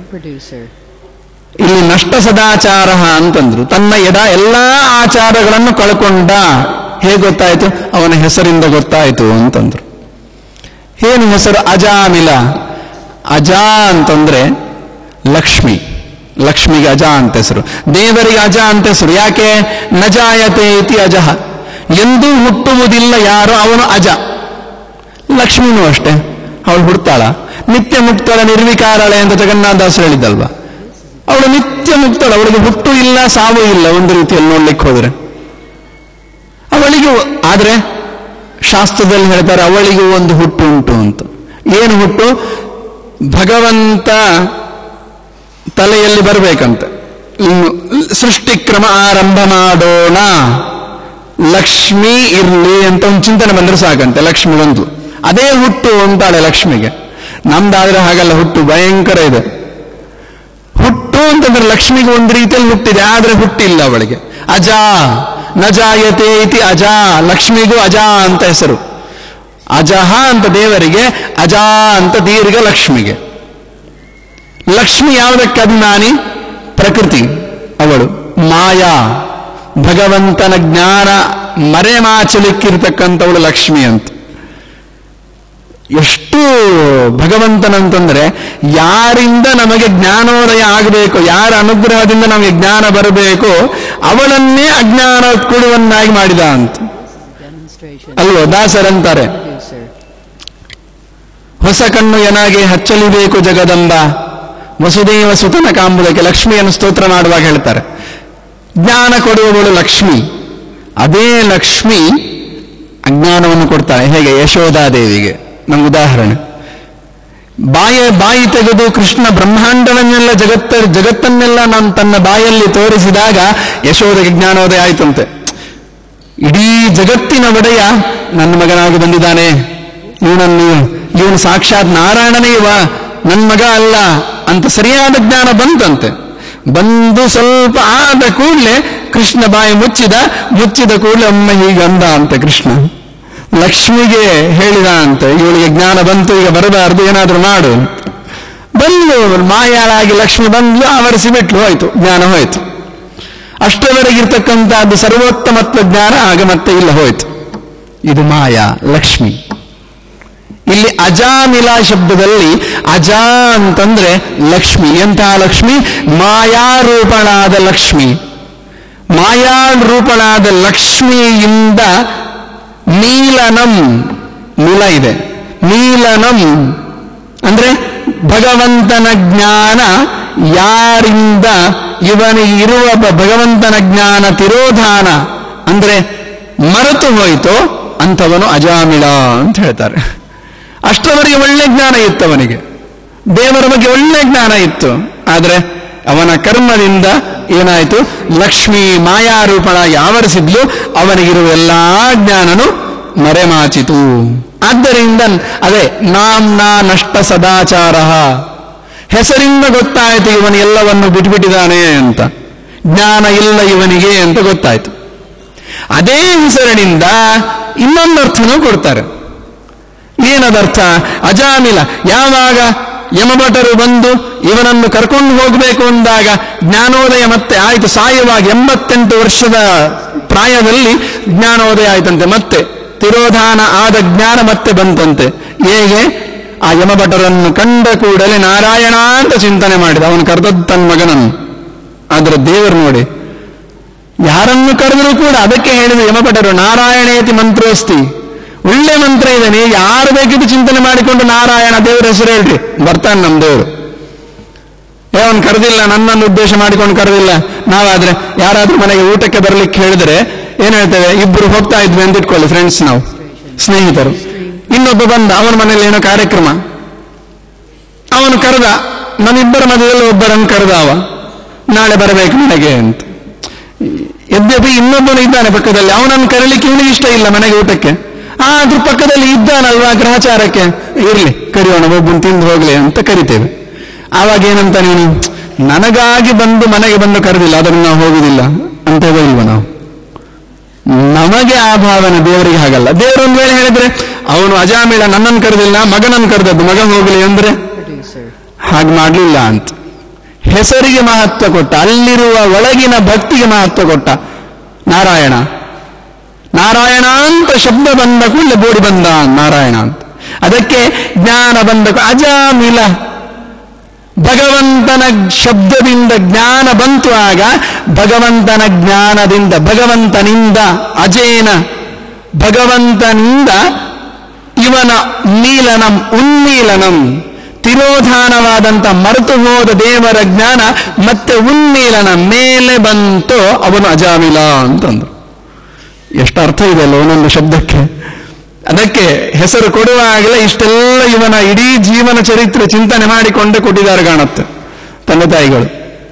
ಇಲ್ಲಿ ನಷ್ಟ ಸದಾಚಾರ ಅಂತಂದ್ರು, ತನ್ನ ಎಡ ಎಲ್ಲಾ ಆಚಾರಗಳನ್ನು ಕಳ್ಕೊಂಡ. ಹೇಗೆ ಗೊತ್ತಾಯ್ತು? ಅವನ ಹೆಸರಿಂದ ಗೊತ್ತಾಯ್ತು ಅಂತಂದ್ರು. ಏನು ಹೆಸರು? ಅಜಾಮಿಲ. ಅಜ ಅಂತಂದ್ರೆ ಲಕ್ಷ್ಮಿ, ಲಕ್ಷ್ಮಿಗೆ ಅಜ ಅಂತ ಹೆಸರು. ದೇವರಿಗೆ ಅಜ ಅಂತ ಹೆಸರು. ಯಾಕೆ? ನಜಾಯತೆ ಇತಿ ಅಜಃ, ಎಂದೂ ಹುಟ್ಟುವುದಿಲ್ಲ ಯಾರು, ಅವನು ಅಜ. ಲಕ್ಷ್ಮಿನೂ ಅಷ್ಟೇ, ಅವಳು ಹುಡ್ತಾಳ, ನಿತ್ಯ ಮುಕ್ತಳ ನಿರ್ವಿಕಾರಳೆ ಅಂತ ಜಗನ್ನಾಥದಾಸ ಹೇಳಿದ್ದಲ್ವಾ. ಅವಳು ನಿತ್ಯ ಮುಕ್ತಳ, ಅವಳಿಗೆ ಹುಟ್ಟು ಇಲ್ಲ, ಸಾವು ಇಲ್ಲ, ಒಂದು ರೀತಿಯಲ್ಲಿ ನೋಡ್ಲಿಕ್ಕೆ ಹೋದ್ರೆ. ಅವಳಿಗೂ ಆದ್ರೆ ಶಾಸ್ತ್ರದಲ್ಲಿ ಹೇಳ್ತಾರೆ ಅವಳಿಗೂ ಒಂದು ಹುಟ್ಟು ಉಂಟು ಅಂತ. ಏನು ಹುಟ್ಟು? ಭಗವಂತ ತಲೆಯಲ್ಲಿ ಬರಬೇಕಂತ. ಸೃಷ್ಟಿಕ್ರಮ ಆರಂಭ ಮಾಡೋಣ, ಲಕ್ಷ್ಮಿ ಇರ್ಲಿ ಅಂತ ಒಂದು ಚಿಂತನೆ ಬಂದ್ರೆ ಸಾಕಂತೆ. ಲಕ್ಷ್ಮಿ ಬಂತು, ಅದೇ ಹುಟ್ಟು ಅಂತಾಳೆ ಲಕ್ಷ್ಮಿಗೆ. ನಮ್ದಾದ್ರೆ ಹಾಗಲ್ಲ, ಹುಟ್ಟು ಭಯಂಕರ ಇದೆ. ಹುಟ್ಟು ಅಂತಂದ್ರೆ ಲಕ್ಷ್ಮಿಗೆ ಒಂದು ರೀತಿಯಲ್ಲಿ ಹುಟ್ಟಿದೆ, ಆದ್ರೆ ಹುಟ್ಟಿಲ್ಲ ಅವಳಿಗೆ. ಅಜ ನಜಾಯತೆ ಇತಿ ಅಜ, ಲಕ್ಷ್ಮಿಗೂ ಅಜ ಅಂತ ಹೆಸರು. ಅಜಹ ಅಂತ ದೇವರಿಗೆ, ಅಜ ಅಂತ ದೀರ್ಘ ಲಕ್ಷ್ಮಿಗೆ. ಲಕ್ಷ್ಮಿ ಯಾವುದಕ್ಕೆ ಅಭಿಮಾನಿ? ಪ್ರಕೃತಿ. ಅವಳು ಮಾಯಾ, ಭಗವಂತನ ಜ್ಞಾನ ಮರೆಮಾಚಲಿಕ್ಕಿರ್ತಕ್ಕಂಥವಳು ಲಕ್ಷ್ಮಿ ಅಂತ. ಎಷ್ಟು ಭಗವಂತನಂತಂದ್ರೆ ಯಾರಿಂದ ನಮಗೆ ಜ್ಞಾನೋದಯ ಆಗಬೇಕು, ಯಾರ ಅನುಗ್ರಹದಿಂದ ನಮಗೆ ಜ್ಞಾನ ಬರಬೇಕು, ಅವಳನ್ನೇ ಅಜ್ಞಾನ ಕೊಡುವನ್ನಾಗಿ ಮಾಡಿದ ಅಂತ ಅಲ್ವೋ. ದಾಸರಂತಾರೆ, ಹೊಸ ಕಣ್ಣು ಎನಾಗೆ ಹಚ್ಚಲಿಬೇಕು ಜಗದಂಬ, ವಸುದೇವ ಸುತನ ಕಾಂಬುದಕ್ಕೆ ಲಕ್ಷ್ಮಿಯನ್ನು ಸ್ತೋತ್ರ ಮಾಡುವಾಗ ಹೇಳ್ತಾರೆ, ಜ್ಞಾನ ಕೊಡುವವಳು ಲಕ್ಷ್ಮಿ. ಅದೇ ಲಕ್ಷ್ಮಿ ಅಜ್ಞಾನವನ್ನು ಕೊಡ್ತಾಳೆ. ಹೇಗೆ? ಯಶೋಧಾದೇವಿಗೆ. ನಮ್ಗೆ ಉದಾಹರಣೆ, ಬಾಯ ಬಾಯಿ ತೆಗೆದು ಕೃಷ್ಣ ಬ್ರಹ್ಮಾಂಡವನ್ನೆಲ್ಲ ಜಗತ್ತ ಜಗತ್ತನ್ನೆಲ್ಲ ನಾನು ತನ್ನ ಬಾಯಲ್ಲಿ ತೋರಿಸಿದಾಗ ಯಶೋಧೆಗೆ ಜ್ಞಾನೋದಯ ಆಯ್ತಂತೆ. ಇಡೀ ಜಗತ್ತಿನ ಒಡೆಯ ನನ್ನ ಮಗನಾಗಿ ಬಂದಿದ್ದಾನೆ, ಇವನನ್ನು ಇವನು ಸಾಕ್ಷಾತ್ ನಾರಾಯಣನೇ ಇವ, ನನ್ನ ಮಗ ಅಲ್ಲ ಅಂತ ಸರಿಯಾದ ಜ್ಞಾನ ಬಂತಂತೆ. ಬಂದು ಸ್ವಲ್ಪ ಆದ ಕೂಡಲೇ ಕೃಷ್ಣ ಬಾಯಿ ಮುಚ್ಚಿದ ಮುಚ್ಚಿದ ಕೂಡಲೇ ಒಮ್ಮೆ ಹೀಗೆ ಅಂದ ಅಂತೆ ಕೃಷ್ಣ, ಲಕ್ಷ್ಮಿಗೆ ಹೇಳಿದ ಅಂತೆ, ಇವಳಿಗೆ ಜ್ಞಾನ ಬಂತು, ಈಗ ಬರಬಾರ್ದು, ಏನಾದ್ರೂ ಮಾಡು. ಬಂದು ಮಾಯಾಳಾಗಿ ಲಕ್ಷ್ಮಿ ಬಂದ್ಲು, ಆವರಿಸಿ ಬಿಟ್ಲು, ಹೋಯ್ತು, ಜ್ಞಾನ ಹೋಯ್ತು. ಅಷ್ಟವರೆಗಿರ್ತಕ್ಕಂಥದ್ದು ಸರ್ವೋತ್ತಮತ್ವ ಜ್ಞಾನ ಆಗ ಮತ್ತೆ ಇಲ್ಲ, ಹೋಯ್ತು. ಇದು ಮಾಯಾ ಲಕ್ಷ್ಮಿ. ಇಲ್ಲಿ ಅಜಾಮಿಲ ಶಬ್ದದಲ್ಲಿ ಅಜಾ ಅಂತಂದ್ರೆ ಲಕ್ಷ್ಮಿ. ಎಂತಹ ಲಕ್ಷ್ಮಿ? ಮಾಯಾರೂಪಳಾದ ಲಕ್ಷ್ಮಿ. ಮಾಯಾರೂಪಳಾದ ಲಕ್ಷ್ಮಿಯಿಂದ ನೀಲನಂ, ಮೂಲ ಇದೆ, ನೀಲನಂ ಅಂದ್ರೆ ಭಗವಂತನ ಜ್ಞಾನ ಯಾರಿಂದ ಇವನಿಗೆ ಇರುವ ಭಗವಂತನ ಜ್ಞಾನ ತಿರೋಧಾನ ಅಂದ್ರೆ ಮರೆತು ಹೋಯಿತೋ ಅಂಥವನು ಅಜಾಮಿಳ ಅಂತ ಹೇಳ್ತಾರೆ. ಅಷ್ಟರವರೆಗೆ ಒಳ್ಳೆ ಜ್ಞಾನ ಇತ್ತು ಅವನಿಗೆ, ದೇವರ ಬಗ್ಗೆ ಒಳ್ಳೆ ಜ್ಞಾನ ಇತ್ತು. ಆದರೆ ಅವನ ಕರ್ಮದಿಂದ ಏನಾಯಿತು? ಲಕ್ಷ್ಮೀ ಮಾಯಾರೂಪಣಾಗಿ ಆವರಿಸಿದ್ಲು, ಅವನಿಗಿರುವ ಎಲ್ಲಾ ಜ್ಞಾನನು ಮರೆಮಾಚಿತು. ಆದ್ದರಿಂದ ಅದೇ ನಾಮ್ನಾ ನಷ್ಟ ಸದಾಚಾರ, ಹೆಸರಿಂದ ಗೊತ್ತಾಯಿತು ಇವನು ಎಲ್ಲವನ್ನು ಬಿಟ್ಬಿಟ್ಟಿದ್ದಾನೆ ಅಂತ, ಜ್ಞಾನ ಇಲ್ಲ ಇವನಿಗೆ ಅಂತ ಗೊತ್ತಾಯ್ತು. ಅದೇ ಹೆಸರಿನಿಂದ ಇನ್ನೊಂದರ್ಥನೂ ಕೊಡ್ತಾರೆ. ಏನದರ್ಥ? ಅಜಾಮಿಲ. ಯಾವಾಗ ಯಮಭಟರು ಬಂದು ಇವನನ್ನು ಕರ್ಕೊಂಡು ಹೋಗಬೇಕು ಅಂದಾಗ ಜ್ಞಾನೋದಯ ಮತ್ತೆ ಆಯಿತು. ಸಾಯುವಾಗ ಎಂಬತ್ತೆಂಟು ವರ್ಷದ ಪ್ರಾಯದಲ್ಲಿ ಜ್ಞಾನೋದಯ ಆಯ್ತಂತೆ. ಮತ್ತೆ ತಿರೋಧಾನ ಆದ ಜ್ಞಾನ ಮತ್ತೆ ಬಂತಂತೆ. ಹೇಗೆ? ಆ ಯಮಭಟರನ್ನು ಕಂಡ ಕೂಡಲೇ ನಾರಾಯಣ ಅಂತ ಚಿಂತನೆ ಮಾಡಿದ. ಅವನು ಕರೆದದ್ದು ತನ್ನ ಮಗನನ್ನು. ಆದರೆ ದೇವರು ನೋಡಿ, ಯಾರನ್ನು ಕರೆದರೂ ಕೂಡ ಅದಕ್ಕೆ ಹೇಳಿದ ಯಮಭಟರು ನಾರಾಯಣೇತಿ ಮಂತ್ರೋಸ್ತಿ, ಒಳ್ಳೆ ಮಂತ್ರ ಇದೆ, ನೀವು ಯಾರು ಬೇಕಿದ್ದು ಚಿಂತನೆ ಮಾಡಿಕೊಂಡು ನಾರಾಯಣ ದೇವರ ಹೆಸರು ಹೇಳ್ರಿ, ಬರ್ತಾನೆ ನಮ್ಮ ದೇವರು. ಏ ಅವನು ಕರೆದಿಲ್ಲ, ನನ್ನನ್ನು ಉದ್ದೇಶ ಮಾಡಿಕೊಂಡು ಕರೆದಿಲ್ಲ. ನಾವಾದ್ರೆ ಯಾರಾದ್ರೂ ಮನೆಗೆ ಊಟಕ್ಕೆ ಬರ್ಲಿಕ್ಕೆ ಹೇಳಿದ್ರೆ ಏನ್ ಹೇಳ್ತೇವೆ? ಇಬ್ಬರು ಹೋಗ್ತಾ ಇದ್ವಿ ಅಂತ ಇಟ್ಕೊಳ್ಳಿ, ಫ್ರೆಂಡ್ಸ್, ನಾವು ಸ್ನೇಹಿತರು. ಇನ್ನೊಬ್ಬ ಬಂದ, ಅವನ ಮನೇಲಿ ಏನೋ ಕಾರ್ಯಕ್ರಮ, ಅವನು ಕರೆದ, ನನ್ನಿಬ್ಬರ ಮಧ್ಯದಲ್ಲಿ ಒಬ್ಬರನ್ನು ಕರೆದ, ಅವ ನಾಳೆ ಬರಬೇಕು ಮನೆಗೆ ಅಂತ. ಯದ್ಯಪಿ ಇನ್ನೊಬ್ಬನು ಇದ್ದಾನೆ ಪಕ್ಕದಲ್ಲಿ, ಅವನನ್ನು ಕರೀಲಿಕ್ಕೆ ಇವನಿಗೆ ಇಷ್ಟ ಇಲ್ಲ ಮನೆಗೆ ಊಟಕ್ಕೆ. ಆದ್ರೂ ಪಕ್ಕದಲ್ಲಿ ಇದ್ದಾನಲ್ವಾ ಗ್ರಹಚಾರಕ್ಕೆ, ಇರ್ಲಿ ಕರೆಯೋಣ, ಒಬ್ಬನು ತಿಂದು ಹೋಗ್ಲಿ ಅಂತ ಕರಿತೇವೆ. ಆವಾಗ ಏನಂತ, ನೀನು ನನಗಾಗಿ ಬಂದು ಮನೆಗೆ ಬಂದು ಕರೆದಿಲ್ಲ, ಅದನ್ನು ನಾವು ಹೋಗುದಿಲ್ಲ ಅಂತೇವೋ ಇಲ್ವ ನಾವು? ನಮಗೆ ಆ ಭಾವನೆ, ದೇವರಿಗೆ ಹಾಗಲ್ಲ. ದೇವರು ಒಂದು ವೇಳೆ ಹೇಳಿದ್ರೆ ಅವನು ಅಜಾಮಿಳ ನನ್ನನ್ನು ಕರೆದಿಲ್ಲ, ಮಗನನ್ನು ಕರೆದದ್ದು, ಮಗ ಹೋಗಲಿ ಅಂದ್ರೆ ಹಾಗೆ ಮಾಡಲಿಲ್ಲ ಅಂತ. ಹೆಸರಿಗೆ ಮಹತ್ವ ಕೊಟ್ಟ, ಅಲ್ಲಿರುವ ಒಳಗಿನ ಭಕ್ತಿಗೆ ಮಹತ್ವ ಕೊಟ್ಟ. ನಾರಾಯಣ ನಾರಾಯಣ ಅಂತ ಶಬ್ದ ಬಂದ ಕೂಡಲೇ ಬೋಡಿ ಬಂದ ನಾರಾಯಣ ಅಂತ. ಅದಕ್ಕೆ ಜ್ಞಾನ ಬಂದ ಅಜಾಮಿಲ, ಭಗವಂತನ ಶಬ್ದದಿಂದ ಜ್ಞಾನ ಬಂತು. ಆಗ ಭಗವಂತನ ಜ್ಞಾನದಿಂದ, ಭಗವಂತನಿಂದ, ಅಜೇನ ಭಗವಂತನಿಂದ ಇವನ ನೀಲನಂ ಉನ್ಮೀಲನಂ, ತಿರೋಧಾನವಾದಂತ ಮರೆತು ಹೋದ ದೇವರ ಜ್ಞಾನ ಮತ್ತೆ ಉನ್ಮೀಲನ ಮೇಲೆ ಬಂತು, ಅವನು ಅಜಾಮಿಲ ಅಂತಂದ್ರು. ಎಷ್ಟು ಅರ್ಥ ಇದೆ ಅಲ್ಲ ಒಂದೊಂದು ಶಬ್ದಕ್ಕೆ. ಅದಕ್ಕೆ ಹೆಸರು ಕೊಡುವಾಗಲೇ ಇಷ್ಟೆಲ್ಲ ಇವನ ಇಡೀ ಜೀವನ ಚರಿತ್ರೆ ಚಿಂತನೆ ಮಾಡಿಕೊಂಡೇ ಕೊಟ್ಟಿದ್ದಾರೆ ಕಾಣುತ್ತೆ ತಂದೆ ತಾಯಿಗಳು.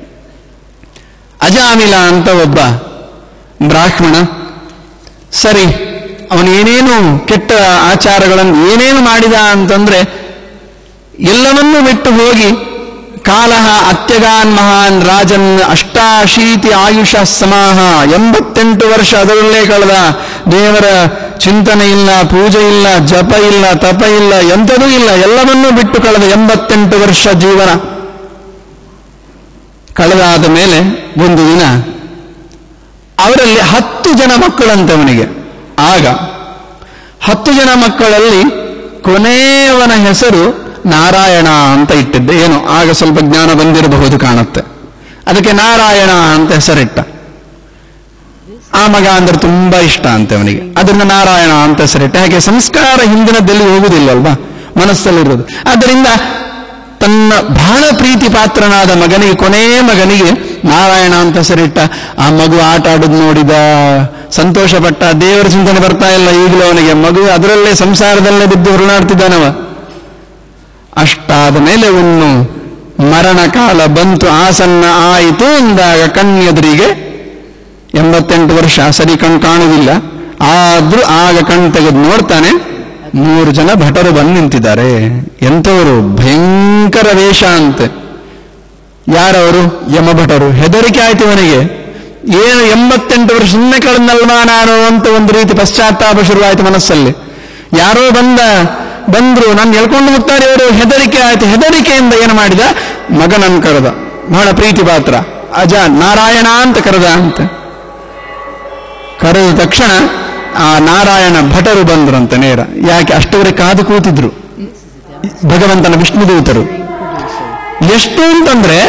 ಅಜಾಮಿಲ ಅಂತ ಒಬ್ಬ ಬ್ರಾಹ್ಮಣ, ಸರಿ ಅವನು ಏನೇನು ಕೆಟ್ಟ ಆಚಾರಗಳನ್ನು ಏನೇನು ಮಾಡಿದ ಅಂತಂದ್ರೆ ಎಲ್ಲವನ್ನೂ ಬಿಟ್ಟು ಹೋಗಿ ಕಾಲಹ ಅತ್ಯಗಾನ್ ಮಹಾನ್ ರಾಜನ್ ಅಷ್ಟಾಶೀತಿ ಆಯುಷ ಸಮಾಹ, ಎಂಬತ್ತೆಂಟು ವರ್ಷ ಅದರಲ್ಲೇ ಕಳೆದ. ದೇವರ ಚಿಂತನೆ ಇಲ್ಲ, ಪೂಜೆ ಇಲ್ಲ, ಜಪ ಇಲ್ಲ, ತಪ ಇಲ್ಲ, ಎಂಥದೂ ಇಲ್ಲ, ಎಲ್ಲವನ್ನೂ ಬಿಟ್ಟು ಕಳೆದ ಎಂಬತ್ತೆಂಟು ವರ್ಷ ಜೀವನ ಕಳೆದಾದ ಮೇಲೆ ಒಂದು ದಿನ ಅವರಲ್ಲಿ ಹತ್ತು ಜನ ಮಕ್ಕಳಂತೆ ಅವನಿಗೆ. ಆಗ ಹತ್ತು ಜನ ಮಕ್ಕಳಲ್ಲಿ ಕೊನೆಯವನ ಹೆಸರು ನಾರಾಯಣ ಅಂತ ಇಟ್ಟಿದ್ದೆ. ಏನು ಆಗ ಸ್ವಲ್ಪ ಜ್ಞಾನ ಬಂದಿರಬಹುದು ಕಾಣುತ್ತೆ, ಅದಕ್ಕೆ ನಾರಾಯಣ ಅಂತ ಹೆಸರಿಟ್ಟ. ಆ ಮಗ ಅಂದ್ರೆ ತುಂಬಾ ಇಷ್ಟ ಅಂತೆ ಅವನಿಗೆ, ಅದರಿಂದ ನಾರಾಯಣ ಅಂತ ಹೆಸರಿಟ್ಟ. ಹಾಗೆ ಸಂಸ್ಕಾರ ಹಿಂದಿನದಲ್ಲಿ ಹೋಗುದಿಲ್ಲಲ್ವಾ, ಮನಸ್ಸಲ್ಲಿರೋದು. ಆದ್ದರಿಂದ ತನ್ನ ಬಹಳ ಪ್ರೀತಿ ಪಾತ್ರನಾದ ಮಗನಿಗೆ, ಕೊನೇ ಮಗನಿಗೆ ನಾರಾಯಣ ಅಂತ ಹೆಸರಿಟ್ಟ. ಆ ಮಗು ಆಟ ಆಡುದು ನೋಡಿದ, ಸಂತೋಷಪಟ್ಟ. ದೇವರ ಚಿಂತನೆ ಬರ್ತಾ ಇಲ್ಲ ಈಗಲೂ ಅವನಿಗೆ. ಮಗು ಅದರಲ್ಲೇ ಸಂಸಾರದಲ್ಲೇ ಬಿದ್ದು ಹೊರನಾಡ್ತಿದ್ದಾನವ. ಅಷ್ಟಾದ ಮೇಲೆ ಒಂದು ಮರಣ ಕಾಲ ಬಂತು, ಆಸನ್ನ ಆಯಿತು ಅಂದಾಗ ಕಣ್ಣೆದುರಿಗೆ, ಎಂಬತ್ತೆಂಟು ವರ್ಷ, ಸರಿ ಕಣ್ ಕಾಣುವುದಿಲ್ಲ, ಆದ್ರೂ ಆಗ ಕಣ್ ತೆಗೆದು ನೋಡ್ತಾನೆ, ಮೂರು ಜನ ಭಟರು ಬಂದು ನಿಂತಿದ್ದಾರೆ. ಎಂಥವರು? ಭಯಂಕರ ವೇಷ ಅಂತೆ. ಯಾರವರು? ಯಮಭಟರು. ಹೆದರಿಕೆ ಆಯ್ತು ಅವನಿಗೆ. ಏನು ಎಂಬತ್ತೆಂಟು ವರ್ಷ ಸುಮ್ಮನೆ ಕಳೆದಲ್ವಾ ನಾನು ಅಂತ ಒಂದು ರೀತಿ ಪಶ್ಚಾತ್ತಾಪ ಶುರುವಾಯಿತು ಮನಸ್ಸಲ್ಲಿ. ಯಾರೋ ಬಂದ ಬಂದ್ರು, ನಾನು ಎಳ್ಕೊಂಡು ಹೋಗ್ತಾರೆ ಇವರು. ಹೆದರಿಕೆ ಆಯ್ತು. ಹೆದರಿಕೆಯಿಂದ ಏನು ಮಾಡಿದ? ಮಗನನ್ನು ಕರೆದ. ಬಹಳ ಪ್ರೀತಿ ಪಾತ್ರ ಅಜ, ನಾರಾಯಣ ಅಂತ ಕರೆದ ಅಂತ. ಕರೆದ ತಕ್ಷಣ ಆ ನಾರಾಯಣ ಭಟರು ಬಂದ್ರಂತೆ ನೇರ. ಯಾಕೆ? ಅಷ್ಟವರೇ ಕಾದು ಕೂತಿದ್ರು ಭಗವಂತನ ವಿಷ್ಣುದೂತರು. ಎಷ್ಟು ಅಂತಂದ್ರೆ,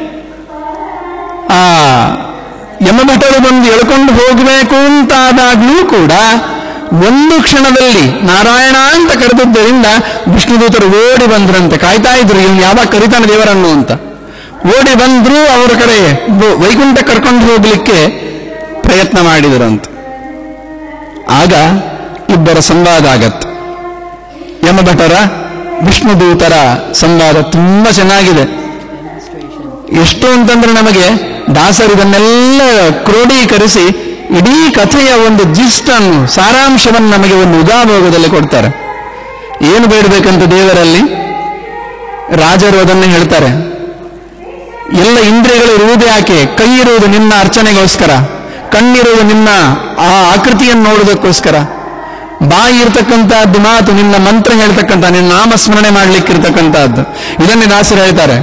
ಆ ಯಮಭಟರು ಬಂದು ಎಳ್ಕೊಂಡು ಹೋಗಬೇಕು ಅಂತಾದಾಗ್ಲೂ ಕೂಡ ಒಂದು ಕ್ಷಣದಲ್ಲಿ ನಾರಾಯಣ ಅಂತ ಕರೆದಿದ್ದರಿಂದ ವಿಷ್ಣುದೂತರು ಓಡಿ ಬಂದ್ರಂತೆ. ಕಾಯ್ತಾ ಇದ್ರು ಇವನು ಯಾವಾಗ ಕರಿತಾನೆ ದೇವರನ್ನು ಅಂತ. ಓಡಿ ಬಂದ್ರು, ಅವರ ಕಡೆ ವೈಕುಂಠ ಕರ್ಕೊಂಡು ಹೋಗ್ಲಿಕ್ಕೆ ಪ್ರಯತ್ನ ಮಾಡಿದರಂತೆ. ಆಗ ಇಬ್ಬರ ಸಂವಾದ ಆಗತ್ತೆ. ಯಮಭಟರ ವಿಷ್ಣುದೂತರ ಸಂವಾದ ತುಂಬಾ ಚೆನ್ನಾಗಿದೆ. ಎಷ್ಟು ಅಂತಂದ್ರೆ ನಮಗೆ ದಾಸರು ಇದನ್ನೆಲ್ಲ ಕ್ರೋಢೀಕರಿಸಿ ಇಡೀ ಕಥೆಯ ಒಂದು ಜಿಸ್ಟನ್ನು, ಸಾರಾಂಶವನ್ನು ನಮಗೆ ಒಂದು ಉದಾಭೋಗದಲ್ಲಿ ಕೊಡ್ತಾರೆ. ಏನು ಬೇಡಬೇಕಂತ ದೇವರಲ್ಲಿ? ರಾಜರು ಅದನ್ನೇ ಹೇಳ್ತಾರೆ. ಎಲ್ಲ ಇಂದ್ರಿಯಗಳು ಇರುವುದೇ ಯಾಕೆ? ಕೈ ಇರುವುದು ನಿನ್ನ ಅರ್ಚನೆಗೋಸ್ಕರ, ಕಣ್ಣಿರುವುದು ನಿನ್ನ ಆ ಆಕೃತಿಯನ್ನು ನೋಡುವುದಕ್ಕೋಸ್ಕರ, ಬಾಯಿ ಇರ್ತಕ್ಕಂಥದ್ದು ಮಾತು ನಿನ್ನ ಮಂತ್ರ ಹೇಳ್ತಕ್ಕಂಥ, ನಿನ್ನ ನಾಮಸ್ಮರಣೆ ಮಾಡ್ಲಿಕ್ಕಿರ್ತಕ್ಕಂಥದ್ದು. ಇದನ್ನೇ ದಾಸರು ಹೇಳ್ತಾರೆ.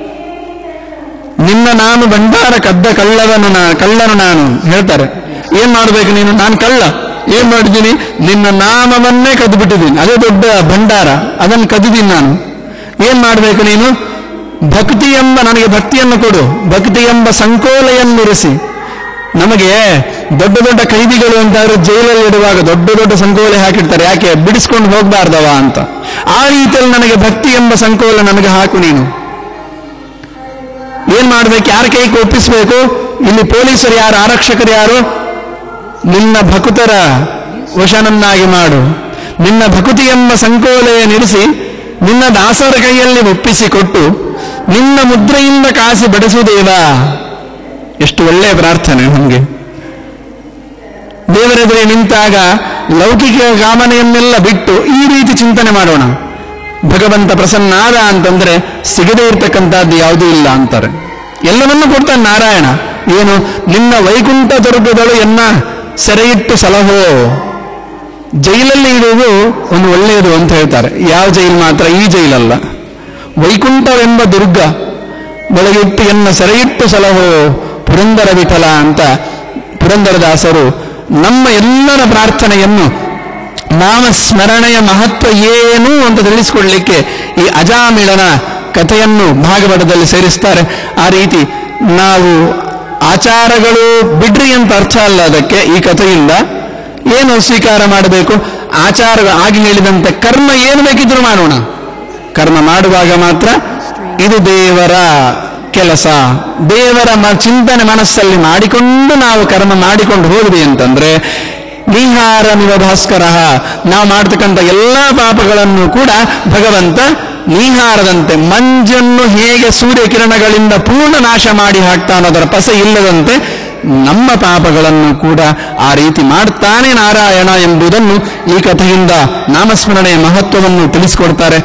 ನಿನ್ನ ನಾನು ಭಂಡಾರ ಕದ್ದ ಕಳ್ಳವನು ನಾ ಕಳ್ಳನು ನಾನು ಹೇಳ್ತಾರೆ. ಏನ್ ಮಾಡ್ಬೇಕು ನೀನು? ನಾನು ಕಳ್ಳ. ಏನ್ ಮಾಡಿದ್ದೀನಿ? ನಿನ್ನ ನಾಮವನ್ನೇ ಕದ್ದು ಬಿಟ್ಟಿದ್ದೀನಿ. ಅದೇ ದೊಡ್ಡ ಭಂಡಾರ, ಅದನ್ನು ಕದ್ದಿದ್ದೀನಿ ನಾನು. ಏನ್ ಮಾಡ್ಬೇಕು ನೀನು? ಭಕ್ತಿ ಎಂಬ, ನನಗೆ ಭಕ್ತಿಯನ್ನು ಕೊಡು. ಭಕ್ತಿ ಎಂಬ ಸಂಕೋಲೆಯನ್ನಿರಿಸಿ. ನಮಗೆ ದೊಡ್ಡ ದೊಡ್ಡ ಕೈದಿಗಳು ಅಂತಾದ್ರೆ ಜೈಲಲ್ಲಿ ಇಡುವಾಗ ದೊಡ್ಡ ದೊಡ್ಡ ಸಂಕೋಲೆ ಹಾಕಿರ್ತಾರೆ. ಯಾಕೆ? ಬಿಡಿಸ್ಕೊಂಡು ಹೋಗ್ಬಾರ್ದವ ಅಂತ. ಆ ರೀತಿಯಲ್ಲಿ ನನಗೆ ಭಕ್ತಿ ಎಂಬ ಸಂಕೋಲೆ ನನಗೆ ಹಾಕು ನೀನು. ಏನ್ ಮಾಡ್ಬೇಕು? ಯಾರ ಕೈಗೆ ಒಪ್ಪಿಸ್ಬೇಕು? ಇಲ್ಲಿ ಪೊಲೀಸರು ಯಾರು? ಆರಕ್ಷಕರು ಯಾರು? ನಿನ್ನ ಭಕ್ತರ ವಶನನ್ನಾಗಿ ಮಾಡು. ನಿನ್ನ ಭಕ್ತಿ ಎಂಬ ಸಂಕೋಲೆಯನ್ನಿರಿಸಿ ನಿನ್ನ ದಾಸರ ಕೈಯಲ್ಲಿ ಒಪ್ಪಿಸಿಕೊಟ್ಟು ನಿನ್ನ ಮುದ್ರೆಯಿಂದ ಕಾಸಿ ಬಡಿಸುವುದೇವ. ಎಷ್ಟು ಒಳ್ಳೆಯ ಪ್ರಾರ್ಥನೆ ನಮಗೆ. ದೇವರೆದುರೇ ನಿಂತಾಗ ಲೌಕಿಕ ಕಾಮನೆಯನ್ನೆಲ್ಲ ಬಿಟ್ಟು ಈ ರೀತಿ ಚಿಂತನೆ ಮಾಡೋಣ. ಭಗವಂತ ಪ್ರಸನ್ನಾದ ಅಂತಂದ್ರೆ ಸಿಗದೇ ಇರ್ತಕ್ಕಂಥದ್ದು ಯಾವುದೂ ಇಲ್ಲ ಅಂತಾರೆ. ಎಲ್ಲವನ್ನೂ ಕೊಡ್ತಾನೆ ನಾರಾಯಣ. ಏನು? ನಿನ್ನ ವೈಕುಂಠ ದುರ್ಗಗಳು ಎನ್ನ ಸೆರೆಯಿಟ್ಟು ಸಲಹೋ. ಜೈಲಲ್ಲಿ ಇರುವುದು ಒಂದು ಒಳ್ಳೆಯದು ಅಂತ ಹೇಳ್ತಾರೆ. ಯಾವ ಜೈಲು ಮಾತ್ರ? ಈ ಜೈಲಲ್ಲ, ವೈಕುಂಠವೆಂಬ ದುರ್ಗ ಒಳಗಿಟ್ಟು ಎನ್ನ ಸೆರೆಯಿಟ್ಟು ಸಲಹೋ ಪುರಂದರ ವಿಠಲ ಅಂತ ಪುರಂದರದಾಸರು ನಮ್ಮ ಎಲ್ಲರ ಪ್ರಾರ್ಥನೆಯನ್ನು, ನಾಮಸ್ಮರಣೆಯ ಮಹತ್ವ ಏನು ಅಂತ ತಿಳಿಸಿಕೊಡ್ಲಿಕ್ಕೆ ಈ ಅಜಾಮಿಳನ ಕಥೆಯನ್ನು ಭಾಗವತದಲ್ಲಿ ಸೇರಿಸ್ತಾರೆ. ಆ ರೀತಿ ನಾವು ಆಚಾರಗಳು ಬಿಡ್ರಿ ಅಂತ ಅರ್ಥ ಅಲ್ಲ ಅದಕ್ಕೆ. ಈ ಕಥೆಯಿಂದ ಏನು ಸ್ವೀಕಾರ ಮಾಡಬೇಕು? ಆಚಾರ ಆಗಿ ಹೇಳಿದಂತೆ ಕರ್ಮ ಏನು ಬೇಕಿದ್ರು ಮಾಡೋಣ. ಕರ್ಮ ಮಾಡುವಾಗ ಮಾತ್ರ ಇದು ದೇವರ ಕೆಲಸ. ದೇವರ ಚಿಂತನೆ ಮನಸ್ಸಲ್ಲಿ ಮಾಡಿಕೊಂಡು ನಾವು ಕರ್ಮ ಮಾಡಿಕೊಂಡು ಹೋದ್ವಿ ಅಂತಂದ್ರೆ ನೀಹಾರಮಿವ ಭಾಸ್ಕರ, ನಾವು ಮಾಡ್ತಕ್ಕಂಥ ಎಲ್ಲಾ ಪಾಪಗಳನ್ನು ಕೂಡ ಭಗವಂತ ನೀಹಾರದಂತೆ, ಮಂಜನ್ನು ಹೇಗೆ ಸೂರ್ಯಕಿರಣಗಳಿಂದ ಪೂರ್ಣ ನಾಶ ಮಾಡಿ ಹಾಕ್ತಾನೋ ಅದರ ಪಸೆ ಇಲ್ಲದಂತೆ ನಮ್ಮ ಪಾಪಗಳನ್ನು ಕೂಡ ಆ ರೀತಿ ಮಾಡ್ತಾನೆ ನಾರಾಯಣ ಎಂಬುದನ್ನು ಈ ಕಥೆಯಿಂದ ನಾಮಸ್ಮರಣೆಯ ಮಹತ್ವವನ್ನು ತಿಳಿಸಿಕೊಡ್ತಾರೆ.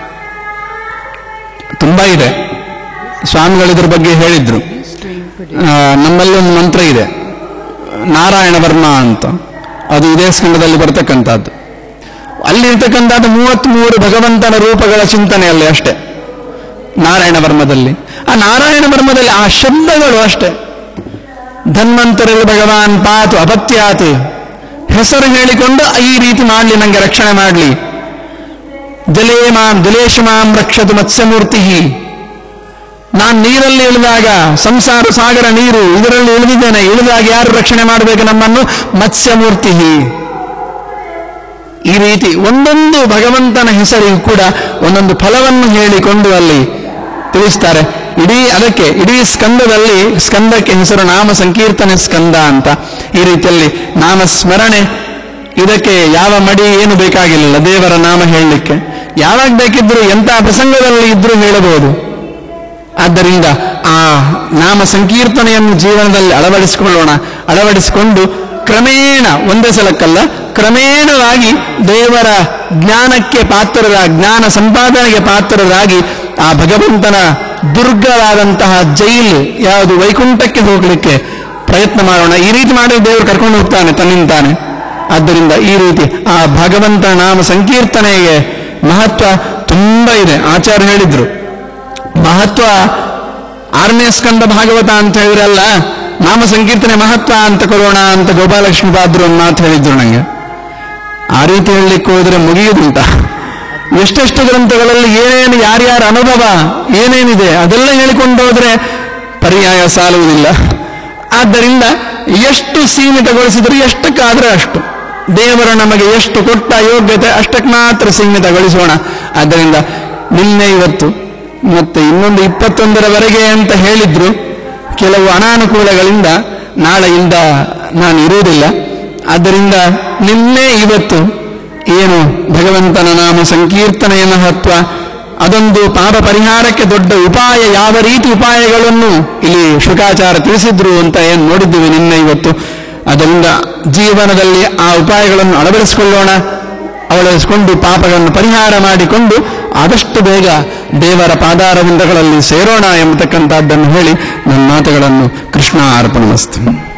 ತುಂಬಾ ಇದೆ. ಸ್ವಾಮಿಗಳಿದ್ರ ಬಗ್ಗೆ ಹೇಳಿದ್ರು. ನಮ್ಮಲ್ಲಿ ಒಂದು ಮಂತ್ರ ಇದೆ, ನಾರಾಯಣ ವರ್ಮ ಅಂತ. ಅದು ಇದೇ ಸ್ಕಂದದಲ್ಲಿ ಬರ್ತಕ್ಕಂಥದ್ದು. ಅಲ್ಲಿರ್ತಕ್ಕಂಥದ್ದು ಮೂವತ್ತ್ ಮೂರು ಭಗವಂತನ ರೂಪಗಳ ಚಿಂತನೆಯಲ್ಲಿ ಅಷ್ಟೇ ನಾರಾಯಣ ವರ್ಮದಲ್ಲಿ. ಆ ನಾರಾಯಣ ವರ್ಮದಲ್ಲಿ ಆ ಶಬ್ದಗಳು ಅಷ್ಟೇ. ಧನ್ವಂತರಲ್ಲಿ ಭಗವಾನ್ ಪಾತು ಅಪತ್ಯಾತ್, ಹೆಸರು ಹೇಳಿಕೊಂಡು ಈ ರೀತಿ ಮಾಡಲಿ, ನನಗೆ ರಕ್ಷಣೆ ಮಾಡಲಿ. ಜಲೇ ಮಾಂ ಜಲೇಶ ಮಾಂ ರಕ್ಷತು ಮತ್ಸ್ಯಮೂರ್ತಿ, ನಾನು ನೀರಲ್ಲಿ ಇಳಿದಾಗ, ಸಂಸಾರ ಸಾಗರ ನೀರು ಇದರಲ್ಲಿ ಇಳಿದಿದ್ದೇನೆ, ಇಳಿದಾಗ ಯಾರು ರಕ್ಷಣೆ ಮಾಡಬೇಕು ನಮ್ಮನ್ನು? ಮತ್ಸ್ಯಮೂರ್ತಿ. ಈ ರೀತಿ ಒಂದೊಂದು ಭಗವಂತನ ಹೆಸರಿಗೂ ಕೂಡ ಒಂದೊಂದು ಫಲವನ್ನು ಹೇಳಿಕೊಂಡು ಅಲ್ಲಿ ತಿಳಿಸ್ತಾರೆ. ಇಡೀ ಅದಕ್ಕೆ ಇಡೀ ಸ್ಕಂದದಲ್ಲಿ, ಸ್ಕಂದಕ್ಕೆ ಹೆಸರು ನಾಮ ಸಂಕೀರ್ತನೆ ಸ್ಕಂದ ಅಂತ. ಈ ರೀತಿಯಲ್ಲಿ ನಾಮ ಸ್ಮರಣೆ, ಇದಕ್ಕೆ ಯಾವ ಮಡಿ ಏನು ಬೇಕಾಗಿಲ್ಲ. ದೇವರ ನಾಮ ಹೇಳಲಿಕ್ಕೆ ಯಾವಾಗ ಬೇಕಿದ್ರು ಎಂಥ ಪ್ರಸಂಗದಲ್ಲಿ ಇದ್ರೂ ಹೇಳಬಹುದು. ಆದ್ದರಿಂದ ಆ ನಾಮ ಸಂಕೀರ್ತನೆಯನ್ನು ಜೀವನದಲ್ಲಿ ಅಳವಡಿಸಿಕೊಳ್ಳೋಣ. ಅಳವಡಿಸಿಕೊಂಡು ಕ್ರಮೇಣ, ಒಂದೇ ಸಲಕ್ಕಲ್ಲ, ಕ್ರಮೇಣವಾಗಿ ದೇವರ ಜ್ಞಾನಕ್ಕೆ ಪಾತ್ರರಾಗಿ, ಜ್ಞಾನ ಸಂಪಾದನೆಗೆ ಪಾತ್ರರಾಗಿ ಆ ಭಗವಂತನ ದುರ್ಗವಾದಂತಹ ಜೈಲು ಯಾವುದು ವೈಕುಂಠಕ್ಕೆ ಹೋಗಲಿಕ್ಕೆ ಪ್ರಯತ್ನ ಮಾಡೋಣ. ಈ ರೀತಿ ಮಾಡಿ ದೇವರು ಕರ್ಕೊಂಡು ಹೋಗ್ತಾನೆ ತನ್ನಿಂತಾನೆ. ಆದ್ದರಿಂದ ಈ ರೀತಿ ಆ ಭಗವಂತನ ನಾಮ ಸಂಕೀರ್ತನೆಗೆ ಮಹತ್ವ ತುಂಬ ಇದೆ. ಆಚಾರ್ಯ ಹೇಳಿದ್ರು, ಮಹತ್ವ ಆರನೇ ಸ್ಕಂದ ಭಾಗವತ ಅಂತ ಹೇಳಿದ್ರಲ್ಲ, ನಾಮ ಸಂಕೀರ್ತನೆ ಮಹತ್ವ ಅಂತ ಕೊಡೋಣ ಅಂತ ಗೋಪಾಲಕೃಷ್ಣ ಪಾದ್ರು ಒಂದು ಮಾತು ಹೇಳಿದ್ರು ನನಗೆ. ಆ ರೀತಿ ಹೇಳಲಿಕ್ಕೆ ಹೋದ್ರೆ ಮುಗಿಯುವುದುಂಟ. ಎಷ್ಟೆಷ್ಟು ಗ್ರಂಥಗಳಲ್ಲಿ ಏನೇನು ಯಾರ್ಯಾರ ಅನುಭವ ಏನೇನಿದೆ ಅದೆಲ್ಲ ಹೇಳಿಕೊಂಡು ಹೋದ್ರೆ ಪರ್ಯಾಯ ಸಾಲುವುದಿಲ್ಲ. ಆದ್ದರಿಂದ ಎಷ್ಟು ಸೀಮಿತಗೊಳಿಸಿದ್ರು ಎಷ್ಟಕ್ಕಾದ್ರೆ ಅಷ್ಟು, ದೇವರು ನಮಗೆ ಎಷ್ಟು ಕೊಟ್ಟ ಯೋಗ್ಯತೆ ಅಷ್ಟಕ್ಕೆ ಮಾತ್ರ ಸೀಮಿತಗೊಳಿಸೋಣ. ಆದ್ದರಿಂದ ನಿನ್ನೆ ಇವತ್ತು ಮತ್ತೆ ಇನ್ನೊಂದು ಇಪ್ಪತ್ತೊಂದರವರೆಗೆ ಅಂತ ಹೇಳಿದ್ರು. ಕೆಲವು ಅನಾನುಕೂಲಗಳಿಂದ ನಾಳೆಯಿಂದ ನಾನು ಇರುವುದಿಲ್ಲ. ಆದ್ದರಿಂದ ನಿನ್ನೆ ಇವತ್ತು ಏನು ಭಗವಂತನ ನಾಮ ಸಂಕೀರ್ತನೆಯ ಮಹತ್ವ, ಅದೊಂದು ಪಾಪ ಪರಿಹಾರಕ್ಕೆ ದೊಡ್ಡ ಉಪಾಯ, ಯಾವ ರೀತಿ ಉಪಾಯಗಳನ್ನು ಇಲ್ಲಿ ಶುಕಾಚಾರ ತಿಳಿಸಿದ್ರು ಅಂತ ಏನು ನೋಡಿದ್ದೀವಿ ನಿನ್ನೆ ಇವತ್ತು. ಅದರಿಂದ ಜೀವನದಲ್ಲಿ ಆ ಉಪಾಯಗಳನ್ನು ಅಳವಡಿಸಿಕೊಳ್ಳೋಣ. ಅಳವಡಿಸಿಕೊಂಡು ಪಾಪಗಳನ್ನು ಪರಿಹಾರ ಮಾಡಿಕೊಂಡು ಆದಷ್ಟು ಬೇಗ ದೇವರ ಪಾದಾರವಿಂದಗಳಲ್ಲಿ ಸೇರೋಣ ಎಂಬತಕ್ಕಂಥದ್ದನ್ನು ಹೇಳಿ ನನ್ನ ಮಾತುಗಳನ್ನು ಕೃಷ್ಣ ಅರ್ಪಣಮಸ್ತು.